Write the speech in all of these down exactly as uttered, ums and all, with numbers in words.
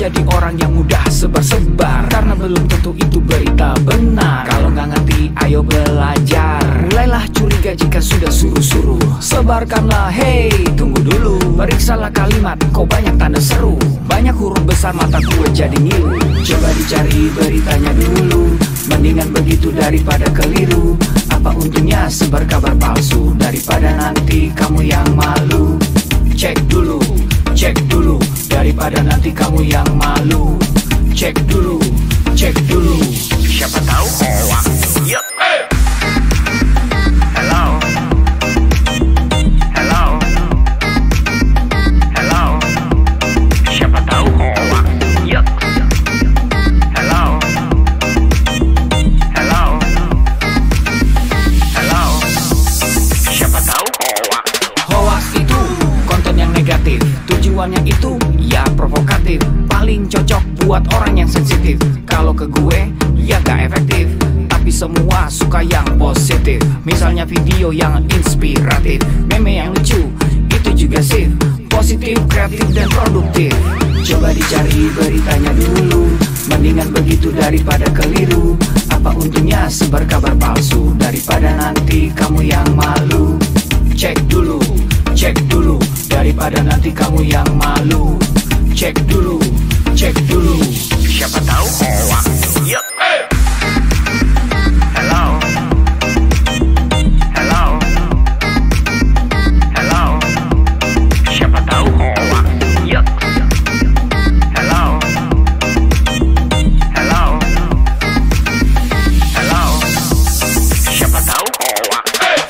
jadi orang yang mudah sebar-sebar, karena belum tentu itu berita benar. Kalau nggak ngerti ayo belajar. Mulailah curiga jika sudah suruh-suruh, sebarkanlah hey tunggu dulu. Periksalah kalimat kok banyak tanda seru, banyak huruf besar mata gue jadi ngilu. Coba dicari beritanya dulu, mendingan begitu daripada keliru. Apa untungnya sebar kabar palsu, daripada nanti kamu yang malu. Cek dulu, cek dulu, daripada nanti kamu yang malu. Cek dulu, cek dulu, siapa tahu hoax. Yuk. Hello, hello, hello, siapa tahu hoax. Yuk. Hello, hello, hello, siapa tahu hoax. Hoax itu konten yang negatif, tujuannya itu ya provokatif, paling cocok buat orang yang sensitif. Kalau ke gue ya gak efektif, tapi semua suka yang positif. Misalnya video yang inspiratif, meme yang lucu, itu juga sih positif, kreatif dan produktif. Coba dicari beritanya dulu, mendingan begitu daripada keliru. Apa untungnya sebar kabar palsu, daripada nanti kamu yang malu. Cek dulu, cek dulu, daripada nanti kamu yang malu. Cek dulu, cek dulu, siapa tahu hoax. Yuk. Hello, hello, hello, siapa tahu hoax. Yuk. Hello, hello, hello, siapa tahu hoax.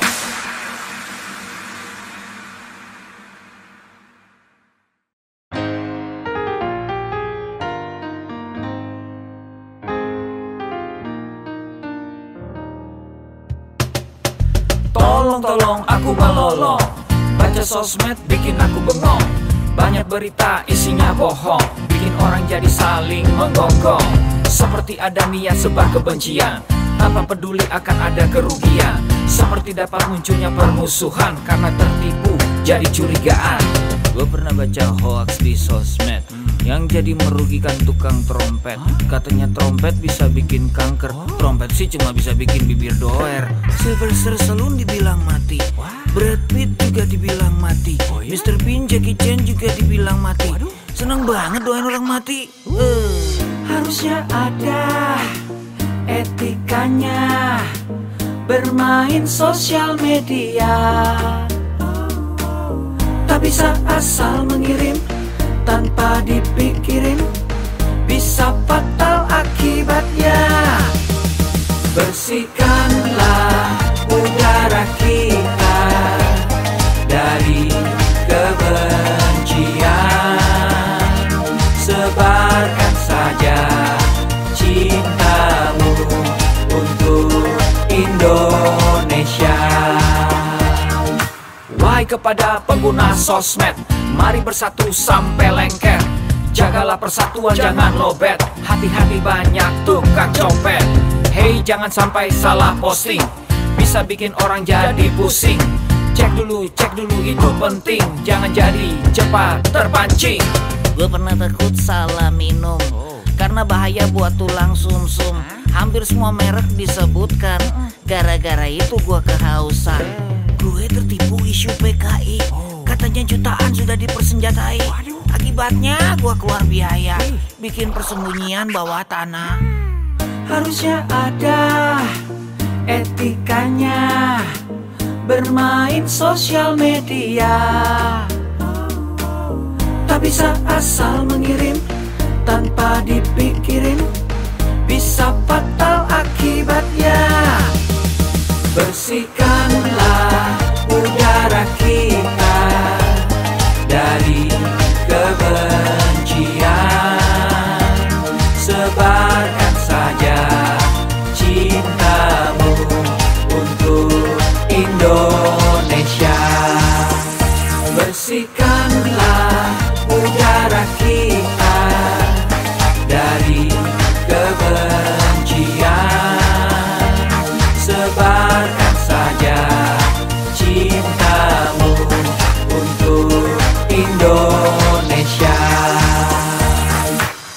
Tolong-tolong aku melolong, baca sosmed bikin aku bengong. Banyak berita isinya bohong, bikin orang jadi saling menggonggong. Seperti ada niat sebar kebencian, tanpa peduli akan ada kerugian. Seperti dapat munculnya permusuhan, karena tertipu jadi curigaan. Gue pernah baca hoax di sosmed yang jadi merugikan tukang trompet. Katanya trompet bisa bikin kanker, trompet sih cuma bisa bikin bibir doer. Sylvester Stallone dibilang mati, Brad Pitt juga dibilang mati, Mister Bean, Jackie Chan juga dibilang mati. Seneng banget doain orang mati. uh. Harusnya ada etikanya bermain sosial media, tak bisa asal mengirim tanpa dipikirin, bisa fatal akibatnya. Bersihkanlah udara kita dari kebencian, sebarkan saja cintamu untuk Indonesia. Wahai kepada pengguna sosmed, mari bersatu sampai lengket. Jagalah persatuan, jangan lobet. Hati-hati banyak tukang copet. Hey, jangan sampai salah posting, bisa bikin orang jadi pusing. Cek dulu, cek dulu, itu penting. Jangan jadi cepat terpancing. Gue pernah takut salah minum, karena bahaya buat tulang sumsum. Hampir semua merek disebutkan, gara-gara itu gue kehausan. Gue tertipu isu P K I, katanya jutaan sudah dipersenjatai. Akibatnya gue keluar biaya, bikin persembunyian bawah tanah. Harusnya ada etikanya bermain sosial media, tak bisa asal mengirim tanpa dipikirin, bisa fatal akibatnya. Bersihkanlah udara kita dari kebencian, sebarkan saja cintamu untuk Indonesia. Bersihkanlah udara kita dari kebencian, sebarkan saja cintamu untuk Indonesia.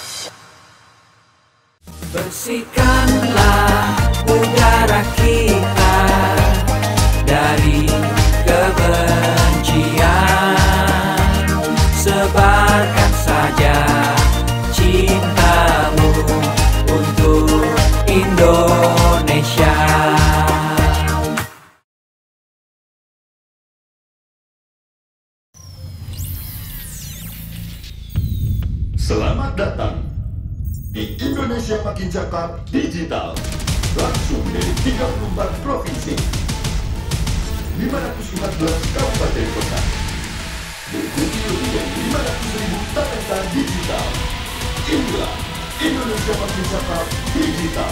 Selamat datang di Indonesia Makin Cakap Digital, langsung dari tiga puluh empat provinsi, lima ratus empat belas kabupaten kota, diikuti lebih dari lima ratus ribu talenta digital. Inilah Indonesia Makin Cakap Digital.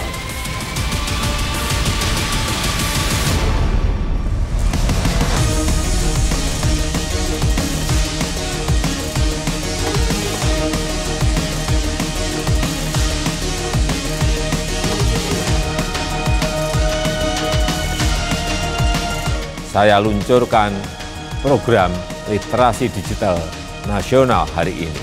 Saya luncurkan program literasi digital nasional hari ini.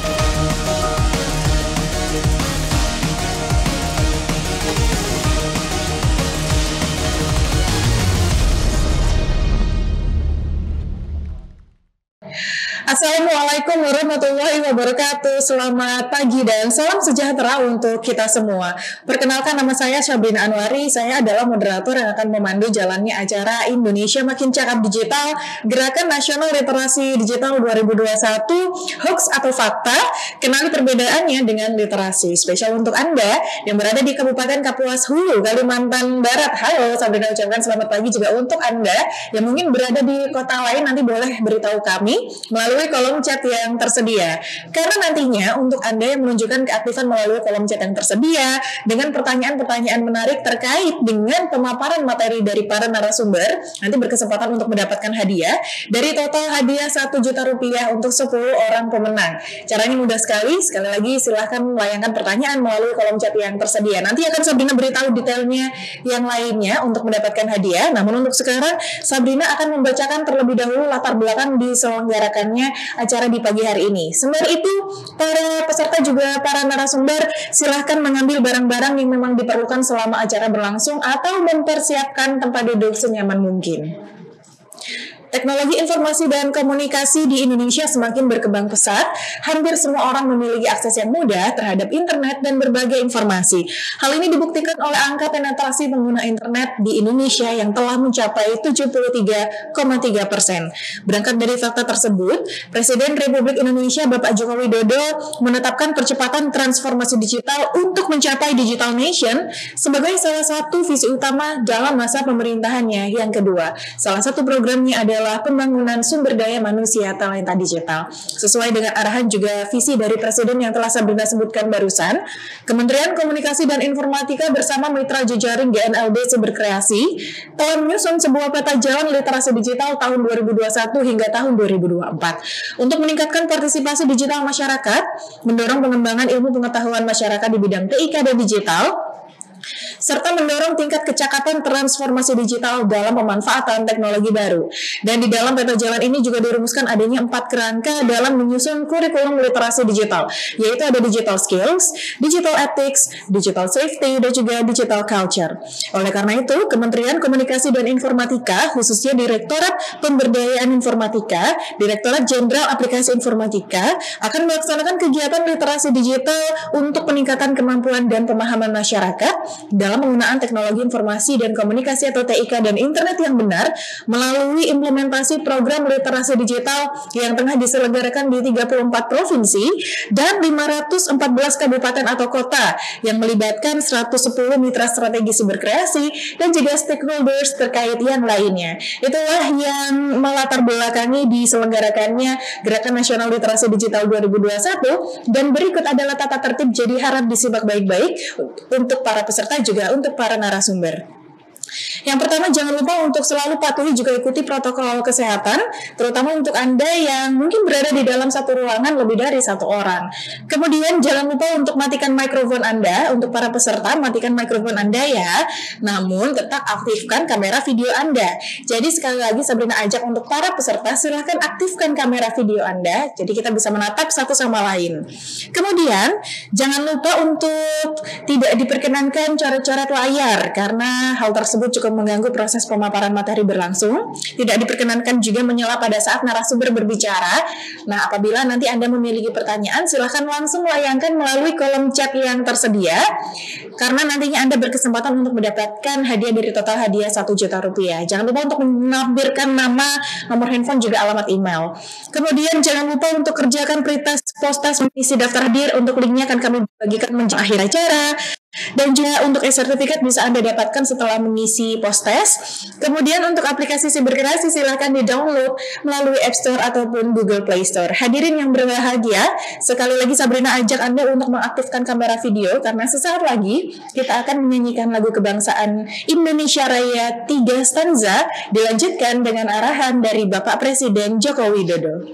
Assalamualaikum warahmatullahi wabarakatuh. Selamat pagi dan salam sejahtera untuk kita semua. Perkenalkan, nama saya Sabrina Anwari. Saya adalah moderator yang akan memandu jalannya acara Indonesia Makin Cakap Digital, Gerakan Nasional Literasi Digital dua ribu dua puluh satu, Hoax atau Fakta, kenali perbedaannya dengan literasi. Spesial untuk Anda yang berada di Kabupaten Kapuas Hulu, Kalimantan Barat. Halo, Sabrina ucapkan selamat pagi juga untuk Anda yang mungkin berada di kota lain. Nanti boleh beritahu kami melalui kolom chat yang tersedia. Karena nantinya untuk Anda yang menunjukkan keaktifan melalui kolom chat yang tersedia dengan pertanyaan-pertanyaan menarik terkait dengan pemaparan materi dari para narasumber, nanti berkesempatan untuk mendapatkan hadiah dari total hadiah satu juta rupiah untuk sepuluh orang pemenang. Caranya mudah sekali. Sekali lagi silahkan melayangkan pertanyaan melalui kolom chat yang tersedia. Nanti akan Sabrina beritahu detailnya yang lainnya untuk mendapatkan hadiah. Namun untuk sekarang Sabrina akan membacakan terlebih dahulu latar belakang diselenggarakannya acara di pagi hari ini. Sembari itu, para peserta juga para narasumber silahkan mengambil barang-barang yang memang diperlukan selama acara berlangsung atau mempersiapkan tempat duduk senyaman mungkin. Teknologi informasi dan komunikasi di Indonesia semakin berkembang pesat. Hampir semua orang memiliki akses yang mudah terhadap internet dan berbagai informasi. Hal ini dibuktikan oleh angka penetrasi pengguna internet di Indonesia yang telah mencapai tujuh puluh tiga koma tiga persen. Berangkat dari fakta tersebut, Presiden Republik Indonesia Bapak Joko Widodo menetapkan percepatan transformasi digital untuk mencapai Digital Nation sebagai salah satu visi utama dalam masa pemerintahannya yang kedua. Salah satu programnya adalah pembangunan sumber daya manusia talenta digital. Sesuai dengan arahan juga visi dari Presiden yang telah Sabrina sebutkan barusan, Kementerian Komunikasi dan Informatika bersama mitra jejaring G N L B Cyberkreasi telah menyusun sebuah peta jalan literasi digital tahun dua ribu dua puluh satu hingga tahun dua ribu dua puluh empat untuk meningkatkan partisipasi digital masyarakat, mendorong pengembangan ilmu pengetahuan masyarakat di bidang T I K dan digital, serta mendorong tingkat kecakapan transformasi digital dalam pemanfaatan teknologi baru. Dan di dalam peta jalan ini juga dirumuskan adanya empat kerangka dalam menyusun kurikulum literasi digital, yaitu ada digital skills, digital ethics, digital safety, dan juga digital culture. Oleh karena itu, Kementerian Komunikasi dan Informatika, khususnya Direktorat Pemberdayaan Informatika, Direktorat Jenderal Aplikasi Informatika, akan melaksanakan kegiatan literasi digital untuk peningkatan kemampuan dan pemahaman masyarakat dalam penggunaan teknologi informasi dan komunikasi atau T I K dan internet yang benar melalui implementasi program literasi digital yang tengah diselenggarakan di tiga puluh empat provinsi dan lima ratus empat belas kabupaten atau kota yang melibatkan seratus sepuluh mitra strategi berkreasi dan juga stakeholders terkait yang lainnya. Itulah yang melatar belakangi diselenggarakannya Gerakan Nasional Literasi Digital dua ribu dua puluh satu, dan berikut adalah tata tertib, jadi harap disimak baik-baik untuk para peserta juga untuk para narasumber. Yang pertama, jangan lupa untuk selalu patuhi juga ikuti protokol kesehatan, terutama untuk Anda yang mungkin berada di dalam satu ruangan lebih dari satu orang. Kemudian jangan lupa untuk matikan mikrofon Anda. Untuk para peserta, matikan mikrofon Anda ya. Namun tetap aktifkan kamera video Anda. Jadi sekali lagi Sabrina ajak untuk para peserta, silahkan aktifkan kamera video Anda, jadi kita bisa menatap satu sama lain. Kemudian jangan lupa untuk tidak diperkenankan coret-coret layar, karena hal tersebut cukup mengganggu proses pemaparan materi berlangsung. Tidak diperkenankan juga menyela pada saat narasumber berbicara. Nah, apabila nanti Anda memiliki pertanyaan, silakan langsung layangkan melalui kolom chat yang tersedia. Karena nantinya Anda berkesempatan untuk mendapatkan hadiah dari total hadiah satu juta rupiah. Jangan lupa untuk menampilkan nama, nomor handphone, juga alamat email. Kemudian jangan lupa untuk kerjakan pretest, postas, mengisi daftar hadir. Untuk linknya akan kami bagikan menjelang akhir acara. Dan juga untuk e-sertifikat bisa Anda dapatkan setelah mengisi postes. Kemudian untuk aplikasi Siberkreasi silahkan di-download melalui App Store ataupun Google Play Store. Hadirin yang berbahagia, sekali lagi Sabrina ajak Anda untuk mengaktifkan kamera video karena sesaat lagi kita akan menyanyikan lagu kebangsaan Indonesia Raya tiga stanza dilanjutkan dengan arahan dari Bapak Presiden Joko Widodo.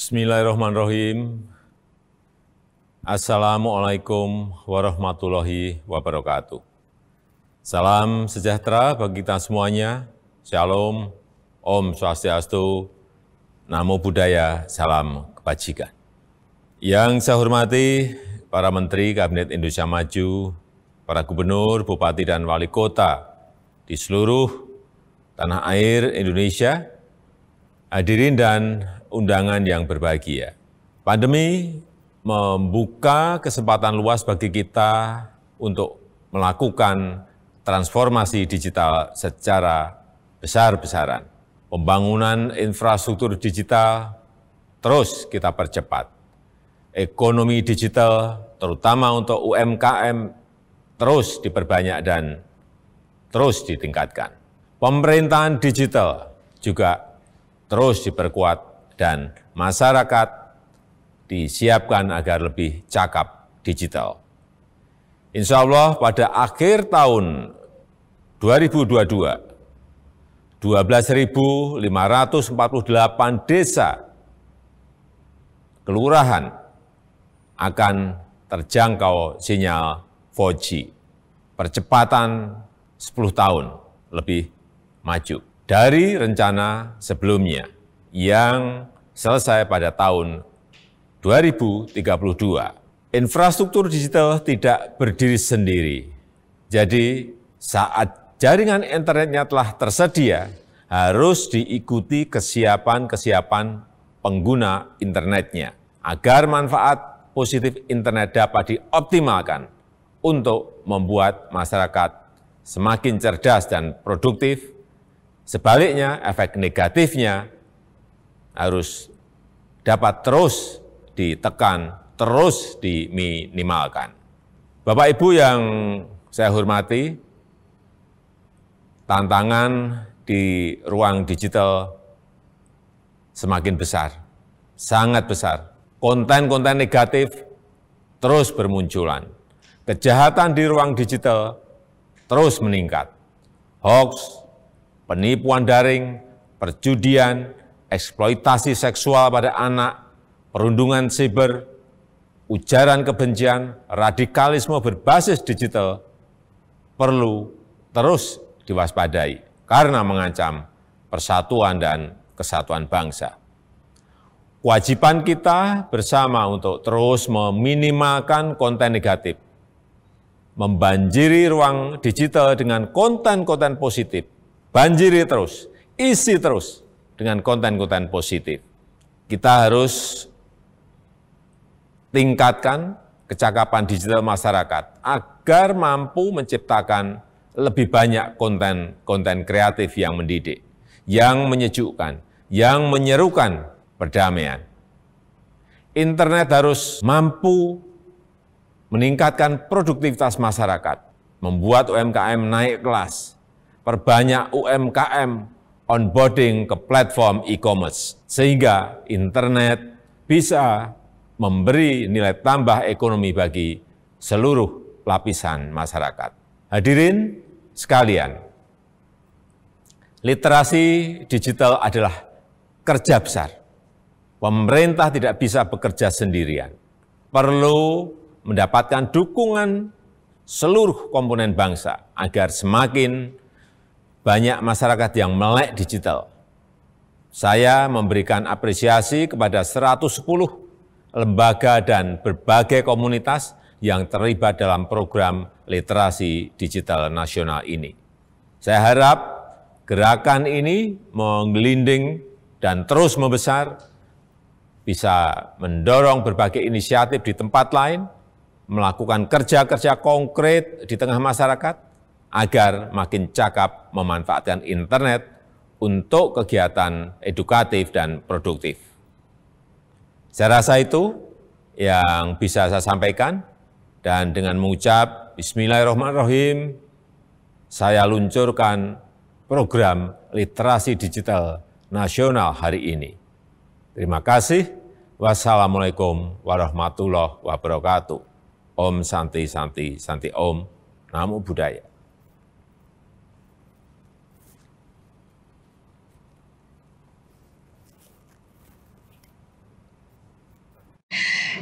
Bismillahirrahmanirrahim. Assalamualaikum warahmatullahi wabarakatuh. Salam sejahtera bagi kita semuanya. Shalom, Om Swastiastu, Namo Buddhaya, salam kebajikan. Yang saya hormati para Menteri Kabinet Indonesia Maju, para Gubernur, Bupati, dan Wali Kota di seluruh tanah air Indonesia, hadirin dan undangan yang berbahagia. Pandemi membuka kesempatan luas bagi kita untuk melakukan transformasi digital secara besar-besaran. Pembangunan infrastruktur digital terus kita percepat. Ekonomi digital, terutama untuk U M K M, terus diperbanyak dan terus ditingkatkan. Pemerintahan digital juga terus diperkuat dan masyarakat disiapkan agar lebih cakap digital. Insya Allah pada akhir tahun dua ribu dua puluh dua, dua belas ribu lima ratus empat puluh delapan desa kelurahan akan terjangkau sinyal empat G. Percepatan sepuluh tahun lebih maju dari rencana sebelumnya yang selesai pada tahun dua ribu tiga puluh dua. Infrastruktur digital tidak berdiri sendiri. Jadi saat jaringan internetnya telah tersedia, harus diikuti kesiapan-kesiapan pengguna internetnya agar manfaat positif internet dapat dioptimalkan untuk membuat masyarakat semakin cerdas dan produktif. Sebaliknya, efek negatifnya harus dapat terus ditekan, terus diminimalkan. Bapak Ibu yang saya hormati, tantangan di ruang digital semakin besar, sangat besar. Konten-konten negatif terus bermunculan. Kejahatan di ruang digital terus meningkat. Hoax, penipuan daring, perjudian, eksploitasi seksual pada anak, perundungan siber, ujaran kebencian, radikalisme berbasis digital perlu terus diwaspadai karena mengancam persatuan dan kesatuan bangsa. Kewajiban kita bersama untuk terus meminimalkan konten negatif, membanjiri ruang digital dengan konten-konten positif, banjiri terus, isi terus dengan konten-konten positif. Kita harus tingkatkan kecakapan digital masyarakat agar mampu menciptakan lebih banyak konten-konten kreatif yang mendidik, yang menyejukkan, yang menyerukan perdamaian. Internet harus mampu meningkatkan produktivitas masyarakat, membuat U M K M naik kelas, perbanyak U M K M onboarding ke platform e-commerce, sehingga internet bisa memberi nilai tambah ekonomi bagi seluruh lapisan masyarakat. Hadirin sekalian, literasi digital adalah kerja besar. Pemerintah tidak bisa bekerja sendirian. Perlu mendapatkan dukungan seluruh komponen bangsa agar semakin banyak masyarakat yang melek digital. Saya memberikan apresiasi kepada seratus sepuluh lembaga dan berbagai komunitas yang terlibat dalam program literasi digital nasional ini. Saya harap gerakan ini menggelinding dan terus membesar, bisa mendorong berbagai inisiatif di tempat lain, melakukan kerja-kerja konkret di tengah masyarakat, agar makin cakap memanfaatkan internet untuk kegiatan edukatif dan produktif. Saya rasa itu yang bisa saya sampaikan, dan dengan mengucap Bismillahirrahmanirrahim, saya luncurkan program literasi digital nasional hari ini. Terima kasih. Wassalamualaikum warahmatullahi wabarakatuh. Om Santi Santi Santi Om. Namo Buddhaya.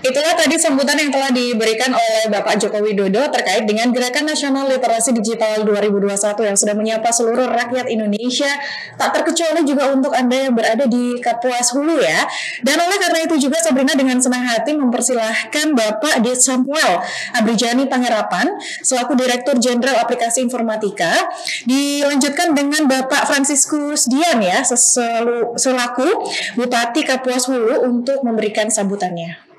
Itulah tadi sambutan yang telah diberikan oleh Bapak Joko Widodo terkait dengan Gerakan Nasional Literasi Digital dua ribu dua puluh satu yang sudah menyapa seluruh rakyat Indonesia, tak terkecuali juga untuk Anda yang berada di Kapuas Hulu ya. Dan oleh karena itu juga Sabrina dengan senang hati mempersilahkan Bapak Dit Samuel Abrijani Pangerapan selaku Direktur Jenderal Aplikasi Informatika, dilanjutkan dengan Bapak Franciscus Dian ya seselu, selaku Bupati Kapuas Hulu untuk memberikan sambutannya.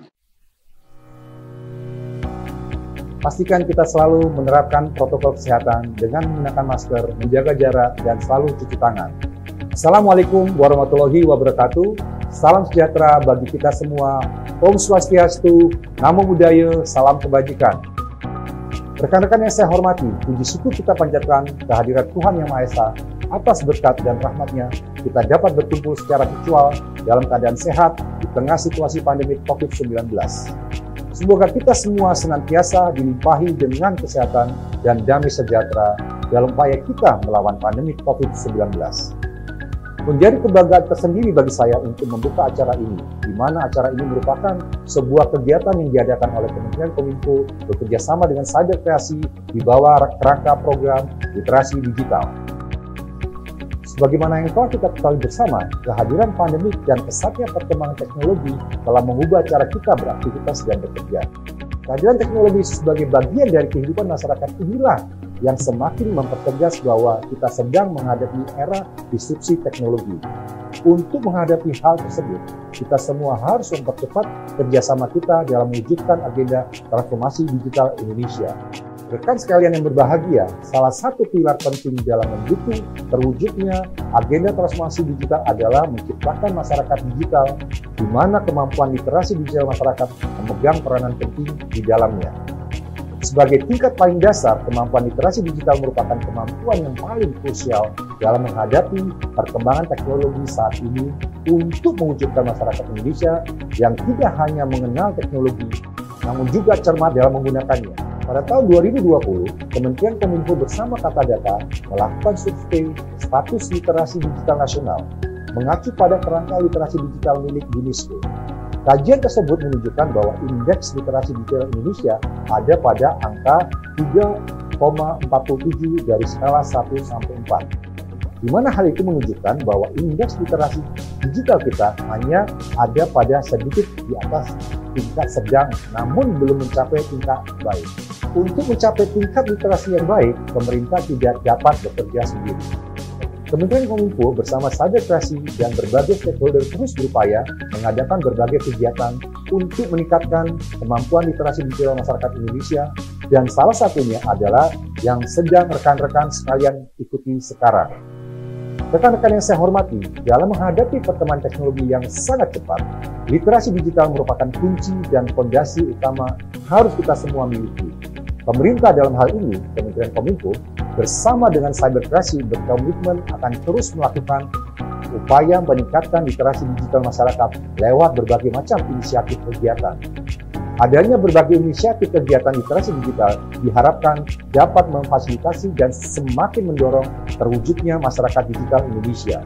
Pastikan kita selalu menerapkan protokol kesehatan dengan menggunakan masker, menjaga jarak, dan selalu cuci tangan. Assalamualaikum warahmatullahi wabarakatuh. Salam sejahtera bagi kita semua. Om Swastiastu, Namo Buddhaya, salam kebajikan. Rekan-rekan yang saya hormati, puji syukur kita panjatkan kehadirat Tuhan Yang Maha Esa atas berkat dan rahmat-Nya kita dapat berkumpul secara virtual dalam keadaan sehat di tengah situasi pandemi covid sembilan belas. Semoga kita semua senantiasa dilimpahi dengan kesehatan dan damai sejahtera dalam upaya kita melawan pandemi covid sembilan belas. Menjadi kebanggaan tersendiri bagi saya untuk membuka acara ini, di mana acara ini merupakan sebuah kegiatan yang diadakan oleh Kementerian Kominfo bekerja sama dengan Cyber Kreasi di bawah kerangka program literasi digital. Sebagaimana yang telah kita ketahui bersama, kehadiran pandemi dan pesatnya perkembangan teknologi telah mengubah cara kita beraktivitas dan bekerja. Kehadiran teknologi sebagai bagian dari kehidupan masyarakat inilah yang semakin mempertegas bahwa kita sedang menghadapi era disrupsi teknologi. Untuk menghadapi hal tersebut, kita semua harus mempercepat kerjasama kita dalam mewujudkan agenda transformasi digital Indonesia. Rekan sekalian yang berbahagia, salah satu pilar penting dalam mendukung terwujudnya agenda transformasi digital adalah menciptakan masyarakat digital di mana kemampuan literasi digital masyarakat memegang peranan penting di dalamnya. Sebagai tingkat paling dasar, kemampuan literasi digital merupakan kemampuan yang paling krusial dalam menghadapi perkembangan teknologi saat ini untuk mewujudkan masyarakat Indonesia yang tidak hanya mengenal teknologi, namun juga cermat dalam menggunakannya. Pada tahun dua ribu dua puluh, Kementerian Kominfo bersama Kata Data melakukan survei status literasi digital nasional, mengacu pada kerangka literasi digital milik UNESCO. Kajian tersebut menunjukkan bahwa indeks literasi digital Indonesia ada pada angka tiga koma empat tujuh dari skala satu sampai empat. Di mana hal itu menunjukkan bahwa indeks literasi digital kita hanya ada pada sedikit di atas tingkat sedang, namun belum mencapai tingkat baik. Untuk mencapai tingkat literasi yang baik, pemerintah tidak dapat bekerja sendiri. Kementerian Kominfo bersama Cyber Kreasi dan berbagai stakeholder terus berupaya mengadakan berbagai kegiatan untuk meningkatkan kemampuan literasi digital masyarakat Indonesia, dan salah satunya adalah yang sedang rekan-rekan sekalian ikuti sekarang. Rekan-rekan yang saya hormati, dalam menghadapi perkembangan teknologi yang sangat cepat, literasi digital merupakan kunci dan fondasi utama harus kita semua miliki. Pemerintah dalam hal ini, Kementerian Kominfo, bersama dengan Cyber Kreasi berkomitmen akan terus melakukan upaya meningkatkan literasi digital masyarakat lewat berbagai macam inisiatif kegiatan. Adanya berbagai inisiatif kegiatan literasi digital diharapkan dapat memfasilitasi dan semakin mendorong terwujudnya masyarakat digital Indonesia.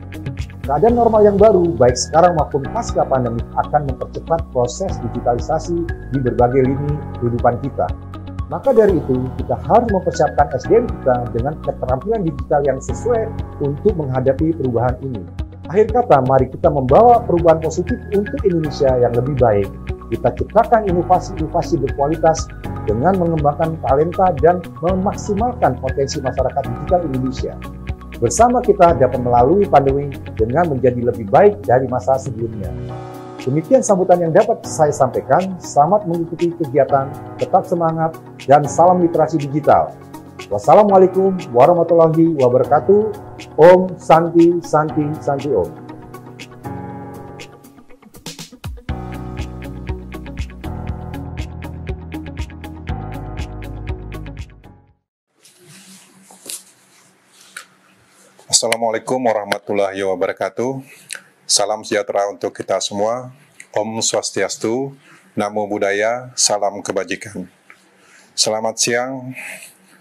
Keadaan normal yang baru, baik sekarang maupun pasca pandemi, akan mempercepat proses digitalisasi di berbagai lini kehidupan kita. Maka dari itu, kita harus mempersiapkan S D M kita dengan keterampilan digital yang sesuai untuk menghadapi perubahan ini. Akhir kata, mari kita membawa perubahan positif untuk Indonesia yang lebih baik. Kita ciptakan inovasi-inovasi berkualitas dengan mengembangkan talenta dan memaksimalkan potensi masyarakat digital Indonesia. Bersama kita dapat melalui pandemi dengan menjadi lebih baik dari masa sebelumnya. Demikian sambutan yang dapat saya sampaikan. Selamat mengikuti kegiatan, tetap semangat, dan salam literasi digital. Wassalamualaikum warahmatullahi wabarakatuh. Om Santi Santi Santi Om. Assalamualaikum warahmatullahi wabarakatuh. Salam sejahtera untuk kita semua. Om Swastiastu, Namo Buddhaya, salam kebajikan. Selamat siang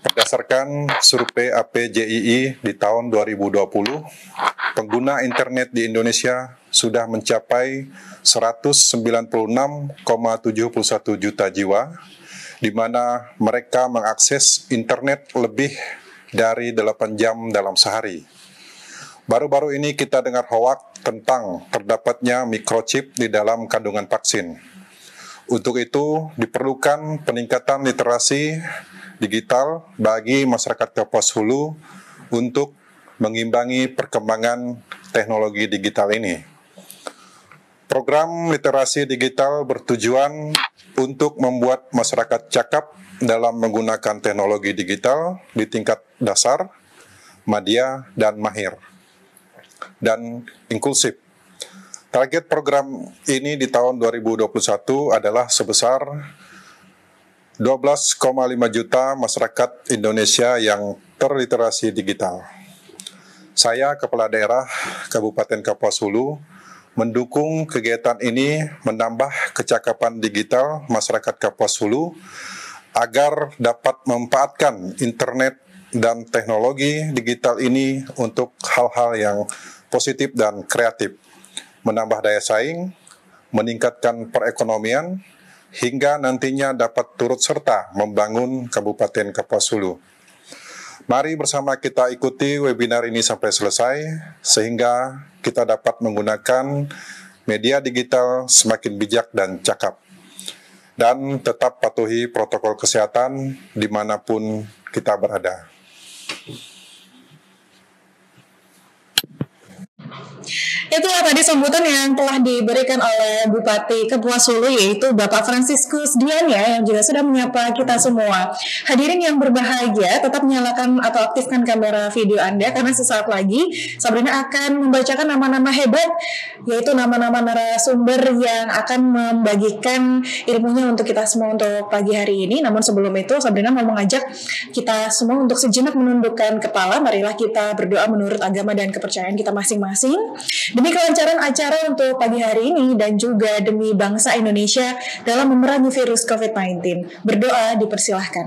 Berdasarkan survei A P J I I di tahun dua ribu dua puluh, pengguna internet di Indonesia sudah mencapai seratus sembilan puluh enam koma tujuh satu juta jiwa, di mana mereka mengakses internet lebih dari delapan jam dalam sehari. Baru-baru ini kita dengar hoak tentang terdapatnya microchip di dalam kandungan vaksin. Untuk itu diperlukan peningkatan literasi digital bagi masyarakat Kapuas Hulu untuk mengimbangi perkembangan teknologi digital ini. Program literasi digital bertujuan untuk membuat masyarakat cakap dalam menggunakan teknologi digital di tingkat dasar, madya, dan mahir, dan inklusif. Target program ini di tahun dua ribu dua puluh satu adalah sebesar dua belas koma lima juta masyarakat Indonesia yang terliterasi digital. Saya, Kepala Daerah Kabupaten Kapuas Hulu, mendukung kegiatan ini menambah kecakapan digital masyarakat Kapuas Hulu agar dapat memanfaatkan internet dan teknologi digital ini untuk hal-hal yang positif dan kreatif, menambah daya saing, meningkatkan perekonomian, hingga nantinya dapat turut serta membangun Kabupaten Kapuas Hulu. Mari bersama kita ikuti webinar ini sampai selesai, sehingga kita dapat menggunakan media digital semakin bijak dan cakap. Dan tetap patuhi protokol kesehatan dimanapun kita berada. Itulah tadi sambutan yang telah diberikan oleh Bupati Kapuas Hulu, yaitu Bapak Franciscus Dian ya, yang juga sudah menyapa kita semua. Hadirin yang berbahagia, tetap nyalakan atau aktifkan kamera video Anda, karena sesaat lagi Sabrina akan membacakan nama-nama hebat, yaitu nama-nama narasumber yang akan membagikan ilmunya untuk kita semua untuk pagi hari ini. Namun sebelum itu Sabrina mau mengajak kita semua untuk sejenak menundukkan kepala. Marilah kita berdoa menurut agama dan kepercayaan kita masing-masing, demi kelancaran acara untuk pagi hari ini dan juga demi bangsa Indonesia dalam memerangi virus covid sembilan belas. Berdoa dipersilahkan.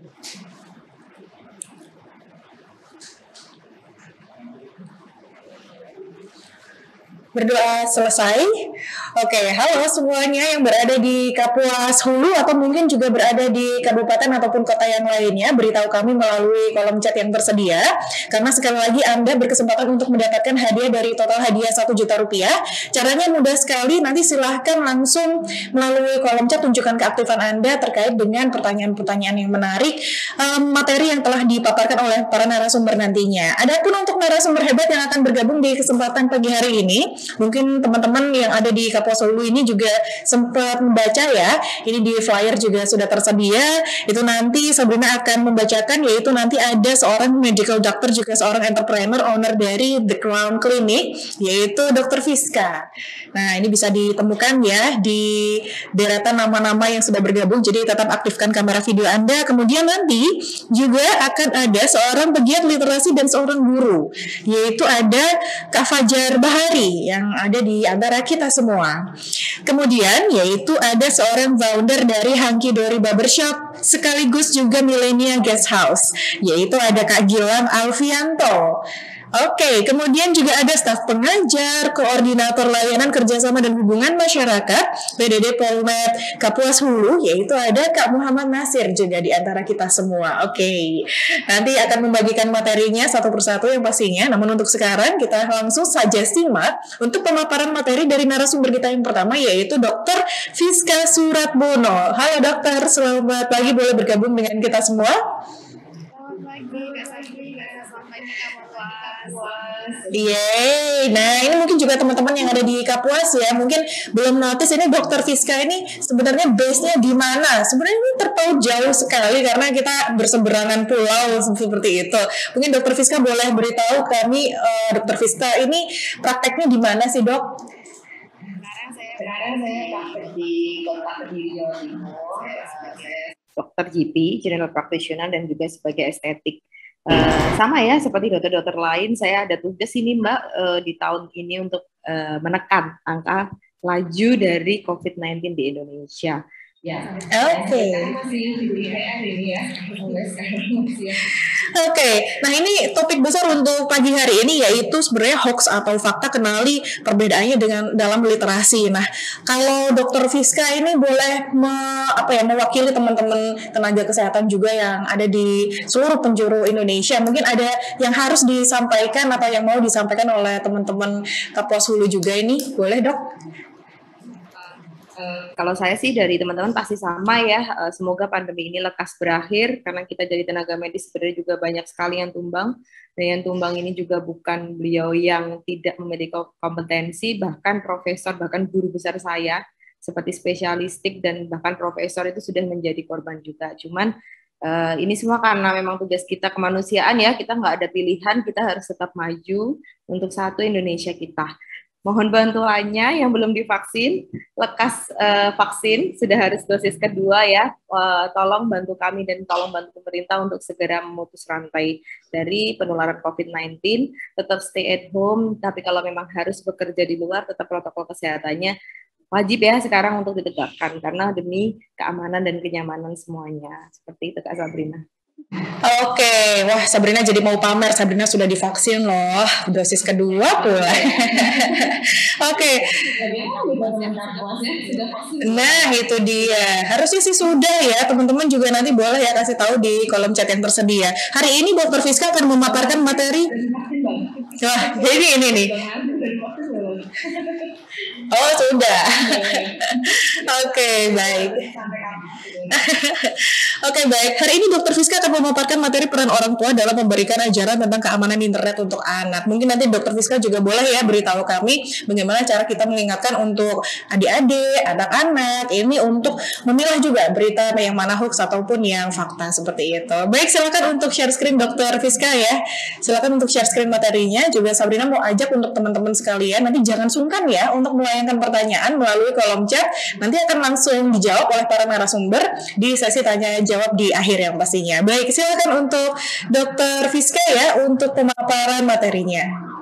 Berdoa selesai. Oke, halo semuanya yang berada di Kapuas Hulu atau mungkin juga berada di kabupaten ataupun kota yang lainnya, beritahu kami melalui kolom chat yang tersedia, karena sekali lagi Anda berkesempatan untuk mendapatkan hadiah dari total hadiah satu juta rupiah. Caranya mudah sekali, nanti silahkan langsung melalui kolom chat tunjukkan keaktifan Anda terkait dengan pertanyaan-pertanyaan yang menarik, um, materi yang telah dipaparkan oleh para narasumber nantinya. Adapun untuk narasumber hebat yang akan bergabung di kesempatan pagi hari ini, mungkin teman-teman yang ada di Kapuas Hulu ini juga sempat membaca ya, ini di flyer juga sudah tersedia. Itu nanti Sabrina akan membacakan, yaitu nanti ada seorang medical doctor juga seorang entrepreneur owner dari The Crown Clinic, yaitu dokter Fiska. Nah, ini bisa ditemukan ya di deretan nama-nama yang sudah bergabung, jadi tetap aktifkan kamera video Anda. Kemudian nanti juga akan ada seorang pegiat literasi dan seorang guru, yaitu ada Kak Fajar Bahari yang ada di antara kita semua. Kemudian yaitu ada seorang founder dari Hanky Dory Barbershop sekaligus juga Millennia Guest House, yaitu ada Kak Gilang Alfianto. Oke, kemudian juga ada staf pengajar, koordinator layanan kerjasama dan hubungan masyarakat P D D Polmed Kapuas Hulu, yaitu ada Kak Muhammad Nasir juga di antara kita semua. Oke, nanti akan membagikan materinya satu persatu yang pastinya. Namun untuk sekarang kita langsung saja simak untuk pemaparan materi dari narasumber kita yang pertama, yaitu Dokter Fiska Suratbono. Halo dokter, selamat pagi, boleh bergabung dengan kita semua? Selamat pagi, Kak Sabri. Selamat pagi, Kak Kapuas. Yeay, nah ini mungkin juga teman-teman yang ada di Kapuas ya, mungkin belum notice ini Dokter Fiska ini sebenarnya base-nya di mana? Sebenarnya ini terpaut jauh sekali karena kita berseberangan pulau seperti itu. Mungkin Dokter Fiska boleh beritahu kami, uh, Dokter Fiska ini prakteknya di mana sih dok? Sekarang saya Sekarang saya praktek di Kota Kediri, Jawa Timur sebagai dokter G P, general practitioner, dan juga sebagai estetik. Uh, sama ya seperti dokter-dokter lain, saya ada tugas ini Mbak uh, di tahun ini untuk uh, menekan angka laju dari covid sembilan belas di Indonesia. Ya, Oke. masih di P R ini ya. Oke, nah ini topik besar untuk pagi hari ini yaitu sebenarnya hoax atau fakta, kenali perbedaannya dengan dalam literasi. Nah, kalau Dokter Fiska ini boleh me, apa ya mewakili teman-teman tenaga kesehatan juga yang ada di seluruh penjuru Indonesia. Mungkin ada yang harus disampaikan atau yang mau disampaikan oleh teman-teman Kapuas Hulu juga ini, boleh Dok? Uh, kalau saya sih dari teman-teman pasti sama ya, uh, semoga pandemi ini lekas berakhir, karena kita jadi tenaga medis sebenarnya juga banyak sekali yang tumbang, dan yang tumbang ini juga bukan beliau yang tidak memiliki kompetensi, bahkan profesor, bahkan guru besar saya, seperti spesialistik dan bahkan profesor itu sudah menjadi korban juga. Cuman uh, ini semua karena memang tugas kita kemanusiaan ya, kita nggak ada pilihan, kita harus tetap maju untuk satu Indonesia kita. Mohon bantuannya yang belum divaksin, lekas uh, vaksin, sudah harus dosis kedua ya, uh, tolong bantu kami dan tolong bantu pemerintah untuk segera memutus rantai dari penularan covid sembilan belas, tetap stay at home, tapi kalau memang harus bekerja di luar, tetap protokol kesehatannya wajib ya sekarang untuk ditegakkan, karena demi keamanan dan kenyamanan semuanya. Seperti itu Kak Sabrina. Oke, wah Sabrina jadi mau pamer, Sabrina sudah divaksin loh, dosis kedua pula. Oke. Nah itu dia, harusnya sih sudah ya, teman-teman juga nanti boleh ya kasih tahu di kolom chat yang tersedia. Hari ini Dokter Fiska akan memaparkan materi. Wah ini ini nih. Oh sudah. Oke baik. Oke baik, hari ini Dokter Fiska akan memaparkan materi peran orang tua dalam memberikan ajaran tentang keamanan internet untuk anak. Mungkin nanti Dokter Fiska juga boleh ya beritahu kami bagaimana cara kita mengingatkan untuk adik-adik, anak-anak ini untuk memilah juga berita yang mana hoax ataupun yang fakta seperti itu. Baik, silakan untuk share screen Dokter Fiska ya. Silakan untuk share screen materinya. Juga Sabrina mau ajak untuk teman-teman sekalian, nanti jangan sungkan ya untuk melayangkan pertanyaan melalui kolom chat. Nanti akan langsung dijawab oleh para narasumber di sesi tanya jawab di akhir yang pastinya. Baik, silakan untuk Dokter Fiska ya untuk pemaparan materinya.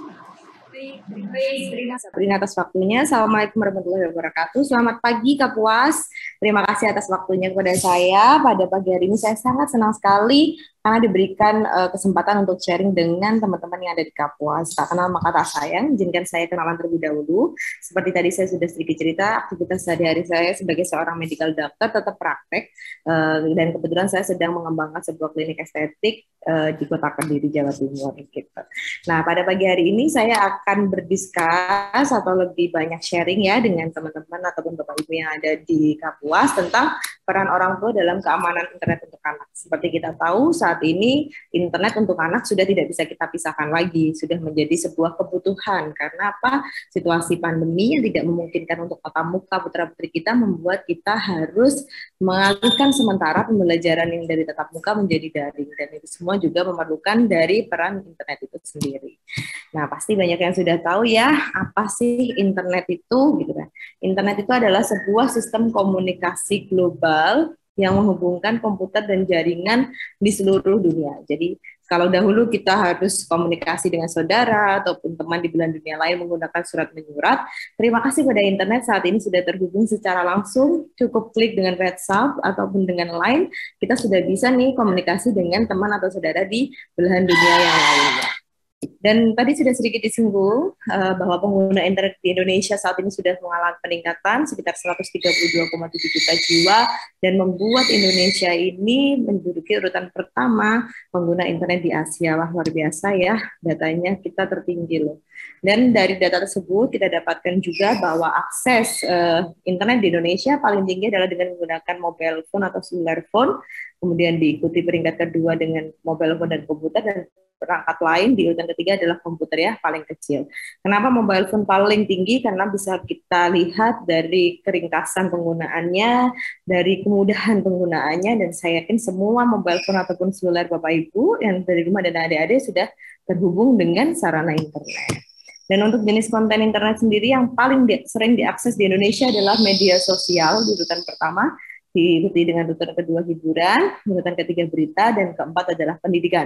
Terima kasih Sabrina atas waktunya. Assalamualaikum warahmatullahi wabarakatuh. Selamat pagi Kapuas. Terima kasih atas waktunya kepada saya. Pada pagi hari ini saya sangat senang sekali karena diberikan uh, kesempatan untuk sharing dengan teman-teman yang ada di Kapuas. Tak kenal maka tak sayang, izinkan saya kenalan terlebih dahulu. Seperti tadi saya sudah sedikit cerita, aktivitas sehari-hari saya sebagai seorang medical doctor tetap praktek, uh, dan kebetulan saya sedang mengembangkan sebuah klinik estetik uh, di Kota Kediri, Jawa Timur. Gitu. Nah, pada pagi hari ini saya akan berdiskus atau lebih banyak sharing ya dengan teman-teman ataupun Bapak Ibu yang ada di Kapuas tentang peran orang tua dalam keamanan internet untuk anak. Seperti kita tahu, saat ini internet untuk anak sudah tidak bisa kita pisahkan lagi, sudah menjadi sebuah kebutuhan. Karena apa? Situasi pandemi yang tidak memungkinkan untuk tatap muka putra-putri kita membuat kita harus mengalihkan sementara pembelajaran yang dari tatap muka menjadi daring. Dan itu semua juga memerlukan dari peran internet itu sendiri. Nah, pasti banyak yang sudah tahu ya, apa sih internet itu gitu kan. Internet itu adalah sebuah sistem komunikasi global yang menghubungkan komputer dan jaringan di seluruh dunia. Jadi kalau dahulu kita harus komunikasi dengan saudara ataupun teman di belahan dunia lain menggunakan surat menyurat, terima kasih pada internet saat ini sudah terhubung secara langsung, cukup klik dengan WhatsApp ataupun dengan Line, kita sudah bisa nih komunikasi dengan teman atau saudara di belahan dunia yang lainnya. Dan tadi sudah sedikit disinggung uh, bahwa pengguna internet di Indonesia saat ini sudah mengalami peningkatan sekitar seratus tiga puluh dua koma tujuh juta jiwa dan membuat Indonesia ini menduduki urutan pertama pengguna internet di Asia. Wah, luar biasa ya, datanya kita tertinggi loh. Dan dari data tersebut kita dapatkan juga bahwa akses uh, internet di Indonesia paling tinggi adalah dengan menggunakan mobile phone atau cellular phone, kemudian diikuti peringkat kedua dengan mobile phone dan komputer, dan perangkat lain di urutan ketiga adalah komputer ya, paling kecil. Kenapa mobile phone paling tinggi? Karena bisa kita lihat dari keringkasan penggunaannya, dari kemudahan penggunaannya, dan saya yakin semua mobile phone ataupun seluler Bapak Ibu yang dari rumah dan adik-adik sudah terhubung dengan sarana internet. Dan untuk jenis konten internet sendiri yang paling di, sering diakses di Indonesia adalah media sosial di urutan pertama, diikuti dengan urutan kedua hiburan, urutan ketiga berita, dan keempat adalah pendidikan.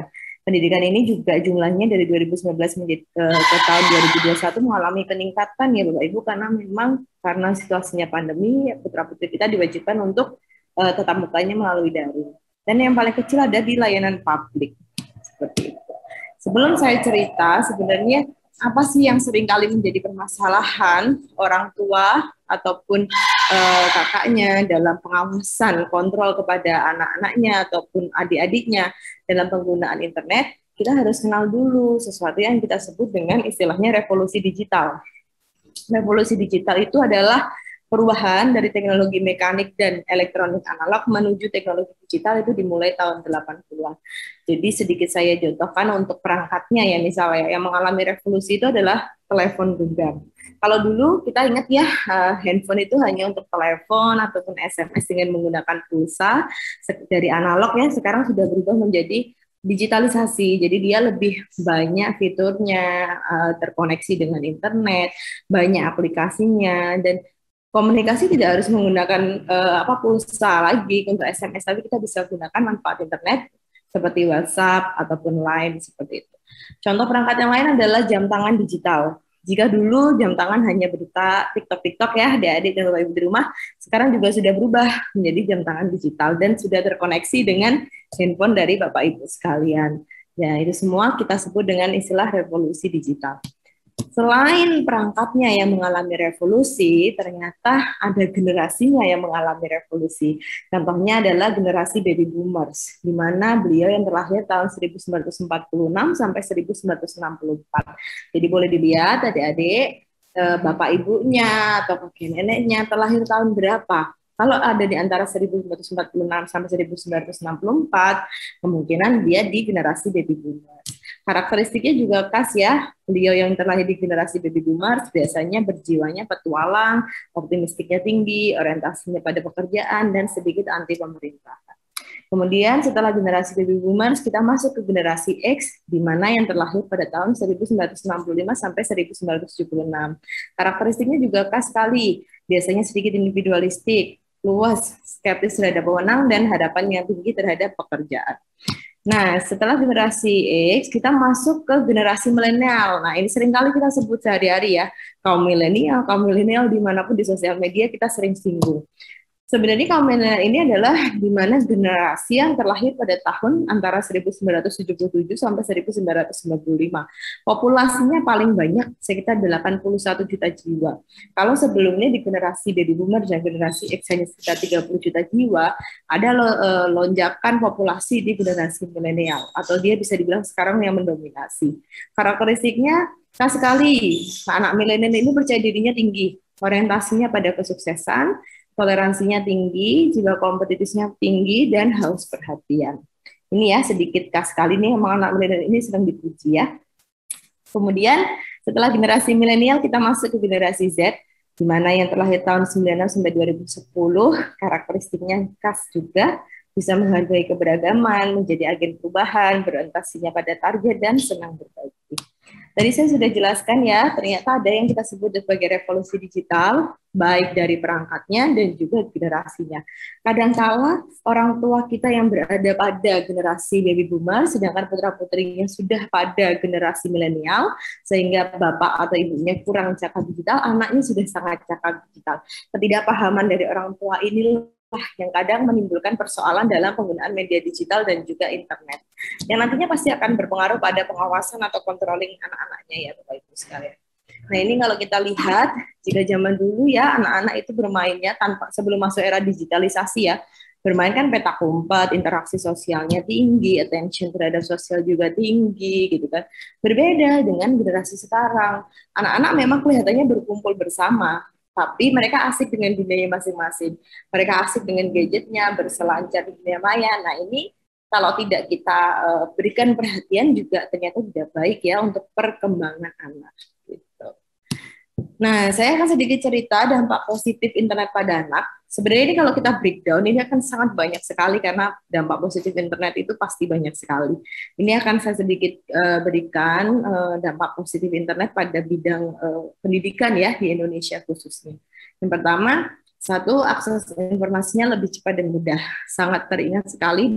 Pendidikan ini juga jumlahnya dari dua ribu sembilan belas menjadi ke, ke tahun dua ribu dua puluh satu mengalami peningkatan ya Bapak Ibu, karena memang karena situasinya pandemi, putra-putri kita diwajibkan untuk uh, tetap mukanya melalui daring. Dan yang paling kecil ada di layanan publik. Seperti itu. Sebelum saya cerita, sebenarnya apa sih yang seringkali menjadi permasalahan orang tua ataupun uh, kakaknya dalam pengawasan kontrol kepada anak-anaknya ataupun adik-adiknya dalam penggunaan internet, kita harus kenal dulu sesuatu yang kita sebut dengan istilahnya revolusi digital. Revolusi digital itu adalah perubahan dari teknologi mekanik dan elektronik analog menuju teknologi digital itu dimulai tahun delapan puluhan. Jadi sedikit saya contohkan untuk perangkatnya ya, misalnya yang mengalami revolusi itu adalah telepon genggam. Kalau dulu kita ingat ya, uh, handphone itu hanya untuk telepon ataupun S M S dengan menggunakan pulsa dari analog ya, sekarang sudah berubah menjadi digitalisasi. Jadi dia lebih banyak fiturnya, uh, terkoneksi dengan internet, banyak aplikasinya, dan komunikasi tidak harus menggunakan uh, apa pulsa lagi untuk S M S, tapi kita bisa gunakan manfaat internet seperti WhatsApp ataupun Line seperti itu. Contoh perangkat yang lain adalah jam tangan digital. Jika dulu jam tangan hanya berupa TikTok-TikTok ya, adik-adik dan Bapak Ibu di rumah, sekarang juga sudah berubah menjadi jam tangan digital dan sudah terkoneksi dengan handphone dari Bapak Ibu sekalian. Ya, itu semua kita sebut dengan istilah revolusi digital. Selain perangkatnya yang mengalami revolusi, ternyata ada generasinya yang mengalami revolusi. Contohnya adalah generasi baby boomers, di mana beliau yang terlahir tahun seribu sembilan ratus empat puluh enam sampai seribu sembilan ratus enam puluh empat. Jadi boleh dilihat adik-adik, bapak ibunya atau kakek neneknya terlahir tahun berapa. Kalau ada di antara seribu sembilan ratus empat puluh enam sampai seribu sembilan ratus enam puluh empat, kemungkinan dia di generasi baby boomers. Karakteristiknya juga khas ya, beliau yang terlahir di generasi baby boomers biasanya berjiwanya petualang, optimistiknya tinggi, orientasinya pada pekerjaan, dan sedikit anti pemerintahan. Kemudian setelah generasi baby boomers, kita masuk ke generasi X, di mana yang terlahir pada tahun seribu sembilan ratus enam puluh lima sampai seribu sembilan ratus tujuh puluh enam. Karakteristiknya juga khas sekali, biasanya sedikit individualistik, luas, skeptis terhadap wewenang, dan harapan yang tinggi terhadap pekerjaan. Nah, setelah generasi X, kita masuk ke generasi milenial. Nah, ini seringkali kita sebut sehari-hari ya, kaum milenial, kaum milenial dimanapun di sosial media kita sering singgung. Sebenarnya kaum milenial ini adalah di mana generasi yang terlahir pada tahun antara seribu sembilan ratus tujuh puluh tujuh sampai seribu sembilan ratus sembilan puluh lima. Populasinya paling banyak sekitar delapan puluh satu juta jiwa. Kalau sebelumnya di generasi baby boomer dan generasi X hanya sekitar tiga puluh juta jiwa, ada lo, uh, lonjakan populasi di generasi milenial atau dia bisa dibilang sekarang yang mendominasi. Karakteristiknya khas sekali. Anak milenial ini percaya dirinya tinggi, orientasinya pada kesuksesan, toleransinya tinggi, jiwa kompetitifnya tinggi, dan haus perhatian. Ini ya sedikit khas sekali nih, memang anak milenial ini sedang dipuji ya. Kemudian setelah generasi milenial kita masuk ke generasi Z, di mana yang terlahir tahun sembilan puluh enam sampai dua ribu sepuluh, karakteristiknya khas juga, bisa menghargai keberagaman, menjadi agen perubahan, berorientasinya pada target, dan senang berbagi. Tadi saya sudah jelaskan ya, ternyata ada yang kita sebut sebagai revolusi digital, baik dari perangkatnya dan juga generasinya. Kadangkala orang tua kita yang berada pada generasi baby boomer, sedangkan putra-putrinya sudah pada generasi milenial, sehingga bapak atau ibunya kurang cakap digital, anaknya sudah sangat cakap digital. Ketidakpahaman dari orang tua ini yang kadang menimbulkan persoalan dalam penggunaan media digital dan juga internet, yang nantinya pasti akan berpengaruh pada pengawasan atau controlling anak-anaknya ya Bapak Ibu sekalian. Nah ini kalau kita lihat, jika zaman dulu ya anak-anak itu bermainnya tanpa sebelum masuk era digitalisasi ya, bermain kan petak umpet, interaksi sosialnya tinggi, attention terhadap sosial juga tinggi gitu kan. Berbeda dengan generasi sekarang, anak-anak memang kelihatannya berkumpul bersama, tapi mereka asik dengan dunianya masing-masing. Mereka asik dengan gadgetnya, berselancar di dunia maya. Nah ini kalau tidak kita uh, berikan perhatian juga ternyata tidak baik ya untuk perkembangan anak. Gitu. Nah saya akan sedikit cerita dampak positif internet pada anak. Sebenarnya ini kalau kita breakdown, ini akan sangat banyak sekali karena dampak positif internet itu pasti banyak sekali. Ini akan saya sedikit uh, berikan uh, dampak positif internet pada bidang uh, pendidikan ya di Indonesia khususnya. Yang pertama, satu, akses informasinya lebih cepat dan mudah. Sangat teringat sekali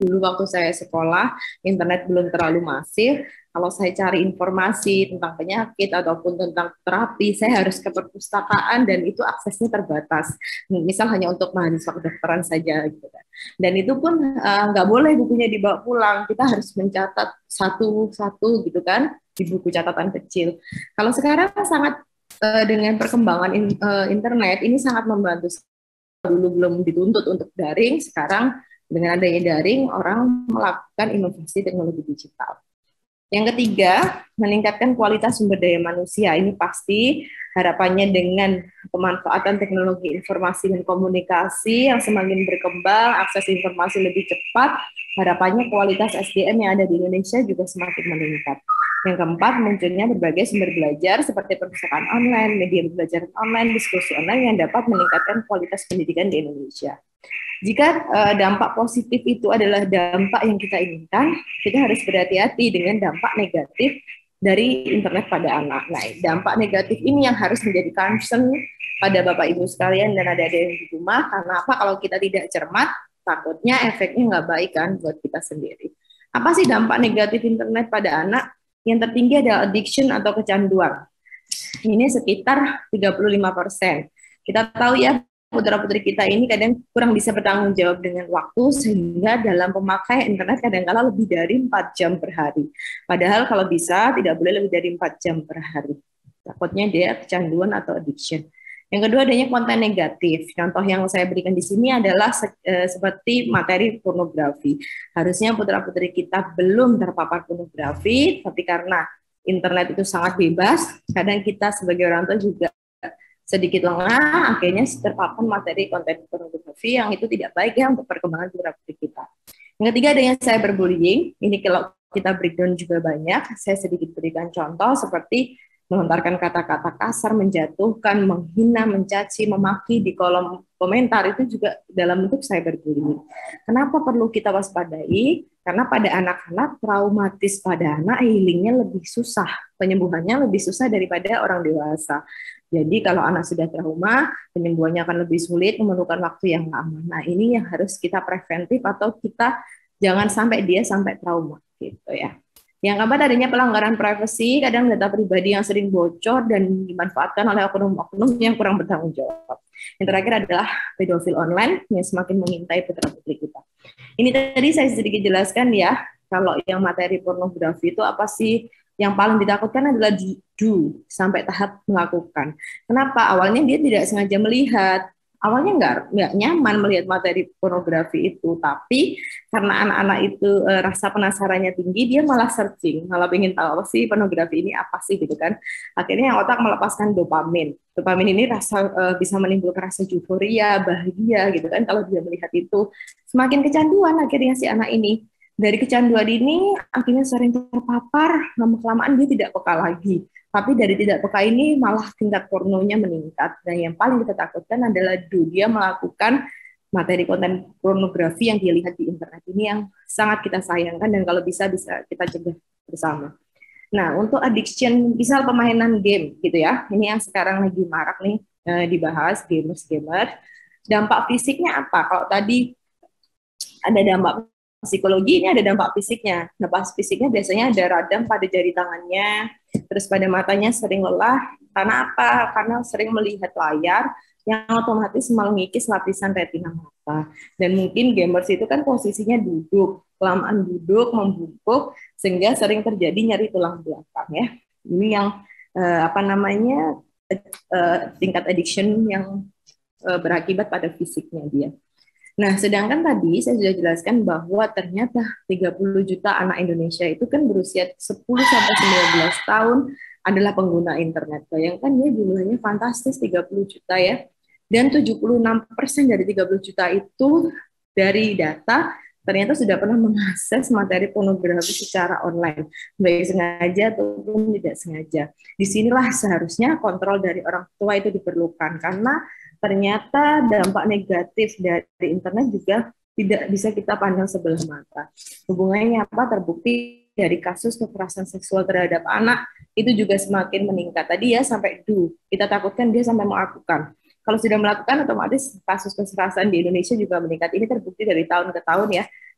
Dulu waktu saya sekolah, internet belum terlalu masif. Kalau saya cari informasi tentang penyakit ataupun tentang terapi, saya harus ke perpustakaan dan itu aksesnya terbatas. Misal hanya untuk mahasiswa kedokteran saja gitu kan. Dan itu pun uh, nggak boleh bukunya dibawa pulang. Kita harus mencatat satu-satu gitu kan di buku catatan kecil. Kalau sekarang sangat uh, dengan perkembangan in, uh, internet ini sangat membantu. Dulu belum dituntut untuk daring, sekarang dengan adanya daring orang melakukan inovasi teknologi digital. Yang ketiga, meningkatkan kualitas sumber daya manusia. Ini pasti harapannya dengan pemanfaatan teknologi informasi dan komunikasi yang semakin berkembang, akses informasi lebih cepat, harapannya kualitas S D M yang ada di Indonesia juga semakin meningkat. Yang keempat, munculnya berbagai sumber belajar seperti perpustakaan online, media pembelajaran online, diskusi online yang dapat meningkatkan kualitas pendidikan di Indonesia. Jika uh, dampak positif itu adalah dampak yang kita inginkan, kita harus berhati-hati dengan dampak negatif dari internet pada anak. Nah, dampak negatif ini yang harus menjadi concern pada Bapak Ibu sekalian dan adik-adik yang di rumah. Karena apa? Kalau kita tidak cermat, takutnya efeknya nggak baik kan buat kita sendiri. Apa sih dampak negatif internet pada anak? Yang tertinggi adalah addiction atau kecanduan. Ini sekitar tiga puluh lima persen. Kita tahu ya, putra-putri kita ini kadang kurang bisa bertanggung jawab dengan waktu, sehingga dalam pemakaian internet kadang-kala lebih dari empat jam per hari. Padahal kalau bisa tidak boleh lebih dari empat jam per hari. Takutnya dia kecanduan atau addiction. Yang kedua adanya konten negatif. Contoh yang saya berikan di sini adalah se e, seperti materi pornografi. Harusnya putra-putri kita belum terpapar pornografi, tapi karena internet itu sangat bebas, kadang kita sebagai orang tua juga sedikit lengah, akhirnya terpapar materi konten pornografi yang itu tidak baik ya untuk perkembangan putra-putri kita. Yang ketiga adanya cyberbullying. Ini kalau kita breakdown juga banyak. Saya sedikit berikan contoh seperti melontarkan kata-kata kasar, menjatuhkan, menghina, mencaci, memaki di kolom komentar, itu juga dalam bentuk cyberbullying. Kenapa perlu kita waspadai? Karena pada anak-anak, traumatis pada anak healingnya lebih susah, penyembuhannya lebih susah daripada orang dewasa. Jadi kalau anak sudah trauma, penyembuhannya akan lebih sulit, memerlukan waktu yang lama. Nah, ini yang harus kita preventif atau kita jangan sampai dia sampai trauma gitu ya. Yang keempat adanya pelanggaran privasi, kadang data pribadi yang sering bocor dan dimanfaatkan oleh oknum-oknum yang kurang bertanggung jawab. Yang terakhir adalah pedofil online yang semakin mengintai putra-putri kita. Ini tadi saya sedikit jelaskan ya, kalau yang materi pornografi itu apa sih? Yang paling ditakutkan adalah di do, sampai tahap melakukan. Kenapa? Awalnya dia tidak sengaja melihat, awalnya nggak nggak nyaman melihat materi pornografi itu, tapi karena anak-anak itu e, rasa penasarannya tinggi, dia malah searching, malah ingin tahu apa sih pornografi ini apa sih gitu kan. Akhirnya otak melepaskan dopamin. Dopamin ini rasa e, bisa menimbulkan rasa euforia, bahagia gitu kan kalau dia melihat itu. Semakin kecanduan akhirnya si anak ini. Dari kecanduan ini akhirnya sering terpapar, lama-kelamaan dia tidak peka lagi. Tapi dari tidak peka ini malah tingkat pornonya meningkat. Dan yang paling kita takutkan adalah do, dia melakukan materi konten pornografi yang dia lihat di internet ini yang sangat kita sayangkan dan kalau bisa bisa kita cegah bersama. Nah, untuk addiction, misal permainan game gitu ya, ini yang sekarang lagi marak nih eh, dibahas, gamers-gamer. Dampak fisiknya apa? Kalau tadi ada dampak psikologi, ini ada dampak fisiknya. Dampak fisiknya biasanya ada radang pada jari tangannya, terus pada matanya sering lelah. Karena apa? Karena sering melihat layar yang otomatis mengikis lapisan retina mata. Dan mungkin gamers itu kan posisinya duduk, kelamaan duduk, membungkuk, sehingga sering terjadi nyeri tulang belakang ya. Ini yang eh, apa namanya eh, tingkat addiction yang eh, berakibat pada fisiknya dia. Nah, sedangkan tadi saya sudah jelaskan bahwa ternyata tiga puluh juta anak Indonesia itu kan berusia sepuluh sampai sembilan belas tahun adalah pengguna internet. Bayangkan ya jumlahnya fantastis tiga puluh juta ya. Dan tujuh puluh enam persen dari tiga puluh juta itu dari data ternyata sudah pernah mengakses materi pornografi secara online, baik sengaja ataupun tidak sengaja. Disinilah seharusnya kontrol dari orang tua itu diperlukan karena ternyata dampak negatif dari internet juga tidak bisa kita pandang sebelah mata. Hubungannya apa? Terbukti dari kasus kekerasan seksual terhadap anak itu juga semakin meningkat. Tadi ya sampai do, kita takutkan dia sampai melakukan. Kalau sudah melakukan, otomatis kasus kekerasan di Indonesia juga meningkat. Ini terbukti dari tahun ke tahun ya.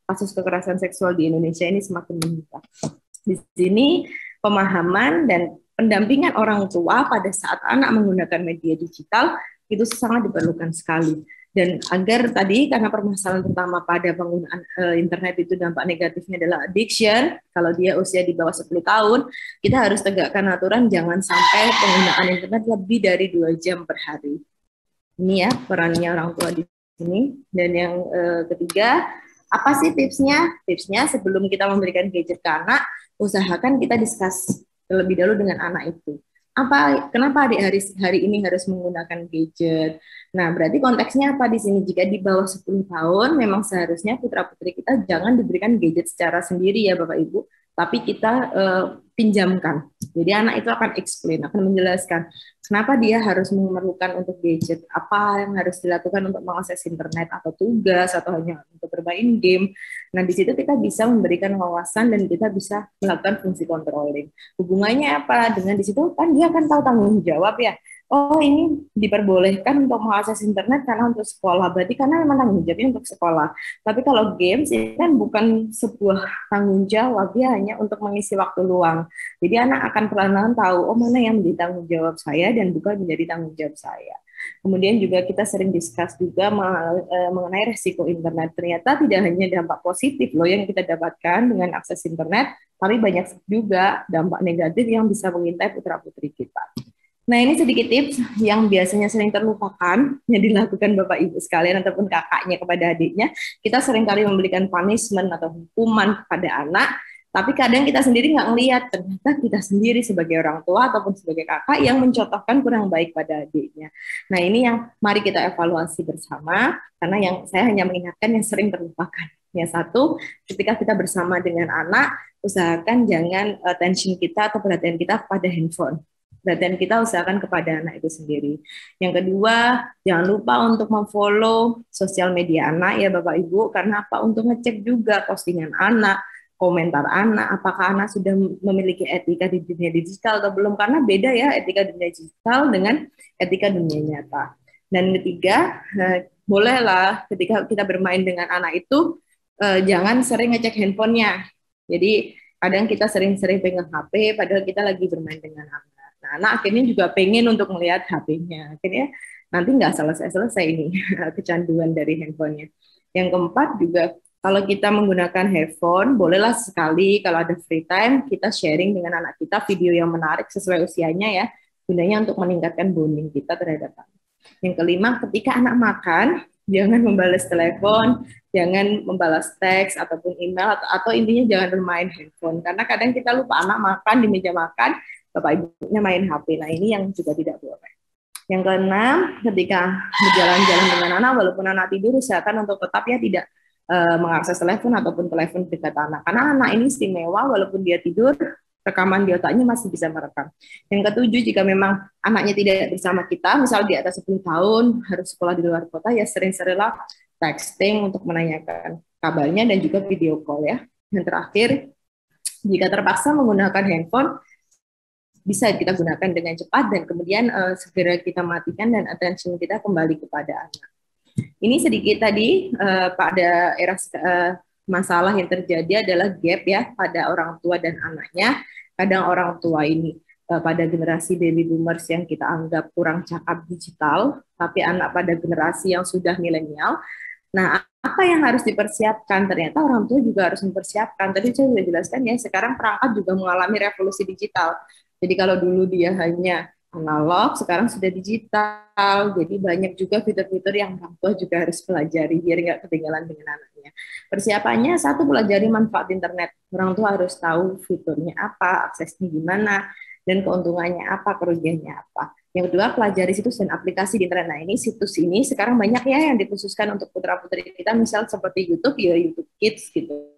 kasus kekerasan seksual di Indonesia ini semakin meningkat. Di sini pemahaman dan pendampingan orang tua pada saat anak menggunakan media digital itu sangat diperlukan sekali. Dan agar tadi, karena permasalahan pertama pada penggunaan uh, internet itu dampak negatifnya adalah addiction, kalau dia usia di bawah sepuluh tahun, kita harus tegakkan aturan jangan sampai penggunaan internet lebih dari dua jam per hari. Ini ya perannya orang tua di sini. Dan yang uh, ketiga, apa sih tipsnya? Tipsnya sebelum kita memberikan gadget ke anak, usahakan kita discuss terlebih dahulu dengan anak itu. Apa, kenapa adik hari, hari ini harus menggunakan gadget? Nah, berarti konteksnya apa di sini? Jika di bawah sepuluh tahun, memang seharusnya putra-putri kita jangan diberikan gadget secara sendiri ya Bapak Ibu, tapi kita uh, pinjamkan. Jadi anak itu akan explain, akan menjelaskan kenapa dia harus memerlukan untuk gadget, apa yang harus dilakukan untuk mengakses internet atau tugas atau hanya untuk bermain game. Nah, di situ kita bisa memberikan wawasan dan kita bisa melakukan fungsi controlling. Hubungannya apa? Dengan di situ kan dia akan tahu tanggung jawab ya. Oh, ini diperbolehkan untuk mengakses internet karena untuk sekolah. Berarti karena memang tanggung jawabnya untuk sekolah. Tapi kalau games ini kan bukan sebuah tanggung jawab, dia hanya untuk mengisi waktu luang. Jadi anak akan perlahan-lahan tahu, oh mana yang menjadi tanggung jawab saya dan bukan menjadi tanggung jawab saya. Kemudian juga kita sering discuss juga mengenai resiko internet. Ternyata tidak hanya dampak positif loh yang kita dapatkan dengan akses internet, tapi banyak juga dampak negatif yang bisa mengintai putra-putri kita. Nah, ini sedikit tips yang biasanya sering terlupakan yang dilakukan Bapak Ibu sekalian ataupun kakaknya kepada adiknya. Kita seringkali memberikan punishment atau hukuman kepada anak, tapi kadang kita sendiri nggak ngelihat, ternyata kita sendiri sebagai orang tua ataupun sebagai kakak yang mencontohkan kurang baik pada adiknya. Nah, ini yang mari kita evaluasi bersama, karena yang saya hanya mengingatkan yang sering terlupakan. Yang satu, ketika kita bersama dengan anak, usahakan jangan attention kita atau perhatian kita pada handphone. Dan kita usahakan kepada anak itu sendiri. Yang kedua, jangan lupa untuk memfollow sosial media anak ya Bapak Ibu, karena apa? Untuk ngecek juga postingan anak, komentar anak, apakah anak sudah memiliki etika di dunia digital atau belum, karena beda ya etika dunia digital dengan etika dunia nyata. Dan ketiga, eh, bolehlah ketika kita bermain dengan anak itu, eh, jangan sering ngecek handphonenya. Jadi kadang kita sering-sering pegang H P, padahal kita lagi bermain dengan anak. Nah, anak akhirnya juga pengen untuk melihat H P-nya. Akhirnya nanti nggak selesai-selesai ini kecanduan dari handphonenya. Yang keempat juga, kalau kita menggunakan handphone, bolehlah sekali kalau ada free time, kita sharing dengan anak kita video yang menarik sesuai usianya ya, gunanya untuk meningkatkan bonding kita terhadap anak. Yang kelima, ketika anak makan, jangan membalas telepon, jangan membalas teks ataupun email, atau, atau intinya jangan bermain handphone. Karena kadang kita lupa anak makan di meja makan, Bapak Ibunya main H P. Nah, ini yang juga tidak boleh. Yang keenam, ketika berjalan-jalan dengan anak, walaupun anak tidur, usahakan untuk tetap ya tidak uh, mengakses telepon ataupun telepon dekat anak. Karena anak ini istimewa, walaupun dia tidur, rekaman di otaknya masih bisa merekam. Yang ketujuh, jika memang anaknya tidak bersama kita, misal di atas sepuluh tahun, harus sekolah di luar kota, ya sering-seringlah texting untuk menanyakan kabarnya dan juga video call ya. Yang terakhir, jika terpaksa menggunakan handphone, bisa kita gunakan dengan cepat dan kemudian uh, segera kita matikan dan attention kita kembali kepada anak. Ini sedikit tadi uh, pada era uh, masalah yang terjadi adalah gap ya pada orang tua dan anaknya. Kadang orang tua ini uh, pada generasi baby boomers yang kita anggap kurang cakap digital, tapi anak pada generasi yang sudah milenial. Nah, apa yang harus dipersiapkan? Ternyata orang tua juga harus mempersiapkan. Tadi saya sudah jelaskan ya, sekarang perangkat juga mengalami revolusi digital. Jadi kalau dulu dia hanya analog, sekarang sudah digital. Jadi banyak juga fitur-fitur yang orang tua juga harus pelajari biar nggak ketinggalan dengan anaknya. Persiapannya, satu, pelajari manfaat internet. Orang tua harus tahu fiturnya apa, aksesnya gimana, dan keuntungannya apa, kerugiannya apa. Yang kedua, pelajari situs dan aplikasi di internet. Nah, ini situs ini sekarang banyak ya yang dikhususkan untuk putra-putri kita, misal seperti YouTube, ya YouTube Kids gitu.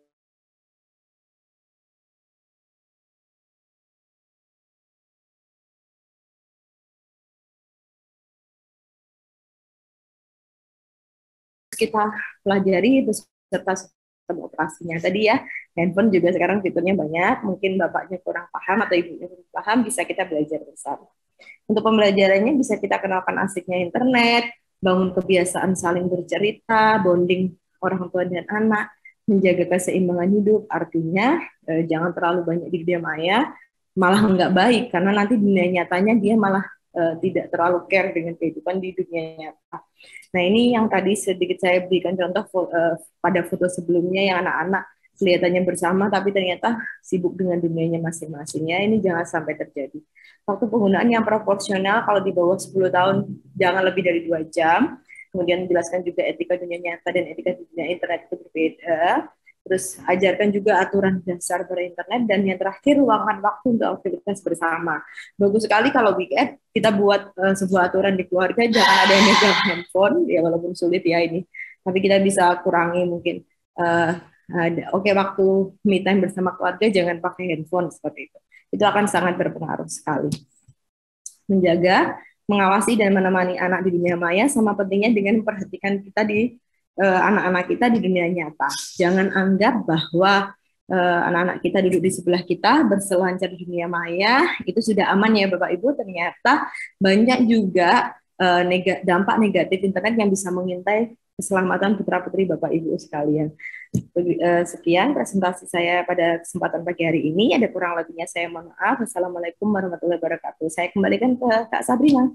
Kita pelajari beserta sistem operasinya. Tadi ya, handphone juga sekarang fiturnya banyak, mungkin bapaknya kurang paham atau ibunya kurang paham, bisa kita belajar bersama. Untuk pembelajarannya bisa kita kenalkan asiknya internet, bangun kebiasaan saling bercerita, bonding orang tua dan anak, menjaga keseimbangan hidup, artinya eh, jangan terlalu banyak di dunia maya, malah nggak baik, karena nanti dunia nyatanya dia malah eh, tidak terlalu care dengan kehidupan di dunia nyata. Nah ini yang tadi sedikit saya berikan contoh fo- eh, pada foto sebelumnya yang anak-anak kelihatannya bersama, tapi ternyata sibuk dengan dunianya masing-masing. Ya, ini jangan sampai terjadi. Waktu penggunaan yang proporsional, kalau di bawah sepuluh tahun, jangan lebih dari dua jam. Kemudian menjelaskan juga etika dunia nyata dan etika dunia internet itu berbeda. Terus ajarkan juga aturan dasar berinternet, dan yang terakhir luangkan waktu untuk aktivitas bersama. Bagus sekali kalau weekend kita buat uh, sebuah aturan di keluarga, jangan ada yang megang handphone, ya walaupun sulit ya ini. Tapi kita bisa kurangi mungkin. Uh, ada, Oke, okay, waktu me time bersama keluarga jangan pakai handphone seperti itu. Itu akan sangat berpengaruh sekali. Menjaga, mengawasi dan menemani anak di dunia maya sama pentingnya dengan memperhatikan kita di uh, anak-anak kita di dunia nyata. Jangan anggap bahwa uh, anak-anak kita duduk di sebelah kita berselancar di dunia maya itu sudah aman ya Bapak Ibu. Ternyata banyak juga uh, neg- dampak negatif internet yang bisa mengintai keselamatan putra-putri Bapak Ibu sekalian. Uh, sekian presentasi saya pada kesempatan pagi hari ini. Ada kurang lebihnya saya mohon maaf. Wassalamualaikum warahmatullahi wabarakatuh. Saya kembalikan ke Kak Sabrina.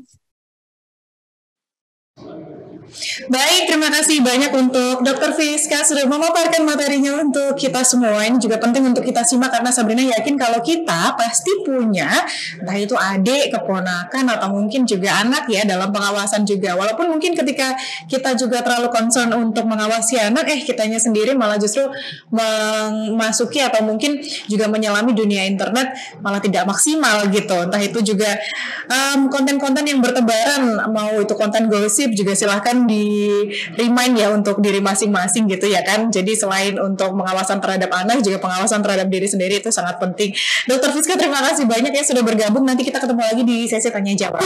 Baik, terima kasih banyak untuk dokter Fiska sudah memaparkan materinya untuk kita semua. Ini juga penting untuk kita simak karena Sabrina yakin kalau kita pasti punya entah itu adik, keponakan atau mungkin juga anak ya dalam pengawasan juga. Walaupun mungkin ketika kita juga terlalu concern untuk mengawasi anak, eh kitanya sendiri malah justru memasuki atau mungkin juga menyelami dunia internet malah tidak maksimal gitu. Entah itu juga um, konten-konten yang bertebaran, mau itu konten gosip juga silahkan di remind ya untuk diri masing-masing gitu ya kan. Jadi selain untuk pengawasan terhadap anak juga pengawasan terhadap diri sendiri itu sangat penting. dokter Fiska terima kasih banyak ya sudah bergabung. Nanti kita ketemu lagi di sesi tanya jawab.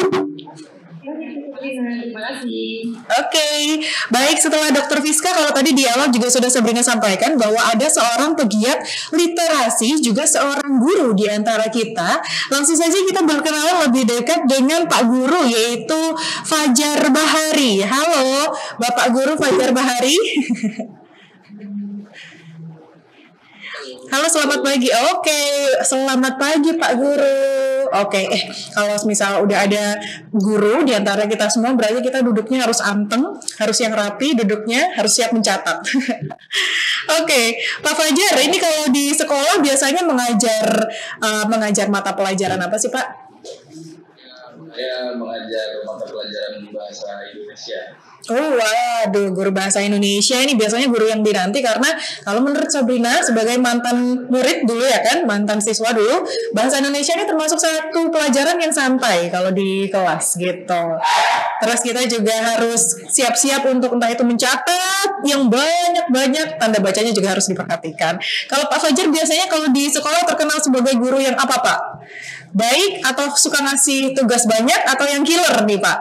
Terima kasih. Oke, okay. Baik setelah dokter Fiska, kalau tadi di awal juga sudah Sabrina sampaikan bahwa ada seorang pegiat literasi juga seorang guru di antara kita. Langsung saja kita berkenalan lebih dekat dengan Pak Guru yaitu Fajar Bahari. Halo, Bapak Guru Fajar Bahari. Halo, selamat pagi. Oke, selamat pagi Pak Guru. Oke, eh kalau misal udah ada guru di antara kita semua, berarti kita duduknya harus anteng, harus yang rapi, duduknya harus siap mencatat. Oke, Pak Fajar, ini kalau di sekolah biasanya mengajar uh, mengajar mata pelajaran apa sih Pak? Saya mengajar mata pelajaran bahasa Indonesia. Oh waduh, guru bahasa Indonesia ini biasanya guru yang dinanti karena kalau menurut Sabrina sebagai mantan murid dulu ya kan, mantan siswa dulu, bahasa Indonesia ini termasuk satu pelajaran yang santai kalau di kelas gitu. Terus kita juga harus siap-siap untuk entah itu mencatat yang banyak-banyak, tanda bacanya juga harus diperhatikan. Kalau Pak Fajar biasanya kalau di sekolah terkenal sebagai guru yang apa Pak? Baik atau suka ngasih tugas banyak atau yang killer nih Pak?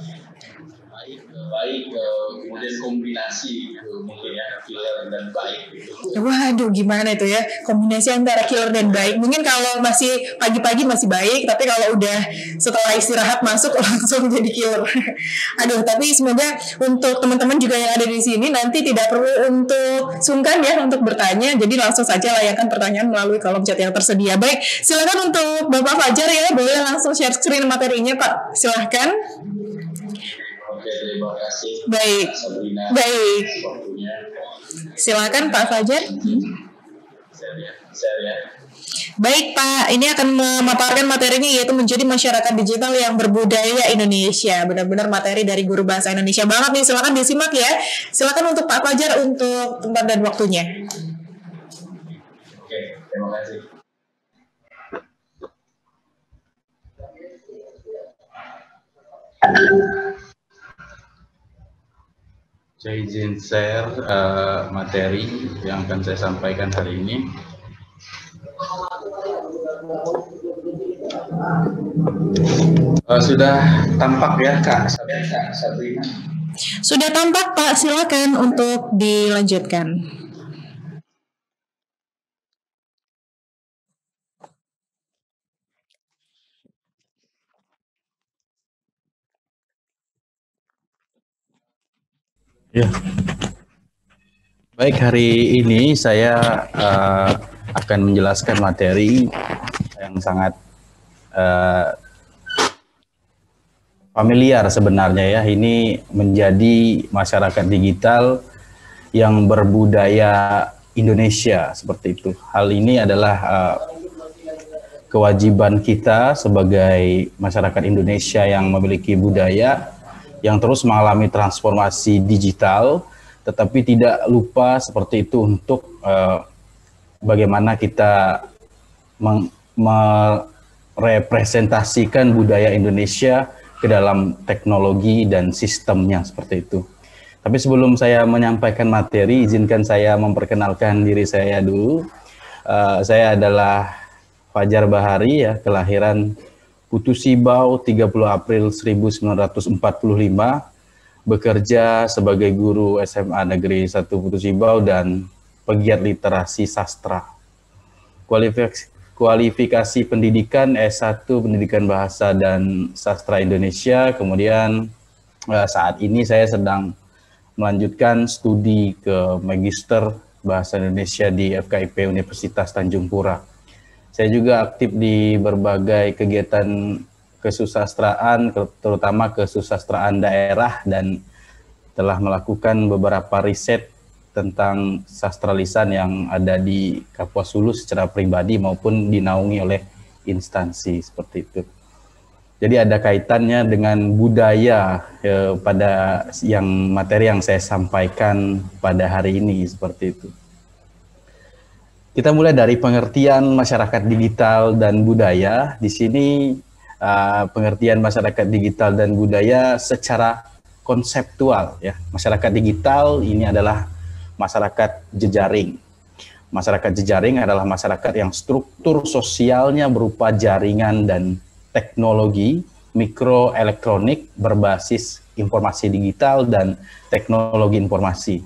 Baik, kemudian kombinasi gitu, mungkin ya killer dan baik gitu. Waduh, gimana itu ya kombinasi antara killer dan baik? Mungkin kalau masih pagi-pagi masih baik, tapi kalau udah setelah istirahat masuk langsung jadi killer. Aduh, tapi semoga untuk teman-teman juga yang ada di sini nanti tidak perlu untuk sungkan ya untuk bertanya. Jadi langsung saja layangkan pertanyaan melalui kolom chat yang tersedia. Baik, silakan untuk Bapak Fajar ya, boleh langsung share screen materinya Pak. Silakan. Oke, terima kasih. Baik. Sabrina. Baik. Waktunya. Silakan Pak Fajar. Share ya. Share ya. Baik Pak, ini akan memaparkan materinya yaitu menjadi masyarakat digital yang berbudaya Indonesia. Benar-benar materi dari guru bahasa Indonesia banget nih. Silakan disimak ya. Silakan untuk Pak Fajar untuk tempat dan waktunya. Oke, terima kasih. Saya izin share uh, materi yang akan saya sampaikan hari ini. Uh, sudah tampak ya Kak Sabrina? Sudah tampak Pak, silakan untuk dilanjutkan. Ya. Baik, hari ini saya uh, akan menjelaskan materi yang sangat uh, familiar sebenarnya ya. Ini menjadi masyarakat digital yang berbudaya Indonesia seperti itu. Hal ini adalah uh, kewajiban kita sebagai masyarakat Indonesia yang memiliki budaya yang terus mengalami transformasi digital, tetapi tidak lupa seperti itu untuk uh, bagaimana kita merepresentasikan budaya Indonesia ke dalam teknologi dan sistemnya seperti itu. Tapi sebelum saya menyampaikan materi, izinkan saya memperkenalkan diri saya dulu. Uh, saya adalah Fajar Bahari, ya, kelahiran Putu Sibau tiga puluh April seribu sembilan ratus empat puluh lima, bekerja sebagai guru S M A Negeri satu Putu Sibau dan pegiat literasi sastra. Kualifikasi, kualifikasi pendidikan S satu Pendidikan Bahasa dan Sastra Indonesia, kemudian eh, saat ini saya sedang melanjutkan studi ke Magister Bahasa Indonesia di F K I P Universitas Tanjung Pura. Saya juga aktif di berbagai kegiatan kesusastraan, terutama kesusastraan daerah, dan telah melakukan beberapa riset tentang sastra lisan yang ada di Kapuas Hulu secara pribadi maupun dinaungi oleh instansi seperti itu. Jadi ada kaitannya dengan budaya eh, pada yang materi yang saya sampaikan pada hari ini seperti itu. Kita mulai dari pengertian masyarakat digital dan budaya. Di sini Uh, pengertian masyarakat digital dan budaya secara konseptual, ya. Masyarakat digital ini adalah masyarakat jejaring. Masyarakat jejaring adalah masyarakat yang struktur sosialnya berupa jaringan dan teknologi mikroelektronik berbasis informasi digital dan teknologi informasi.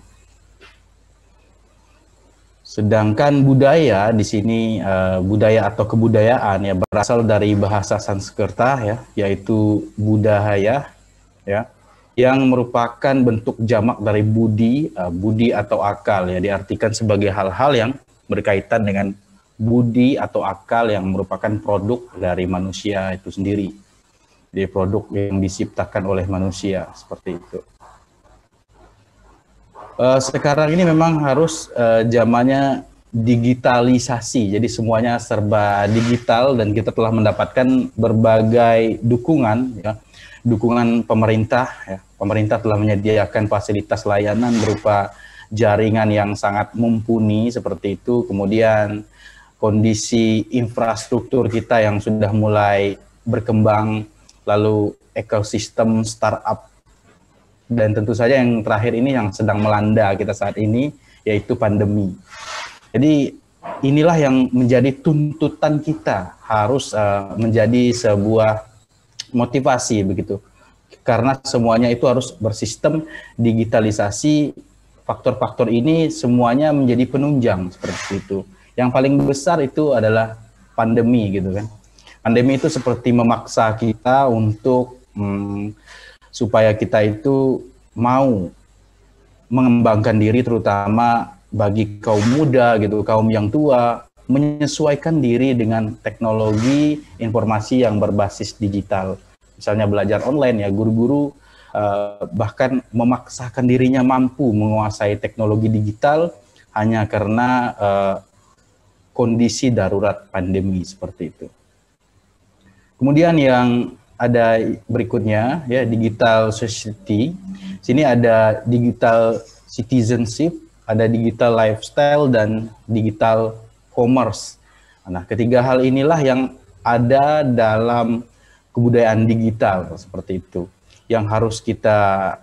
Sedangkan budaya di sini uh, budaya atau kebudayaan ya berasal dari bahasa Sanskerta, ya, yaitu budaya, ya, yang merupakan bentuk jamak dari budi, uh, budi atau akal, ya, diartikan sebagai hal-hal yang berkaitan dengan budi atau akal yang merupakan produk dari manusia itu sendiri. Jadi produk yang diciptakan oleh manusia seperti itu. Uh, sekarang ini memang harus uh, zamannya digitalisasi, jadi semuanya serba digital dan kita telah mendapatkan berbagai dukungan, ya, dukungan pemerintah. Ya. Pemerintah telah menyediakan fasilitas layanan berupa jaringan yang sangat mumpuni seperti itu, kemudian kondisi infrastruktur kita yang sudah mulai berkembang, lalu ekosistem startup. Dan tentu saja yang terakhir ini yang sedang melanda kita saat ini, yaitu pandemi. Jadi inilah yang menjadi tuntutan kita, harus uh, menjadi sebuah motivasi begitu. Karena semuanya itu harus bersistem digitalisasi, faktor-faktor ini semuanya menjadi penunjang seperti itu. Yang paling besar itu adalah pandemi gitu kan. Pandemi itu seperti memaksa kita untuk hmm, supaya kita itu mau mengembangkan diri, terutama bagi kaum muda gitu, kaum yang tua, menyesuaikan diri dengan teknologi informasi yang berbasis digital. Misalnya belajar online, ya, guru-guru uh, bahkan memaksakan dirinya mampu menguasai teknologi digital hanya karena uh, kondisi darurat pandemi seperti itu. Kemudian yang ada berikutnya, ya, digital society. Sini ada digital citizenship, ada digital lifestyle, dan digital commerce. Nah, ketiga hal inilah yang ada dalam kebudayaan digital seperti itu, yang harus kita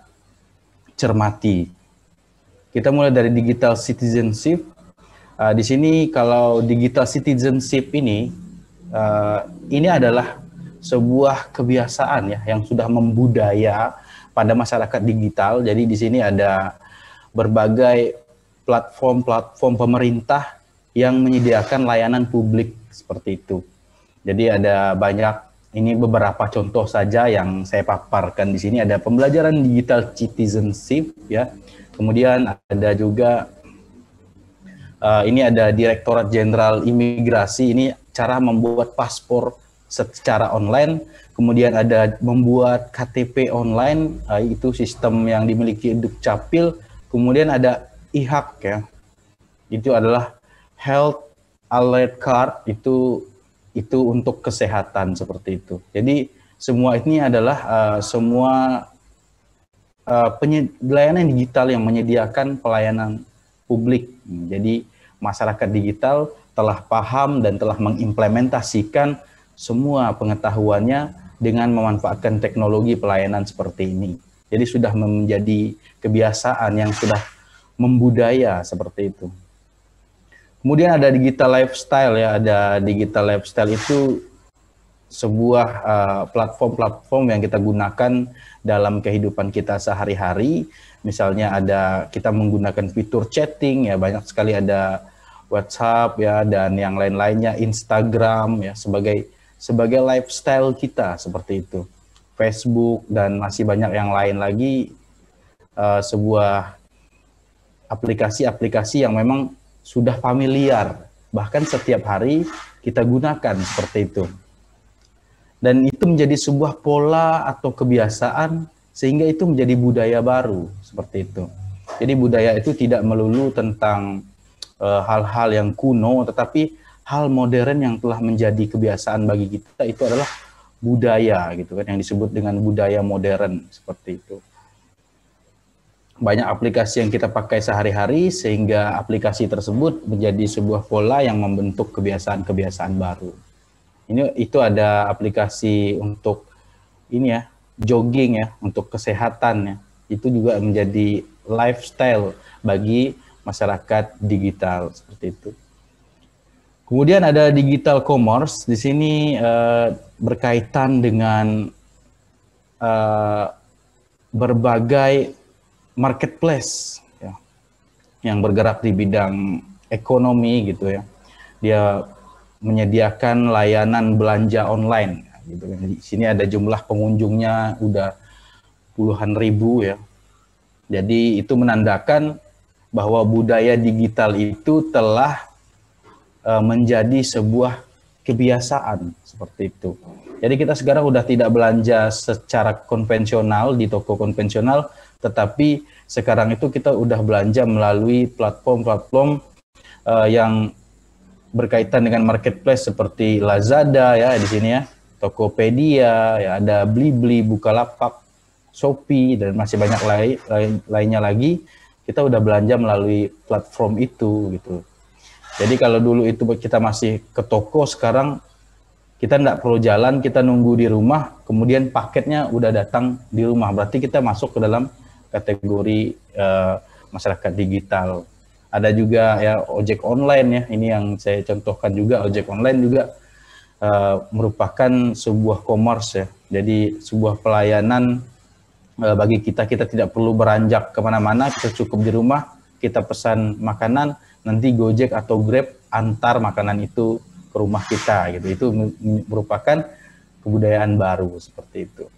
cermati. Kita mulai dari digital citizenship. Uh, di sini kalau digital citizenship ini, uh, ini adalah sebuah kebiasaan, ya, yang sudah membudaya pada masyarakat digital. Jadi di sini ada berbagai platform-platform pemerintah yang menyediakan layanan publik seperti itu. Jadi ada banyak, ini beberapa contoh saja yang saya paparkan di sini. Ada pembelajaran digital citizenship, ya. Kemudian ada juga Uh, ini ada Direktorat Jenderal Imigrasi, ini cara membuat paspor secara online. Kemudian ada membuat K T P online, uh, itu sistem yang dimiliki Dukcapil. Kemudian ada I H A K ya, itu adalah Health Alert Card, itu itu untuk kesehatan seperti itu. Jadi semua ini adalah uh, semua uh, pelayanan digital yang menyediakan pelayanan publik. Jadi masyarakat digital telah paham dan telah mengimplementasikan semua pengetahuannya dengan memanfaatkan teknologi pelayanan seperti ini. Jadi sudah menjadi kebiasaan yang sudah membudaya seperti itu. Kemudian ada digital lifestyle ya, ada digital lifestyle itu sebuah platform-platform uh, yang kita gunakan dalam kehidupan kita sehari-hari. Misalnya ada kita menggunakan fitur chatting ya, banyak sekali ada WhatsApp ya dan yang lain-lainnya, Instagram ya, sebagai sebagai lifestyle kita seperti itu. Facebook dan masih banyak yang lain lagi, uh, sebuah aplikasi-aplikasi yang memang sudah familiar, bahkan setiap hari kita gunakan seperti itu. Dan itu menjadi sebuah pola atau kebiasaan sehingga itu menjadi budaya baru seperti itu. Jadi budaya itu tidak melulu tentang hal-hal uh, yang kuno, tetapi hal modern yang telah menjadi kebiasaan bagi kita itu adalah budaya gitu kan, yang disebut dengan budaya modern seperti itu. Banyak aplikasi yang kita pakai sehari-hari sehingga aplikasi tersebut menjadi sebuah pola yang membentuk kebiasaan-kebiasaan baru. Ini itu ada aplikasi untuk ini ya, jogging ya, untuk kesehatan ya. Itu juga menjadi lifestyle bagi masyarakat digital seperti itu. Kemudian ada digital commerce, di sini uh, berkaitan dengan uh, berbagai marketplace ya, yang bergerak di bidang ekonomi gitu ya. Dia menyediakan layanan belanja online gitu. Di sini ada jumlah pengunjungnya udah puluhan ribu ya. Jadi itu menandakan bahwa budaya digital itu telah uh, menjadi sebuah kebiasaan seperti itu. Jadi kita sekarang udah tidak belanja secara konvensional di toko konvensional, tetapi sekarang itu kita udah belanja melalui platform-platform uh, yang berkaitan dengan marketplace seperti Lazada ya di sini ya, Tokopedia, ya ada Blibli, Bukalapak, Shopee dan masih banyak lain, lain lainnya lagi. Kita udah belanja melalui platform itu gitu. Jadi kalau dulu itu kita masih ke toko, sekarang kita nggak perlu jalan, kita nunggu di rumah, kemudian paketnya udah datang di rumah. Berarti kita masuk ke dalam kategori uh, masyarakat digital. Ada juga ya ojek online ya, ini yang saya contohkan juga, ojek online juga uh, merupakan sebuah commerce ya. Jadi sebuah pelayanan uh, bagi kita, kita tidak perlu beranjak kemana-mana, kita cukup di rumah, kita pesan makanan, nanti Gojek atau Grab antar makanan itu ke rumah kita gitu. Itu merupakan kebudayaan baru seperti itu.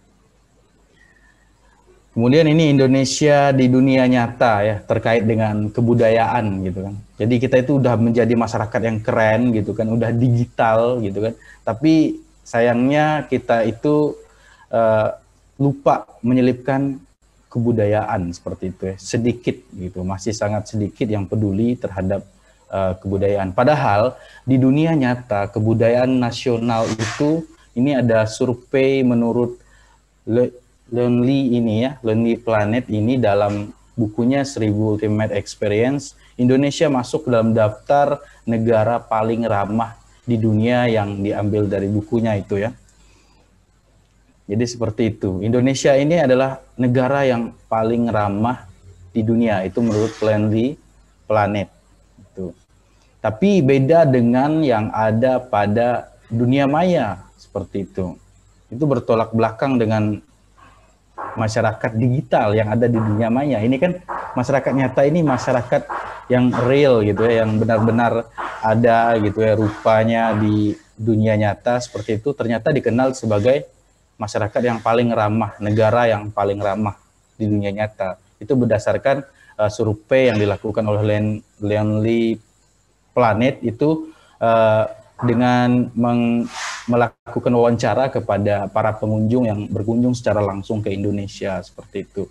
Kemudian ini Indonesia di dunia nyata ya, terkait dengan kebudayaan gitu kan. Jadi kita itu udah menjadi masyarakat yang keren gitu kan, udah digital gitu kan. Tapi sayangnya kita itu uh, lupa menyelipkan kebudayaan seperti itu ya. Sedikit gitu, masih sangat sedikit yang peduli terhadap uh, kebudayaan. Padahal di dunia nyata kebudayaan nasional itu, ini ada survei menurut Le Lonely ini ya, Lonely Planet ini dalam bukunya seribu Ultimate Experience, Indonesia masuk dalam daftar negara paling ramah di dunia yang diambil dari bukunya itu ya. Jadi seperti itu. Indonesia ini adalah negara yang paling ramah di dunia, itu menurut Lonely Planet. Itu. Tapi beda dengan yang ada pada dunia maya seperti itu. Itu bertolak belakang dengan masyarakat digital yang ada di dunia maya. Ini kan masyarakat nyata, ini masyarakat yang real gitu ya, yang benar-benar ada gitu ya rupanya di dunia nyata seperti itu, ternyata dikenal sebagai masyarakat yang paling ramah, negara yang paling ramah di dunia nyata. Itu berdasarkan uh, survei yang dilakukan oleh Len- Lonely Planet itu uh, dengan meng- melakukan wawancara kepada para pengunjung yang berkunjung secara langsung ke Indonesia seperti itu.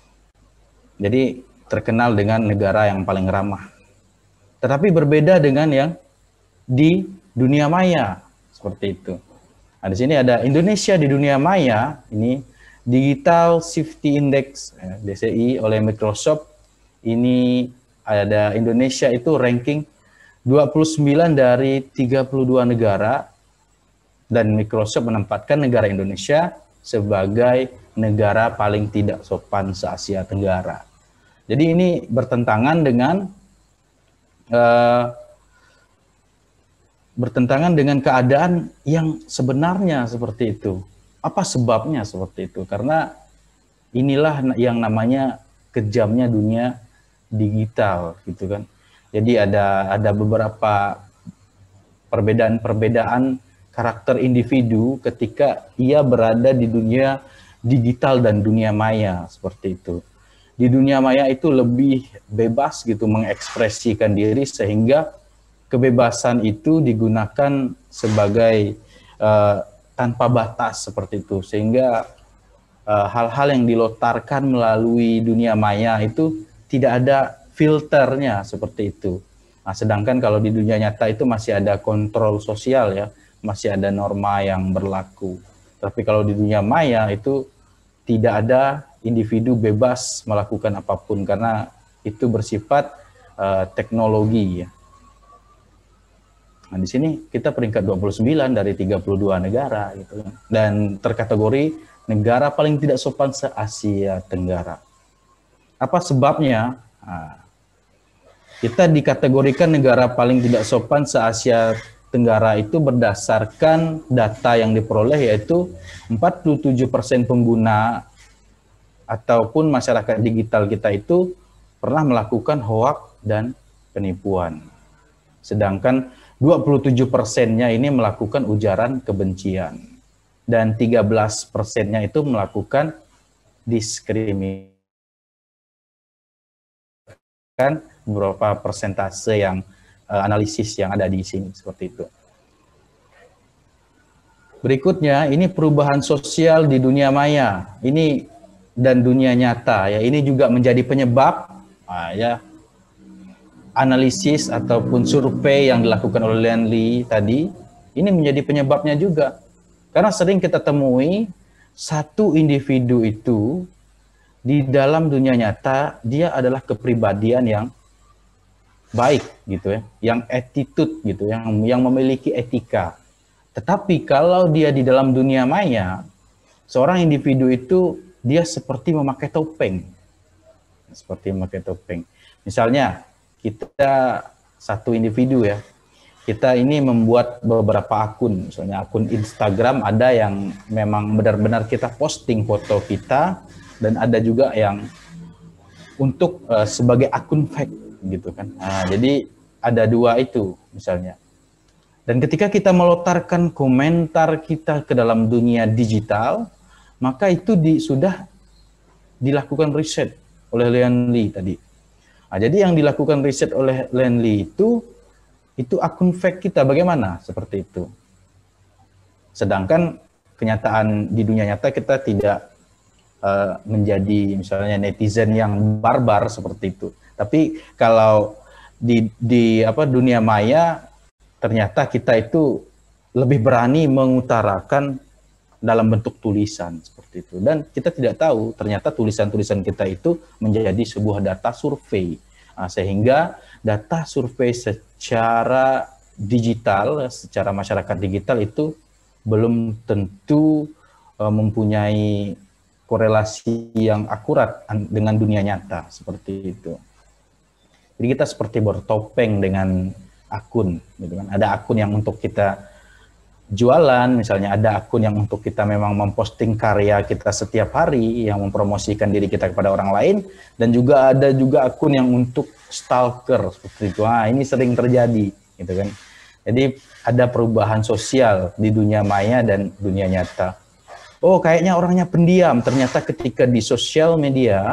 Jadi terkenal dengan negara yang paling ramah. Tetapi berbeda dengan yang di dunia maya seperti itu. Nah, di sini ada Indonesia di dunia maya, ini Digital Safety Index D S I oleh Microsoft. Ini ada Indonesia itu ranking dua puluh sembilan dari tiga puluh dua negara, dan Microsoft menempatkan negara Indonesia sebagai negara paling tidak sopan se-Asia Tenggara. Jadi ini bertentangan dengan uh, bertentangan dengan keadaan yang sebenarnya seperti itu. Apa sebabnya seperti itu? Karena inilah yang namanya kejamnya dunia digital, gitu kan. Jadi ada ada beberapa perbedaan-perbedaan karakter individu ketika ia berada di dunia digital dan dunia maya seperti itu. Di dunia maya itu lebih bebas gitu mengekspresikan diri, sehingga kebebasan itu digunakan sebagai uh, tanpa batas seperti itu, sehingga uh, hal-hal yang dilontarkan melalui dunia maya itu tidak ada filternya seperti itu. Nah, sedangkan kalau di dunia nyata itu masih ada kontrol sosial ya, masih ada norma yang berlaku. Tapi kalau di dunia maya itu tidak ada individu bebas melakukan apapun karena itu bersifat uh, teknologi ya. Nah, di sini kita peringkat dua puluh sembilan dari tiga puluh dua negara gitu, dan terkategori negara paling tidak sopan se-Asia Tenggara. Apa sebabnya? Nah, kita dikategorikan negara paling tidak sopan se-Asia Tenggara itu berdasarkan data yang diperoleh, yaitu empat puluh tujuh persen pengguna ataupun masyarakat digital kita itu pernah melakukan hoaks dan penipuan. Sedangkan dua puluh tujuh persennya ini melakukan ujaran kebencian. Dan tiga belas persennya itu melakukan diskriminasi. Kan beberapa persentase yang uh, analisis yang ada di sini seperti itu. Berikutnya, ini perubahan sosial di dunia maya. Ini dan dunia nyata ya, ini juga menjadi penyebab ah, ya analisis ataupun survei yang dilakukan oleh Lonely tadi, ini menjadi penyebabnya juga. Karena sering kita temui satu individu itu di dalam dunia nyata dia adalah kepribadian yang baik gitu ya, yang attitude gitu, yang yang memiliki etika. Tetapi kalau dia di dalam dunia maya, seorang individu itu dia seperti memakai topeng. Seperti memakai topeng. Misalnya, kita satu individu ya, kita ini membuat beberapa akun. Misalnya akun Instagram ada yang memang benar-benar kita posting foto kita, dan ada juga yang untuk uh, sebagai akun fake gitu kan. Nah, jadi ada dua itu misalnya. Dan ketika kita melontarkan komentar kita ke dalam dunia digital, maka itu di, sudah dilakukan riset oleh Lonely tadi. Nah, jadi yang dilakukan riset oleh Lonely itu, itu akun fake kita bagaimana? Seperti itu. Sedangkan kenyataan di dunia nyata kita tidak uh, menjadi misalnya netizen yang barbar seperti itu. Tapi kalau di, di apa, dunia maya, ternyata kita itu lebih berani mengutarakan dalam bentuk tulisan seperti itu. Dan kita tidak tahu ternyata tulisan-tulisan kita itu menjadi sebuah data survei. Nah, sehingga data survei secara digital, secara masyarakat digital itu belum tentu uh, mempunyai korelasi yang akurat dengan dunia nyata seperti itu. Jadi kita seperti bertopeng dengan akun, gitu kan. Ada akun yang untuk kita jualan, misalnya ada akun yang untuk kita memang memposting karya kita setiap hari, yang mempromosikan diri kita kepada orang lain, dan juga ada juga akun yang untuk stalker seperti itu. Nah, ini sering terjadi, gitu kan. Jadi ada perubahan sosial di dunia maya dan dunia nyata. Oh, kayaknya orangnya pendiam, ternyata ketika di sosial media